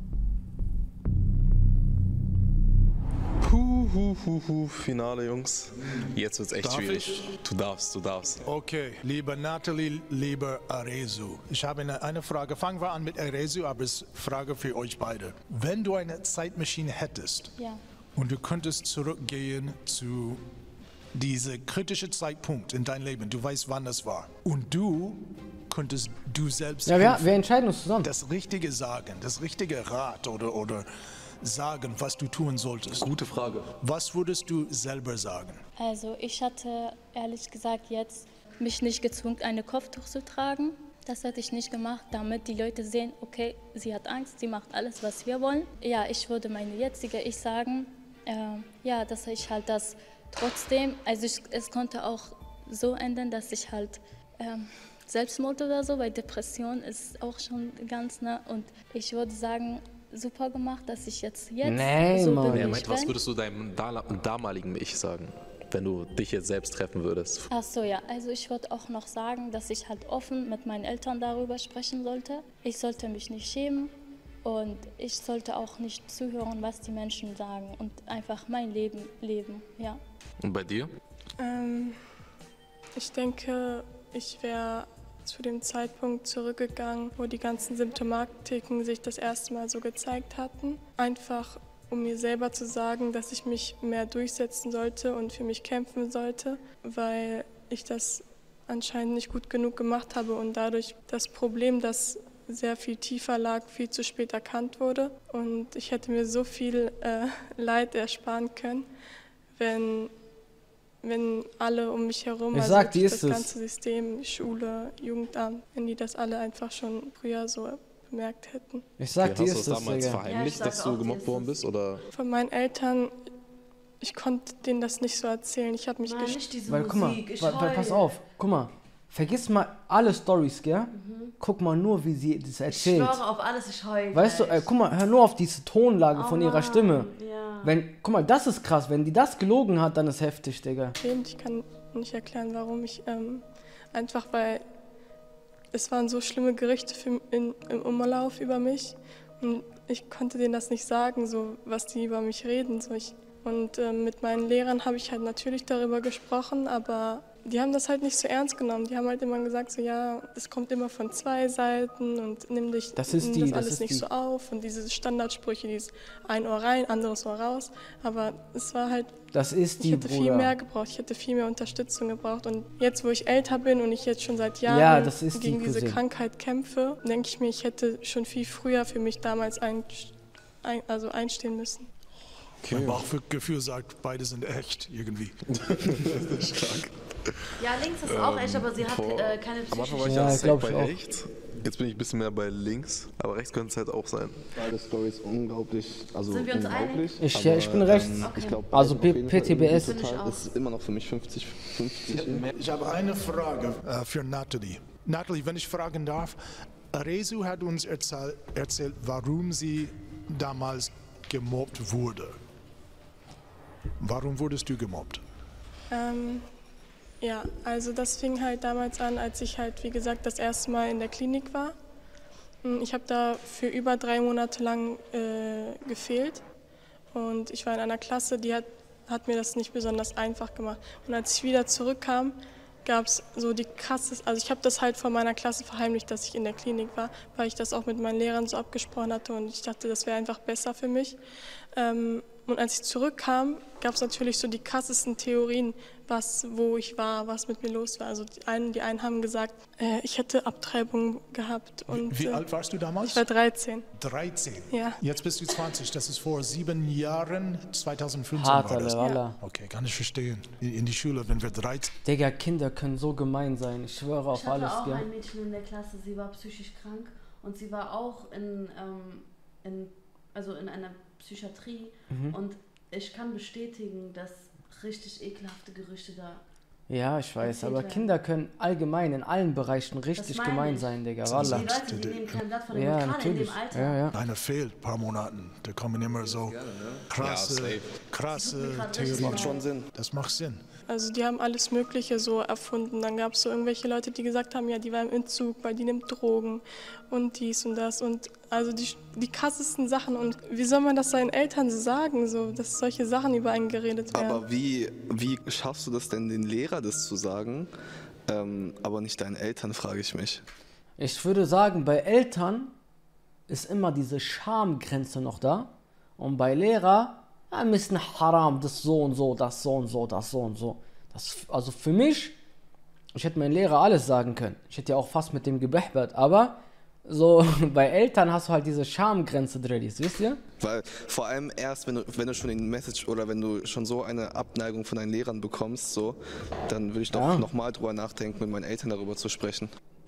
Puh, hu, hu, hu, Finale, Jungs. Jetzt wird's echt Darf schwierig. ich? Du darfst, du darfst. Okay, liebe Nathalie, lieber Arezu. Ich habe eine, eine Frage. Fangen wir an mit Arezu, aber es ist eine Frage für euch beide. Wenn du eine Zeitmaschine hättest Ja. und du könntest zurückgehen zu diesem kritischen Zeitpunkt in deinem Leben, du weißt, wann das war, und du könntest du selbst Ja, wir, helfen, wir entscheiden uns zusammen. das Richtige sagen, das richtige Rat oder, oder sagen, was du tun solltest. Gute Frage. Was würdest du selber sagen? Also ich hatte ehrlich gesagt jetzt mich nicht gezwungen, eine Kopftuch zu tragen. Das hätte ich nicht gemacht, damit die Leute sehen, okay, sie hat Angst, sie macht alles, was wir wollen. Ja, ich würde meine jetzige Ich sagen, äh, ja, dass ich halt das trotzdem, also ich, es konnte auch so enden, dass ich halt ähm, Selbstmord oder so, weil Depression ist auch schon ganz nah. Und ich würde sagen, super gemacht, dass ich jetzt jetzt Nee, so Mann. bin, wie Er ich meint, was bin. würdest du deinem da- damaligen Ich sagen, wenn du dich jetzt selbst treffen würdest? Ach so, ja. Also ich würde auch noch sagen, dass ich halt offen mit meinen Eltern darüber sprechen sollte. Ich sollte mich nicht schämen und ich sollte auch nicht zuhören, was die Menschen sagen und einfach mein Leben leben, ja. Und bei dir? Ähm, ich denke, ich wäre zu dem Zeitpunkt zurückgegangen, wo die ganzen Symptomatiken sich das erste Mal so gezeigt hatten. Einfach um mir selber zu sagen, dass ich mich mehr durchsetzen sollte und für mich kämpfen sollte, weil ich das anscheinend nicht gut genug gemacht habe und dadurch das Problem, das sehr viel tiefer lag, viel zu spät erkannt wurde. Und ich hätte mir so viel äh, Leid ersparen können, wenn wenn alle um mich herum, Ich also sag, die wirklich ist das es. ganze System, Schule, Jugendamt, wenn die das alle einfach schon früher so bemerkt hätten. Ich sag, die Hast du ist das das, damals Digga. verheimlicht, Ja, ich dass sag du auch, die gemobbt ist worden es. bist? Oder? Von meinen Eltern, ich konnte denen das nicht so erzählen. Ich habe mich Nein, gesch- nicht diese Weil, guck mal, Musik. Ich weil, weil, heule. pass auf, guck mal. Vergiss mal alle Storys, gell? Guck mal nur, wie sie das Ich erzählt. schwöre auf alles, ich heule. Weißt du, äh, guck mal, hör nur auf diese Tonlage Oh von ihrer Mann, Stimme. Ja. Wenn, guck mal, das ist krass. Wenn die das gelogen hat, dann ist heftig, Digga. Ich kann nicht erklären, warum ich ähm, einfach, weil es waren so schlimme Gerüchte für, in, im Umlauf über mich und ich konnte denen das nicht sagen, so was die über mich reden. So ich, und ähm, mit meinen Lehrern habe ich halt natürlich darüber gesprochen, aber die haben das halt nicht so ernst genommen. Die haben halt immer gesagt, so ja, das kommt immer von zwei Seiten und nimm dich Das ist nimm die, das das alles ist nicht die. so auf und diese Standardsprüche, dieses ein Ohr rein, anderes Ohr raus. Aber es war halt, Das ist ich die, hätte viel mehr Bruder. gebraucht, ich hätte viel mehr Unterstützung gebraucht. Und jetzt, wo ich älter bin und ich jetzt schon seit Jahren Ja, das ist die, gegen diese Cousin. Krankheit kämpfe, denke ich mir, ich hätte schon viel früher für mich damals ein, ein, also einstehen müssen. Mein Bauchgefühl sagt, beide sind echt irgendwie. Stark. Ja, links ist auch echt, aber sie hat Boah. äh, keine Am Anfang war psychische... ich Ja, ja, safe glaub ich bei auch. rechts. Jetzt bin ich ein bisschen mehr bei links. Aber rechts könnte es halt auch sein. Beide Stories unglaublich, also Sind wir uns unglaublich. Ich- aber, ja, ich bin rechts. Ähm, Okay. ich glaub, Also beide auf P- jeden Fall PTBS. irgendwie Bin ich total- auch. ist immer noch für mich fünfzig fünfzig. Ich habe eine Frage äh, für Nathalie. Nathalie, wenn ich fragen darf, Arezu hat uns erzähl erzählt, warum sie damals gemobbt wurde. Warum wurdest du gemobbt? Ähm, ja, also das fing halt damals an, als ich halt, wie gesagt, das erste Mal in der Klinik war. Ich habe da für über drei Monate lang äh, gefehlt und ich war in einer Klasse, die hat, hat mir das nicht besonders einfach gemacht. Und als ich wieder zurückkam, gab es so die krasseste, also ich habe das halt von meiner Klasse verheimlicht, dass ich in der Klinik war, weil ich das auch mit meinen Lehrern so abgesprochen hatte und ich dachte, das wäre einfach besser für mich. Ähm, und als ich zurückkam, gab es natürlich so die krassesten Theorien, was, wo ich war, was mit mir los war. Also die einen, die einen haben gesagt, äh, ich hätte Abtreibung gehabt. Und, Wie äh, alt warst du damals? Ich war dreizehn. dreizehn. Ja. Jetzt bist du zwanzig. Das ist vor sieben Jahren, zweitausendfünfzehn Hart, war das. Alter, Wallah. Okay, kann ich verstehen. In in die Schule, wenn wir dreizehn... Digga, Kinder können so gemein sein. Ich schwöre auf Ich hatte alles, auch gell? ein Mädchen in der Klasse, sie war psychisch krank und sie war auch in, ähm, in, also in einer Psychiatrie Mhm. und ich kann bestätigen, dass richtig ekelhafte Gerüchte da Ja, ich weiß, Erzählt aber werden. Kinder können allgemein in allen Bereichen richtig meine gemein ich. sein, Digga. Die Wallah. Leute, die nehmen kein Blatt von dem Ja, Mund, gerade in natürlich. dem Alter. Ja, ja. Einer fehlt ein paar Monaten. Da kommen immer so krasse, Ja, safe. krasse Das Theorien. Macht schon Sinn. Das macht Sinn. Also die haben alles Mögliche so erfunden. Dann gab es so irgendwelche Leute, die gesagt haben, ja, die war im Entzug, weil die nimmt Drogen und dies und das. Und also die, die krassesten Sachen. Und wie soll man das seinen Eltern sagen, so, dass solche Sachen über einen geredet werden? Aber wie, wie schaffst du das denn, den Lehrer das zu sagen, ähm, aber nicht deinen Eltern, frage ich mich. Ich würde sagen, bei Eltern ist immer diese Schamgrenze noch da. Und bei Lehrer, ja, ein bisschen haram, das so und so, das so und so, das so und so. Das, also für mich, ich hätte meinem Lehrer alles sagen können. Ich hätte ja auch fast mit dem gebehbert, aber so bei Eltern hast du halt diese Schamgrenze drin, wisst ihr? Weil vor allem erst, wenn du, wenn du schon den Message oder wenn du schon so eine Abneigung von deinen Lehrern bekommst, so, dann würde ich doch Ja. nochmal drüber nachdenken, mit meinen Eltern darüber zu sprechen.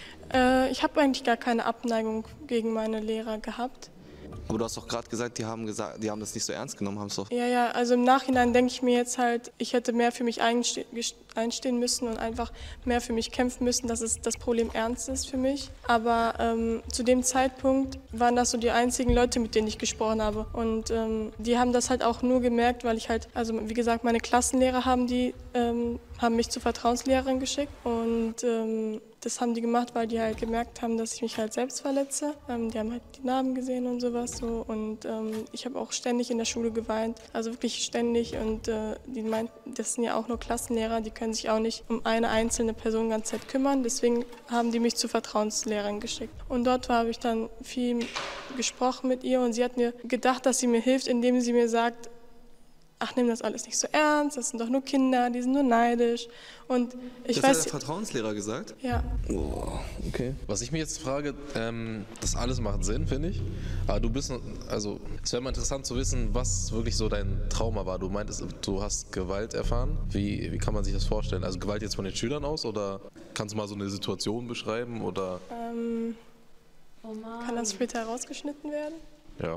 Äh, ich habe eigentlich gar keine Abneigung gegen meine Lehrer gehabt. Aber du hast doch gerade gesagt, die haben gesagt, die haben das nicht so ernst genommen, haben es doch. Ja, ja, also im Nachhinein denke ich mir jetzt halt, ich hätte mehr für mich einste- gest- einstehen müssen und einfach mehr für mich kämpfen müssen, dass es das Problem ernst ist für mich. Aber ähm, zu dem Zeitpunkt waren das so die einzigen Leute, mit denen ich gesprochen habe. Und ähm, die haben das halt auch nur gemerkt, weil ich halt, also wie gesagt, meine Klassenlehrer haben die, ähm, haben mich zur Vertrauenslehrerin geschickt und ähm, das haben die gemacht, weil die halt gemerkt haben, dass ich mich halt selbst verletze. Ähm, die haben halt die Narben gesehen und sowas so. Und ähm, ich habe auch ständig in der Schule geweint, also wirklich ständig. Und äh, die meinten, das sind ja auch nur Klassenlehrer, die können sich auch nicht um eine einzelne Person die ganze Zeit kümmern. Deswegen haben die mich zur Vertrauenslehrerin geschickt. Und dort habe ich dann viel gesprochen mit ihr und sie hat mir gedacht, dass sie mir hilft, indem sie mir sagt, ach, nimm das alles nicht so ernst, das sind doch nur Kinder, die sind nur neidisch. Und ich das weiß, hat der Vertrauenslehrer gesagt? ja. Oh, okay. Was ich mich jetzt frage, ähm, das alles macht Sinn, finde ich. Aber du bist, also es wäre mal interessant zu wissen, was wirklich so dein Trauma war. Du meintest, du hast Gewalt erfahren. Wie, wie kann man sich das vorstellen? Also Gewalt jetzt von den Schülern aus oder kannst du mal so eine Situation beschreiben oder? Ähm, Oh Mann. kann das später herausgeschnitten werden? Ja.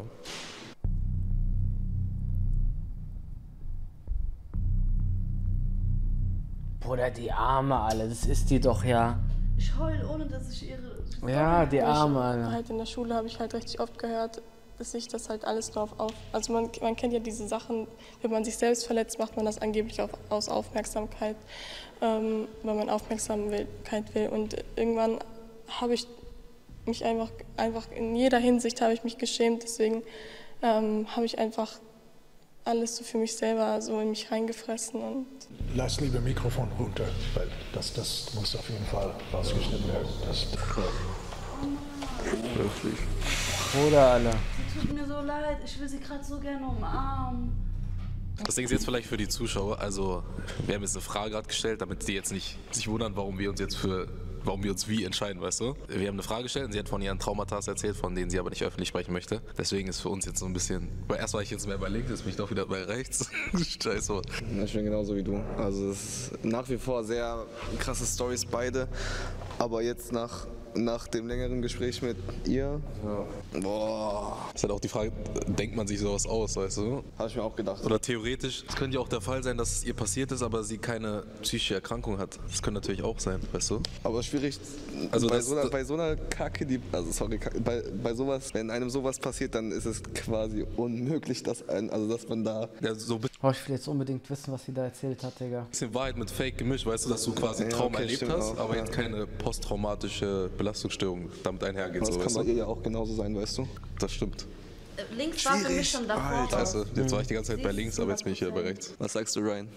Bruder, die Arme alle, das ist die doch, ja. Ich heul, ohne dass ich ihre... Ja, die Ich- Arme alle. Halt in der Schule habe ich halt richtig oft gehört, dass sich das halt alles drauf auf... Also man, man kennt ja diese Sachen, wenn man sich selbst verletzt, macht man das angeblich auf, aus Aufmerksamkeit, ähm, weil man Aufmerksamkeit will. Und irgendwann habe ich mich einfach, einfach in jeder Hinsicht habe ich mich geschämt, deswegen ähm, habe ich einfach alles so für mich selber so in mich reingefressen. Und Lass lieber Mikrofon runter, weil das, das muss auf jeden Fall rausgeschnitten werden. Das, Wirklich. Bruder, alle. Sie tut mir so leid, ich will sie gerade so gerne umarmen. Das Ding ist jetzt vielleicht für die Zuschauer, also wir haben jetzt eine Frage gerade gestellt, damit die jetzt nicht sich wundern, warum wir uns jetzt für, warum wir uns wie entscheiden, weißt du? Wir haben eine Frage gestellt und sie hat von ihren Traumata erzählt, von denen sie aber nicht öffentlich sprechen möchte. Deswegen ist für uns jetzt so ein bisschen, weil erst war ich jetzt mehr bei links, jetzt bin ich doch wieder bei rechts. Scheiße. Ich bin genauso wie du. Also es ist nach wie vor sehr krasse Storys beide, aber jetzt nach nach dem längeren Gespräch mit ihr, ja. Boah. Ist halt auch die Frage, denkt man sich sowas aus, weißt du? Habe ich mir auch gedacht. Oder theoretisch, es könnte ja auch der Fall sein, dass es ihr passiert ist, aber sie keine psychische Erkrankung hat. Das könnte natürlich auch sein, weißt du? Aber schwierig, Also bei, das- so einer, bei so einer Kacke, die, also sorry, Kacke, bei, bei sowas, wenn einem sowas passiert, dann ist es quasi unmöglich, dass, ein, also dass man da... Ja, so ein Oh, ich will jetzt unbedingt wissen, was sie da erzählt hat, Digga. bisschen Wahrheit mit Fake gemischt, weißt du, dass du quasi Ja, Trauma okay, erlebt stimmt hast, auch, aber ja. jetzt keine posttraumatische Belastungsstörung damit einhergeht. Das So, kann weißt bei du? ihr ja auch genauso sein, weißt du? Das stimmt. Äh, Links war für mich schon davor. Weißt du, jetzt war ich die ganze Zeit bei Sie ist links, aber jetzt bin ich hier bei hundert rechts. Was sagst du, Ryan?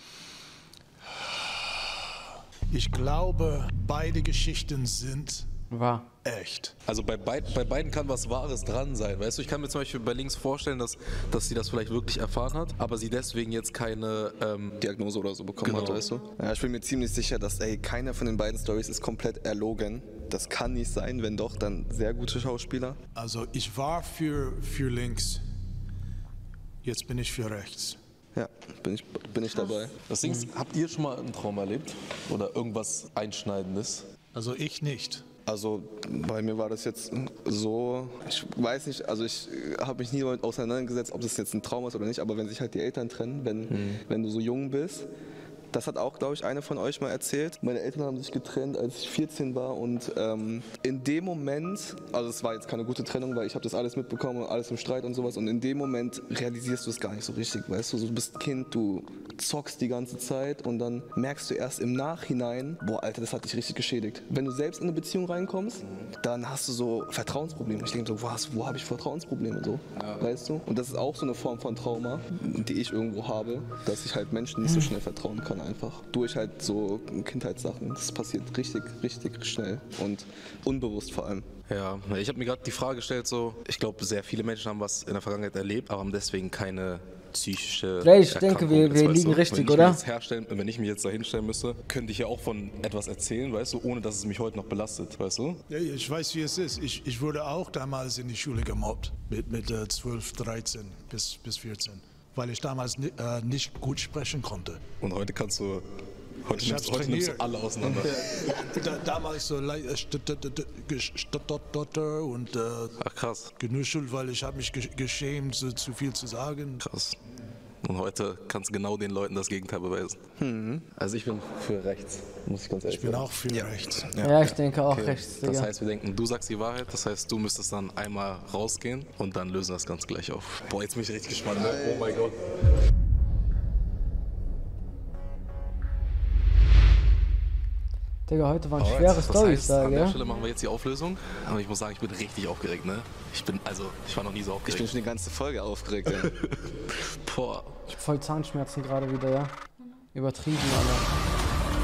ich glaube, beide Geschichten sind War. echt. Also bei, beid, bei beiden kann was Wahres dran sein, weißt du? Ich kann mir zum Beispiel bei links vorstellen, dass, dass sie das vielleicht wirklich erfahren hat, aber sie deswegen jetzt keine... Ähm, Diagnose oder so bekommen Genau. hat, weißt du? Ja, ich bin mir ziemlich sicher, dass, ey, keiner von den beiden Stories ist komplett erlogen. Das kann nicht sein, wenn doch, dann sehr gute Schauspieler. Also ich war für, für links, jetzt bin ich für rechts. Ja, bin ich, bin ich dabei. das Ding ist, habt ihr schon mal einen Traum erlebt? Oder irgendwas Einschneidendes? Also ich nicht. Also bei mir war das jetzt so, ich weiß nicht, also ich habe mich nie damit auseinandergesetzt, ob das jetzt ein Trauma ist oder nicht, aber wenn sich halt die Eltern trennen, wenn, wenn du so jung bist Das hat auch, glaube ich, eine von euch mal erzählt. Meine Eltern haben sich getrennt, als ich vierzehn war und ähm, in dem Moment, also es war jetzt keine gute Trennung, weil ich habe das alles mitbekommen, alles im Streit und sowas und in dem Moment realisierst du es gar nicht so richtig, weißt du, so, du bist ein Kind, du zockst die ganze Zeit und dann merkst du erst im Nachhinein, boah, Alter, das hat dich richtig geschädigt. Wenn du selbst in eine Beziehung reinkommst, dann hast du so Vertrauensprobleme. Ich denke so, was, wo habe ich Vertrauensprobleme so, ja. Weißt du? Und das ist auch so eine Form von Trauma, die ich irgendwo habe, dass ich halt Menschen nicht so schnell vertrauen kann einfach. Durch halt so Kindheitssachen. Das passiert richtig, richtig schnell und unbewusst vor allem. Ja, ich habe mir gerade die Frage gestellt, so, ich glaube, sehr viele Menschen haben was in der Vergangenheit erlebt, aber haben deswegen keine psychische ja, ich denke, wir, wir liegen du? richtig, wenn oder? Ich herstellen, wenn ich mich jetzt da hinstellen müsste, könnte ich ja auch von etwas erzählen, weißt du, ohne dass es mich heute noch belastet, weißt du? Ja, ich weiß, wie es ist. Ich, ich wurde auch damals in die Schule gemobbt, mit, mit äh, zwölf, dreizehn bis, bis vierzehn, weil ich damals ni äh, nicht gut sprechen konnte. Und heute kannst du... Heute, nimmst, heute nimmst du alle auseinander. da, damals so Stotter und äh, Ach, krass. genuschelt, weil ich habe mich geschämt, so, zu viel zu sagen. Krass. Und heute kannst du genau den Leuten das Gegenteil beweisen. Mhm. Also ich bin für rechts, muss ich ganz ehrlich sagen. Ich bin auch für ja. rechts. Ja, ja, ich denke auch okay. rechts. Das heißt, wir denken, du sagst die Wahrheit, das heißt, du müsstest dann einmal rausgehen und dann lösen wir das ganz gleich auf. Boah, jetzt bin ich richtig gespannt. Ne? Oh mein Gott. Digga, heute waren schwere Storys da, an gell? der Stelle machen wir jetzt die Auflösung. Aber ich muss sagen, ich bin richtig aufgeregt, ne? Ich bin, also, ich war noch nie so aufgeregt. Ich bin schon die ganze Folge aufgeregt, ja. Boah. Ich hab voll Zahnschmerzen gerade wieder, ja? Übertrieben, Alter.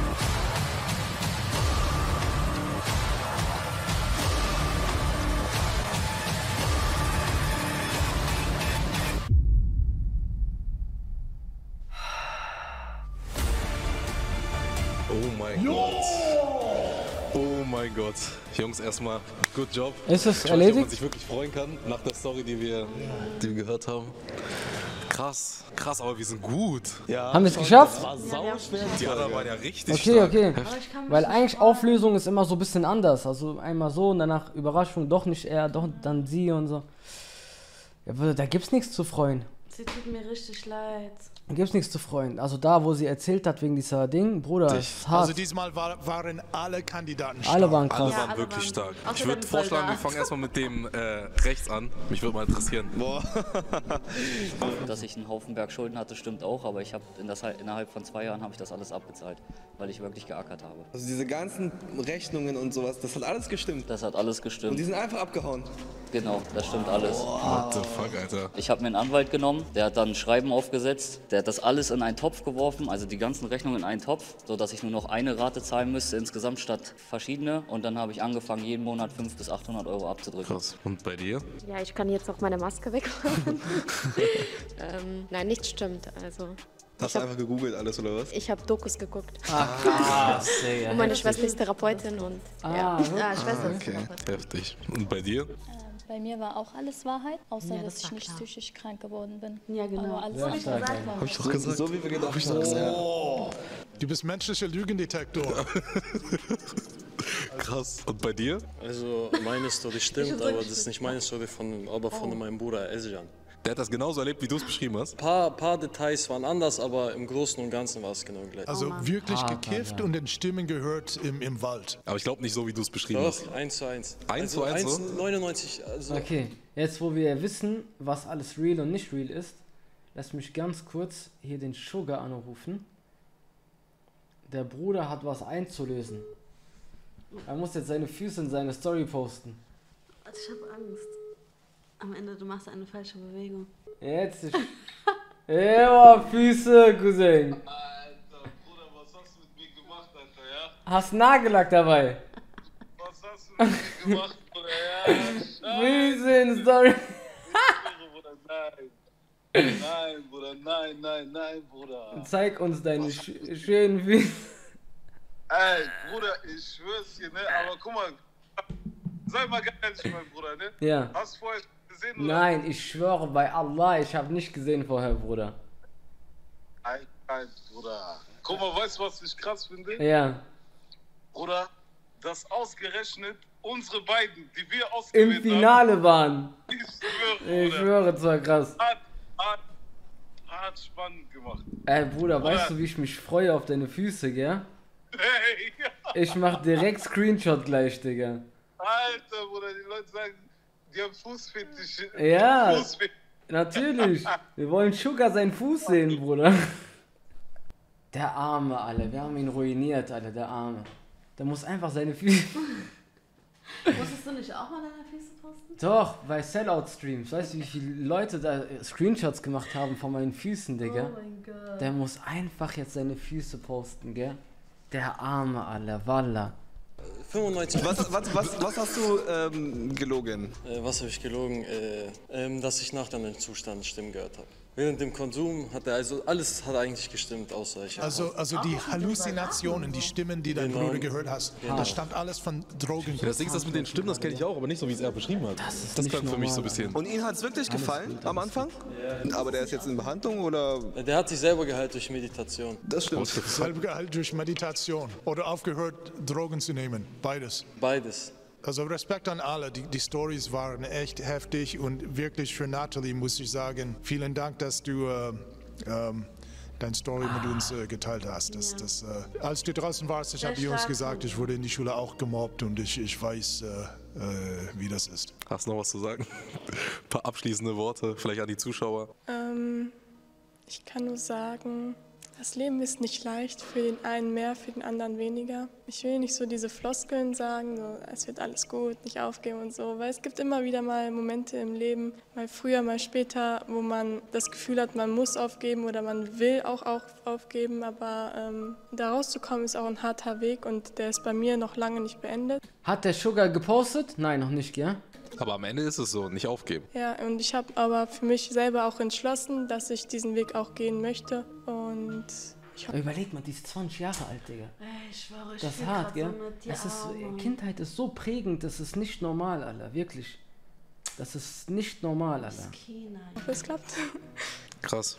Oh mein jo! Gott. Oh mein Gott. Jungs, erstmal, good job. Ist es ich erledigt? weiß nicht, ob man sich wirklich freuen kann, nach der Story, die wir, die wir gehört haben. Krass, krass, aber wir sind gut. Ja, haben wir es geschafft? Das war sauschwer. Die anderen waren ja richtig okay, stark. Okay, okay. Weil eigentlich Auflösung ist immer so ein bisschen anders. Also einmal so und danach Überraschung, doch nicht er, doch dann sie und so. Ja, da gibt's nichts zu freuen. Sie tut mir richtig leid. Da gibt's nichts zu freuen. Also da, wo sie erzählt hat wegen dieser Ding, Bruder, ist hart. Also diesmal war, waren alle Kandidaten stark. Alle waren krass. Alle waren ja, alle wirklich waren stark. stark. Ich würde vorschlagen, wir fangen erstmal mit dem äh, rechts an. Mich würde mal interessieren. Boah. Dass ich einen Haufen Berg Schulden hatte, stimmt auch, aber ich habe in das, innerhalb von zwei Jahren habe ich das alles abbezahlt, weil ich wirklich geackert habe. Also diese ganzen Rechnungen und sowas, das hat alles gestimmt. Das hat alles gestimmt. Und die sind einfach abgehauen. Genau, das stimmt alles. What the fuck, Alter. Ich habe mir einen Anwalt genommen, der hat dann ein Schreiben aufgesetzt, der hat das alles in einen Topf geworfen, also die ganzen Rechnungen in einen Topf, sodass ich nur noch eine Rate zahlen müsste insgesamt statt verschiedene. Und dann habe ich angefangen, jeden Monat fünfhundert bis achthundert Euro abzudrücken. Krass. Und bei dir? Ja, ich kann jetzt auch meine Maske wegmachen. ähm, nein, nichts stimmt. Also. Hast du einfach gegoogelt alles oder was? Ich habe Dokus geguckt. Ah, krass, und meine Schwester ist Therapeutin und ah, ja. Ja, Schwester ah, ist okay. Therapeutin. Heftig. Und bei dir? Bei mir war auch alles Wahrheit, außer Ja, das dass ich war nicht klar. psychisch krank geworden bin. Ja, genau. Aber alles Ja, war stark, Wahrheit. ey. Hab ich So, doch gesagt. so wie wir gedacht haben. Ja. Oh, du bist menschlicher Lügendetektor. Krass. Und bei dir? Also meine Story stimmt, aber das ist nicht meine Story, von, aber von meinem Bruder Ezjan. Der hat das genauso erlebt, wie du es beschrieben hast? Ein paar, paar Details waren anders, aber im Großen und Ganzen war es genau gleich. Also Mann. wirklich Ah, gekifft Mann, ja. und den Stimmen gehört im, im Wald. Aber ich glaube nicht so, wie du es beschrieben hast. Doch, eins zu eins. Eins zu eins so? neunundneunzig, also Okay, jetzt wo wir wissen, was alles real und nicht real ist, lass mich ganz kurz hier den Sugar anrufen. Der Bruder hat was einzulösen. Er muss jetzt seine Füße in seine Story posten. Also ich habe Angst. Am Ende, du machst eine falsche Bewegung. Jetzt ist... Ewa, Füße, Cousin. Alter, Bruder, was hast du mit mir gemacht, Alter, ja? Hast Nagellack dabei. Was hast du mit mir gemacht, Bruder, ja? Füße in Story. Bruder, nein. Nein, Bruder, nein, nein, nein, Bruder. Zeig uns deine sch schönen Füße. Ey, Bruder, ich schwör's dir, ne? Aber guck mal, sei mal ganz ehrlich, mein Bruder, ne? Ja. Hast du vorher gesehen, oder? Nein, ich schwöre bei Allah, ich habe nicht gesehen vorher, Bruder. Nein, nein, Bruder. Guck mal, weißt du, was ich krass finde? Ja. Bruder, dass ausgerechnet unsere beiden, die wir Im ausgewählt Finale waren. haben, ich schwöre, Ich Bruder, schwöre, das war krass. hat, hat, hat hat spannend gemacht. Ey, Bruder, Bruder. weißt du, wie ich mich freue auf deine Füße, gell? Hey, ja. Ich mach direkt Screenshot gleich, Digga. Alter, Bruder, die Leute sagen, die haben Fußfetisch. Ja, Fußfetisch. natürlich. Wir wollen Sugar seinen Fuß sehen, Bruder. Der Arme, Alter. Wir haben ihn ruiniert, Alter, der Arme. Der muss einfach seine Füße... Musstest du nicht auch mal deine Füße posten? Doch, bei Sellout-Streams. Weißt du, wie viele Leute da Screenshots gemacht haben von meinen Füßen, Digga? Oh mein Gott. Der muss einfach jetzt seine Füße posten, gell? Der Arme, Alter, Wallah. fünfundneunzig. Was, was, was, was hast du ähm, gelogen? Äh, was habe ich gelogen? Äh, ähm, dass ich nach deinem Zustand Stimmen gehört habe. Während dem Konsum hat er also alles hat eigentlich gestimmt, außer ich. Also, also die Halluzinationen, die Stimmen, die dein Genau. Bruder gehört hast, Genau. das stammt alles von Drogen. Ja, das Ding ist, das mit den Stimmen, das kenne ich auch, aber nicht so, wie es er beschrieben hat. Das, ist das nicht klang für mich so ein normal, bisschen. Und ihm hat es wirklich gefallen am Anfang? Aber der ist jetzt in Behandlung oder? Der hat sich selber geheilt durch Meditation. Das stimmt. Selber geheilt durch Meditation oder aufgehört, Drogen zu nehmen. Beides. Beides. Also Respekt an alle, die, die Stories waren echt heftig und wirklich für Natalie muss ich sagen, vielen Dank, dass du äh, ähm, deine Story mit uns äh, geteilt hast. Das, das, äh, als du draußen warst, ich Sehr habe Jungs stark. gesagt, ich wurde in die Schule auch gemobbt und ich, ich weiß, äh, äh, wie das ist. Hast du noch was zu sagen? Ein paar abschließende Worte, vielleicht an die Zuschauer. Ähm, ich kann nur sagen, das Leben ist nicht leicht, für den einen mehr, für den anderen weniger. Ich will nicht so diese Floskeln sagen, so, es wird alles gut, nicht aufgeben und so, weil es gibt immer wieder mal Momente im Leben, mal früher, mal später, wo man das Gefühl hat, man muss aufgeben oder man will auch, auch aufgeben, aber ähm, da rauszukommen ist auch ein harter Weg und der ist bei mir noch lange nicht beendet. Hat der Sugar gepostet? Nein, noch nicht, gell? Aber am Ende ist es so, nicht aufgeben. Ja, und ich habe aber für mich selber auch entschlossen, dass ich diesen Weg auch gehen möchte und ich hoffe, Überleg mal, die ist zwanzig Jahre alt, Digga. Ey, ich schwöre, ich Das ist fühl hart, grad gell? so mit, die Das ist, Arme. Kindheit ist so prägend, das ist nicht normal, Alter. Wirklich. Das ist nicht normal, Alter. Miskina. ich hoffe, es klappt. Krass.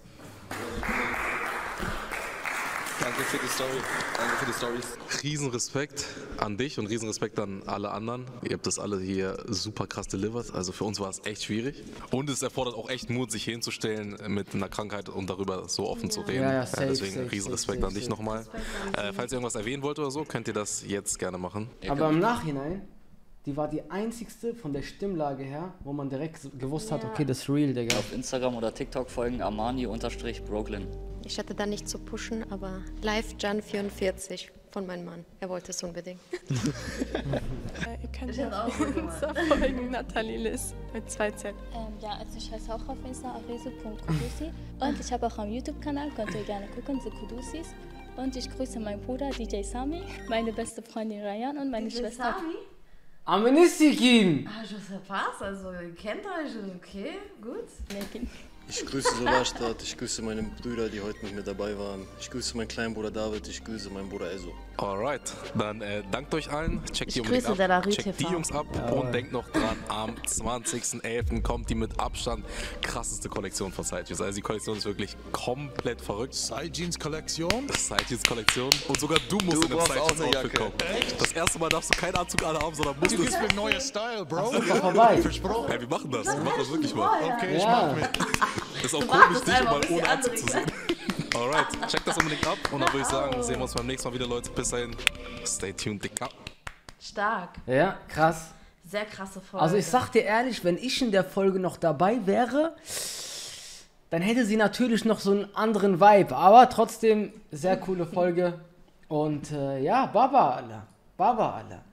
Danke für die Story. Danke für die Stories. Riesenrespekt an dich und Riesenrespekt an alle anderen. Ihr habt das alle hier super krass delivered. Also für uns war es echt schwierig. Und es erfordert auch echt Mut, sich hinzustellen mit einer Krankheit und darüber so offen zu reden. Ja, ja, safe, deswegen safe, Riesenrespekt safe, an dich safe. nochmal. Äh, falls ihr irgendwas erwähnen wollt oder so, könnt ihr das jetzt gerne machen. Aber im Nachhinein, die war die einzigste von der Stimmlage her, wo man direkt gewusst hat, Ja. okay, das ist real, Digga. Auf Instagram oder TikTok folgen Armani-Brooklyn. Ich hatte da nicht zu pushen, aber live Jan vierundvierzig von meinem Mann. Er wollte es unbedingt. Äh, ihr könnt Ich ja hätte auch so gemacht. Insta folgen, Nathalie Liss mit zwei Z. Ähm, ja, also ich heiße auch auf Insta areso punkt kudusi und ich habe auch einen YouTube-Kanal, könnt ihr gerne gucken, The Kudusis. Und ich grüße meinen Bruder D J Sami, meine beste Freundin Rayan und meine D J Schwester. Sami? Amenistikin! Ah, je sais pas, also ihr kennt euch, okay, gut. Megan. Ich grüße Solarstadt, ich grüße meine Brüder, die heute mit mir dabei waren. Ich grüße meinen kleinen Bruder David, ich grüße meinen Bruder Ezo. Alright, dann äh, dankt euch allen, checkt Ich die unbedingt grüße ab, Delarue checkt die T V. Jungs ab und denkt noch dran, am zwanzigsten elften kommt die mit Abstand krasseste Kollektion von Sidejeans. Also die Kollektion ist wirklich komplett verrückt. Side Jeans Kollektion. Sidejeans Kollektion und sogar du musst Du in den brauchst auch Sidejeans eine Outfit Jacke. kommen. Das erste Mal darfst du keinen Anzug alle haben, sondern musst Du es. gibst mir neue Style, Bro. vorbei. Versprochen. Hey, wir machen das, wir machen das wirklich mal. Okay, ich Ja. mach mit. Ist auch Du komisch, wartest dich einfach, mal bis die ohne Anzug andere zu sehen. Alright, checkt das unbedingt ab und dann würde ich sagen, sehen wir uns beim nächsten Mal wieder, Leute. Bis dahin, stay tuned, Dicker. Stark. Ja, krass. Sehr krasse Folge. Also ich sag dir ehrlich, wenn ich in der Folge noch dabei wäre, dann hätte sie natürlich noch so einen anderen Vibe. Aber trotzdem, sehr coole Folge. Und äh, ja, Baba, Alter. Baba, Alter.